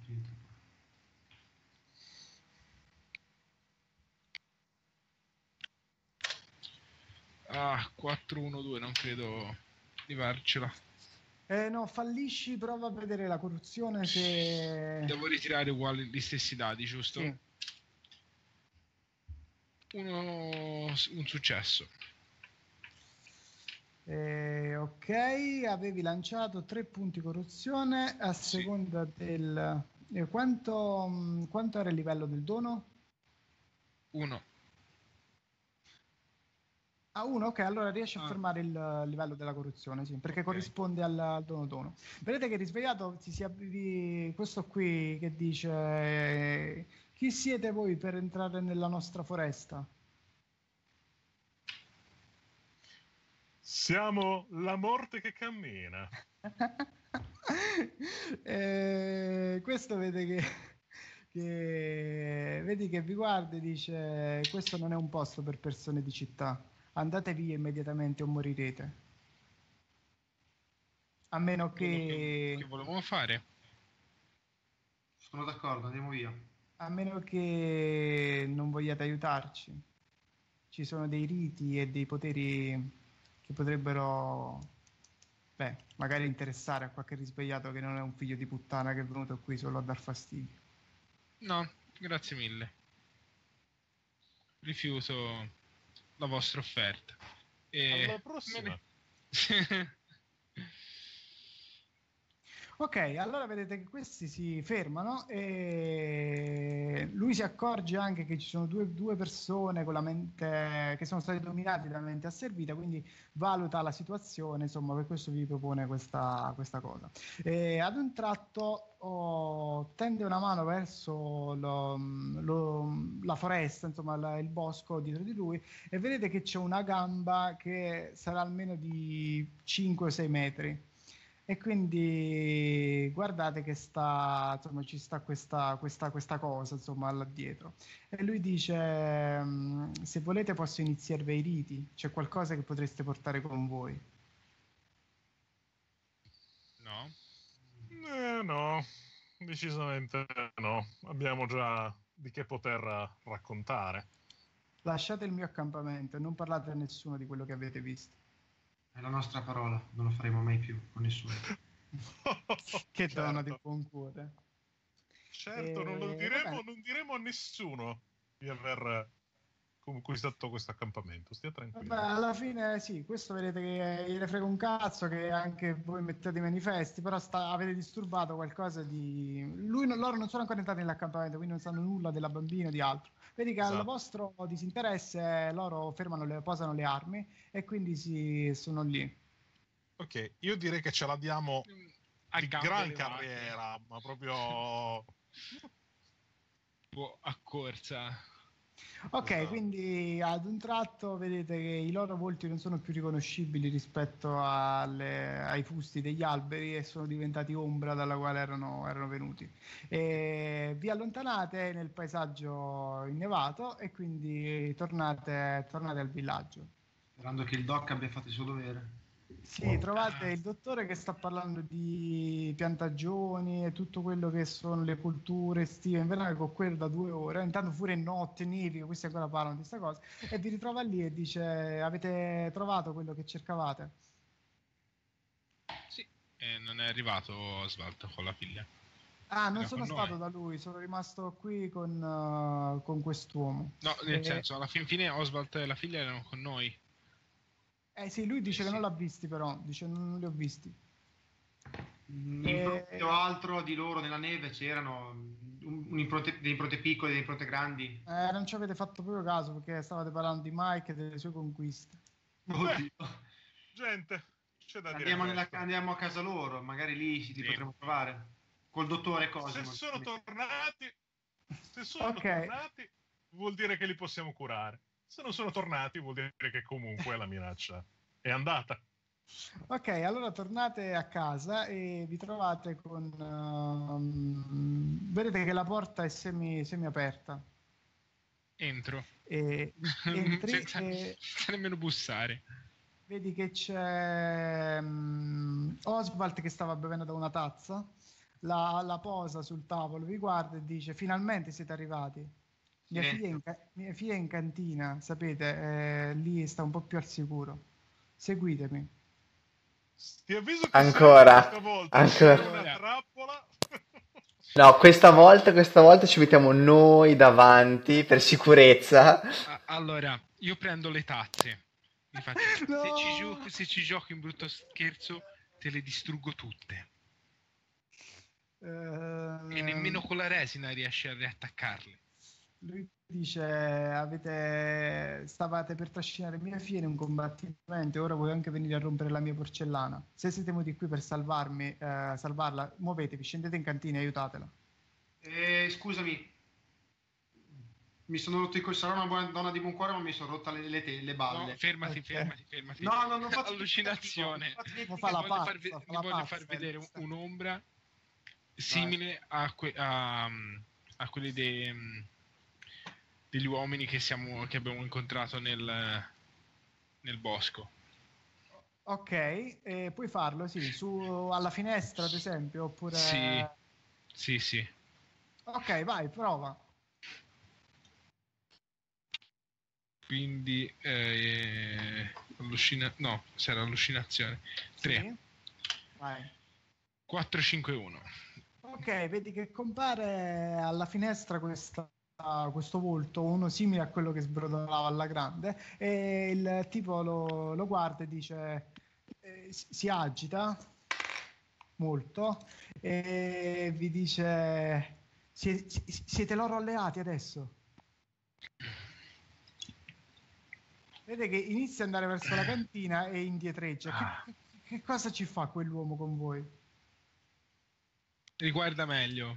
ah, quattro uno due, non credo di farcela. Eh, no, fallisci, prova a vedere la corruzione se... Devo ritirare uguali gli stessi dati, giusto? Sì. Uno, un successo. Eh, ok, avevi lanciato tre punti corruzione a seconda sì. del... Eh, quanto, quanto era il livello del dono? Uno. Ah, uno, ok, allora riesci a ah. fermare il livello della corruzione, sì, perché okay. corrisponde al, al dono dono. Vedete che risvegliato si sia questo qui che dice eh, chi siete voi per entrare nella nostra foresta? Siamo la morte che cammina. eh, questo vede che, che vedi che vi guarda e dice questo non è un posto per persone di città. andate via immediatamente o morirete. A meno Quello che, che, che volevamo fare. Sono d'accordo, andiamo via. a meno che non vogliate aiutarci. Ci sono dei riti e dei poteri che potrebbero, beh, magari interessare a qualche risvegliato che non è un figlio di puttana che è venuto qui solo a dar fastidio. No, grazie mille. Rifiuto la vostra offerta. E... Alla prossima. Ok, allora vedete che questi si fermano e lui si accorge anche che ci sono due, due persone con la mente, che sono state dominate dalla mente asservita, quindi valuta la situazione, insomma, per questo vi propone questa, questa cosa. E ad un tratto oh, tende una mano verso lo, lo, la foresta, insomma, la, il bosco dietro di lui, e vedete che c'è una gamba che sarà almeno di cinque o sei metri. E quindi guardate che sta, insomma, ci sta questa, questa, questa cosa, insomma, là dietro. E lui dice, mm, se volete posso iniziarvi i riti, c'è qualcosa che potreste portare con voi. No? Eh, no, decisamente no. Abbiamo già di che poter raccontare. Lasciate il mio accampamento e non parlate a nessuno di quello che avete visto. È la nostra parola, non lo faremo mai più con nessuno. Che donna di Certo. buon cuore. Certo, non lo E, diremo, vabbè. non diremo a nessuno di aver conquistato questo accampamento. Stia tranquillo. Vabbè, alla fine sì, questo vedete che gliene frega un cazzo che anche voi mettete i manifesti, però sta, avete disturbato qualcosa di... Lui, non- loro non sono ancora entrati nell'accampamento, quindi non sanno nulla della bambina o di altro. Vedi che al Esatto. vostro disinteresse loro fermano le, posano le armi e quindi si, sono lì. Ok, io direi che ce l'abbiamo A di gambe gran levate. carriera, ma proprio... Boh, a corsa. Ok, Esatto. quindi ad un tratto vedete che i loro volti non sono più riconoscibili rispetto alle- ai fusti degli alberi e sono diventati ombra dalla quale erano, erano venuti. E vi allontanate nel paesaggio innevato e quindi tornate, tornate al villaggio. Sperando che il doc abbia fatto il suo dovere. Sì, trovate il dottore che sta parlando di piantagioni e tutto quello che sono le culture estive e invernali con quello da due ore. Intanto pure è notte, nevica, questi ancora parlano di questa cosa. E vi ritrova lì e dice: avete trovato quello che cercavate? Sì, e non è arrivato Oswald con la figlia. Ah, non Era sono con noi. stato da lui, sono rimasto qui con, uh, con quest'uomo. No, nel E- senso, alla fin fine Oswald e la figlia erano con noi. Eh sì, lui dice Eh che sì. non l'ha visti però, dice non li ho visti. In Eh, fronte o altro di loro nella neve c'erano un, un impronte, delle impronte piccole, delle impronte grandi. eh, non ci avete fatto proprio caso perché stavate parlando di Mike e delle sue conquiste. Oddio. Gente, c'è da dire Andiamo, nella- questo. andiamo a casa loro, magari lì si li Sì. potremo trovare. Col dottore Se Cosimo. sono tornati, se sono Ok. tornati, vuol dire che li possiamo curare. Se non sono tornati, vuol dire che comunque la minaccia è andata. Ok, allora tornate a casa e vi trovate con... ehm, vedete che la porta è semi, semi aperta. Entro. E entri senza, e senza nemmeno bussare. vedi che c'è mm, Oswald che stava bevendo da una tazza, la, la posa sul tavolo, vi guarda e dice: finalmente siete arrivati. Mia figlia, è in, ca- mia figlia è in cantina, sapete, eh, lì sta un po' più al sicuro. Seguitemi. Ti avviso che Ancora, se questa volta ancora. c'è una trappola... No, questa volta, questa volta ci mettiamo noi davanti per sicurezza. A- allora, io prendo le tazze. Infatti, No! se, ci gio- se ci giochi un brutto scherzo, te le distruggo tutte. E nemmeno Ehm, con la resina riesci a riattaccarle. Lui dice: avete, stavate per trascinare mia figlia in un combattimento e ora vuoi anche venire a rompere la mia porcellana. Se siete venuti qui per salvarmi, eh, salvarla, muovetevi, scendete in cantina e aiutatela. Eh, scusami, mi sono rotto i coglioni. Sarò una buona donna di buon cuore, ma mi sono rotta le, le, te- le balle. No, fermati, Ok. fermati, fermati. No, no, non faccio Allucinazione. non faccio niente Ma di fa Ti la cattivo. voglio, far, pazza, ve- fa ti la voglio pazza, far vedere un- Ernest. un'ombra simile a, que- a, a quelli dei- degli uomini che, siamo, che abbiamo incontrato nel, nel bosco. Ok, eh, puoi farlo, sì, su, alla finestra ad esempio, oppure... Sì, sì, sì. Ok, vai, prova. Quindi eh, allucina- no, sarà allucinazione. tre, Sì, vai. quattro, cinque, uno. Ok, vedi che compare alla finestra questa- questo volto, uno simile a quello che sbrodolava alla grande, e il tipo lo, lo guarda e dice, eh, si si agita molto e vi dice, "Sie- si- siete loro alleati adesso?" Vede che inizia ad andare verso la cantina e indietreggia. Che, che- che cosa ci fa quell'uomo con voi? Riguarda meglio.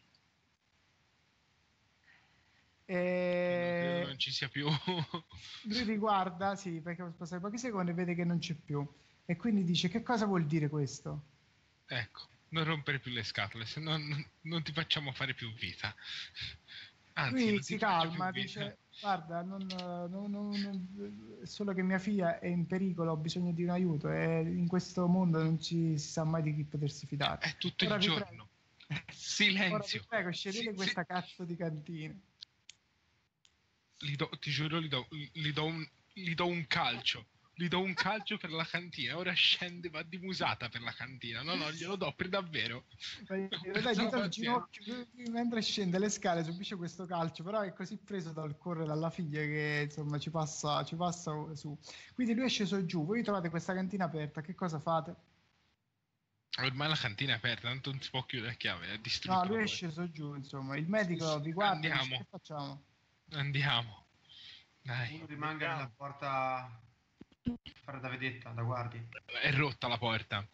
Credo, credo E non ci sia più. lui riguarda, sì, perché sono passati pochi secondi e vede che non c'è più. E quindi dice: che cosa vuol dire questo? Ecco, non rompere più le scatole, se no non, non ti facciamo fare più vita. Anzi, Lui non ti si faccio più calma, vita. dice: guarda, non, non- non- non- è solo che mia figlia è in pericolo, ho bisogno di un aiuto e in questo mondo non ci si sa mai di chi potersi fidare. È tutto il Ora vi prego, giorno. ora vi Silenzio. prego, Si- scegliete si- questa cazzo di cantina. Gli do- ti giuro, gli do, gli do un, gli do un calcio. Gli do un calcio per la cantina. Ora scende, va di musata per la cantina. No, no, glielo do per davvero. Dai, Ho dai, perso la dito al pazienza. ginocchio mentre scende le scale, subisce questo calcio, però è così preso dal correre dalla figlia che insomma ci passa, ci passa su. Quindi lui è sceso giù, voi trovate questa cantina aperta, che cosa fate? Ormai la cantina è aperta, tanto non si può chiudere a chiave, è No, distrutto lui la è porta. sceso giù, insomma, il Sì, medico sì, vi guarda e dice: che andiamo, facciamo? andiamo. Dai, Uno rimanga Vediamo. nella porta a fare da vedetta, da guardia. è rotta la porta.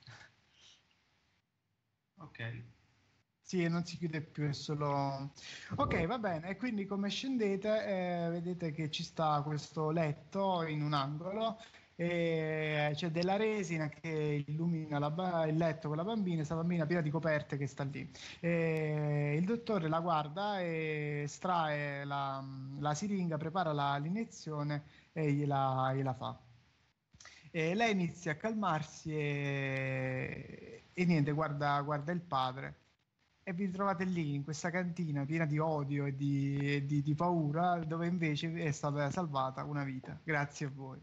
Ok. Sì, non si chiude più, è solo... Ok, va bene, e quindi come scendete eh, vedete che ci sta questo letto in un angolo e c'è della resina che illumina la ba- il letto con la bambina, questa bambina piena di coperte che sta lì. E il dottore la guarda e estrae la, la siringa, prepara la- l'iniezione e gliela, gliela fa. E lei inizia a calmarsi e, e niente, guarda, guarda il padre e vi trovate lì in questa cantina piena di odio e di, e di- di paura, dove invece è stata salvata una vita. Grazie a voi.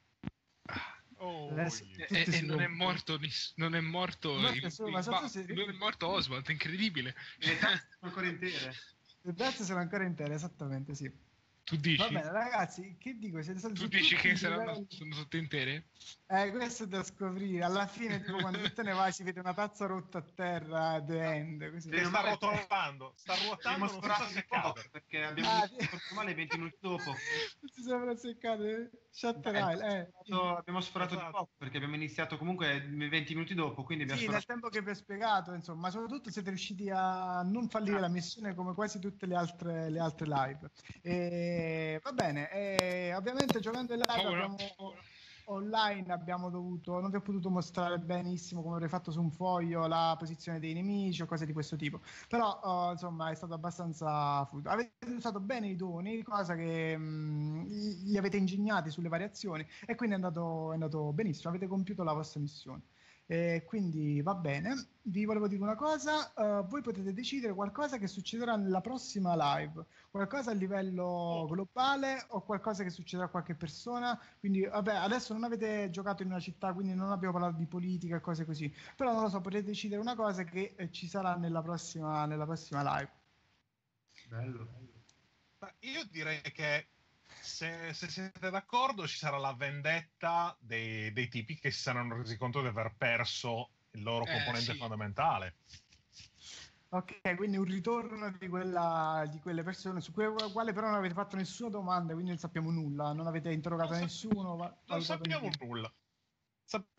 Oh, Adesso yeah. E, tutti e si non è rompono. morto, nis- non è morto Ma il, solo- ma il sotto ba- si- non è morto Oswald, è incredibile. Le tazze sono ancora intere. le braccia sono ancora intere, esattamente, sì. Tu Va dici? bene, ragazzi, che dico? Siete stati Tu su dici tutti i che saranno, livelli. sono tutte intere? Eh, questo è da scoprire. Alla fine, tipo, quando tu te ne vai, si vede una tazza rotta a terra, the end, così. Che Meno sta male che rotolando, sta abbiamo ruotando, non si sa sforato se di poco, cade. perché abbiamo Ah, iniziato male venti minuti dopo. non si sembra seccare. Shutter Eh, Island, eh. abbiamo abbiamo sforato di Esatto. poco, perché abbiamo iniziato comunque venti minuti dopo, quindi abbiamo Sì, nel sforato. tempo che vi ho spiegato, insomma, ma soprattutto siete riusciti a non fallire la missione come quasi tutte le altre, le altre live. E, va bene, e, ovviamente giocando in live Paura. abbiamo, online abbiamo dovuto, non vi ho potuto mostrare benissimo come avrei fatto su un foglio la posizione dei nemici o cose di questo tipo, però uh, insomma è stato abbastanza fluido. Avete usato bene i doni, cosa che mh, li avete ingegnati sulle variazioni e quindi è andato, è andato benissimo, avete compiuto la vostra missione. E quindi va bene. Vi volevo dire una cosa: uh, voi potete decidere qualcosa che succederà nella prossima live, qualcosa a livello globale o qualcosa che succederà a qualche persona. Quindi, vabbè, adesso non avete giocato in una città, quindi non abbiamo parlato di politica e cose così. Però non lo so, potete decidere una cosa che eh, ci sarà nella prossima, nella prossima live. Bello. Ma io direi che se, se siete d'accordo ci sarà la vendetta dei, dei tipi che si saranno resi conto di aver perso il loro Eh, componente sì. fondamentale. Ok, quindi un ritorno di, quella, di quelle persone su cui, quale però non avete fatto nessuna domanda, quindi non sappiamo nulla, non avete interrogato Non, sap- nessuno. va- non valutato sappiamo niente. nulla. Sappiamo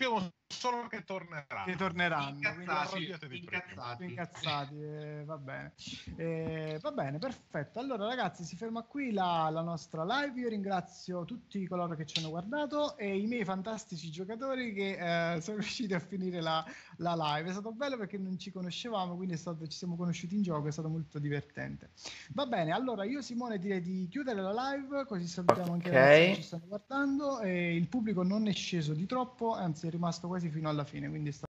solo che torneranno. Che torneranno. quindi Incazzati, arrabbiate di prima. incazzati. incazzati, eh, va bene. Eh, va bene, perfetto. Allora ragazzi, si ferma qui la, la nostra live. Io ringrazio tutti coloro che ci hanno guardato e i miei fantastici giocatori che eh, sono riusciti a finire la, la live. È stato bello perché non ci conoscevamo, quindi è stato, ci siamo conosciuti in gioco, è stato molto divertente. Va bene, allora io Simone direi di chiudere la live, così salutiamo anche Ok. i ragazzi che ci stanno guardando e il pubblico non è sceso di troppo, anzi è rimasto quasi fino alla fine, quindi sta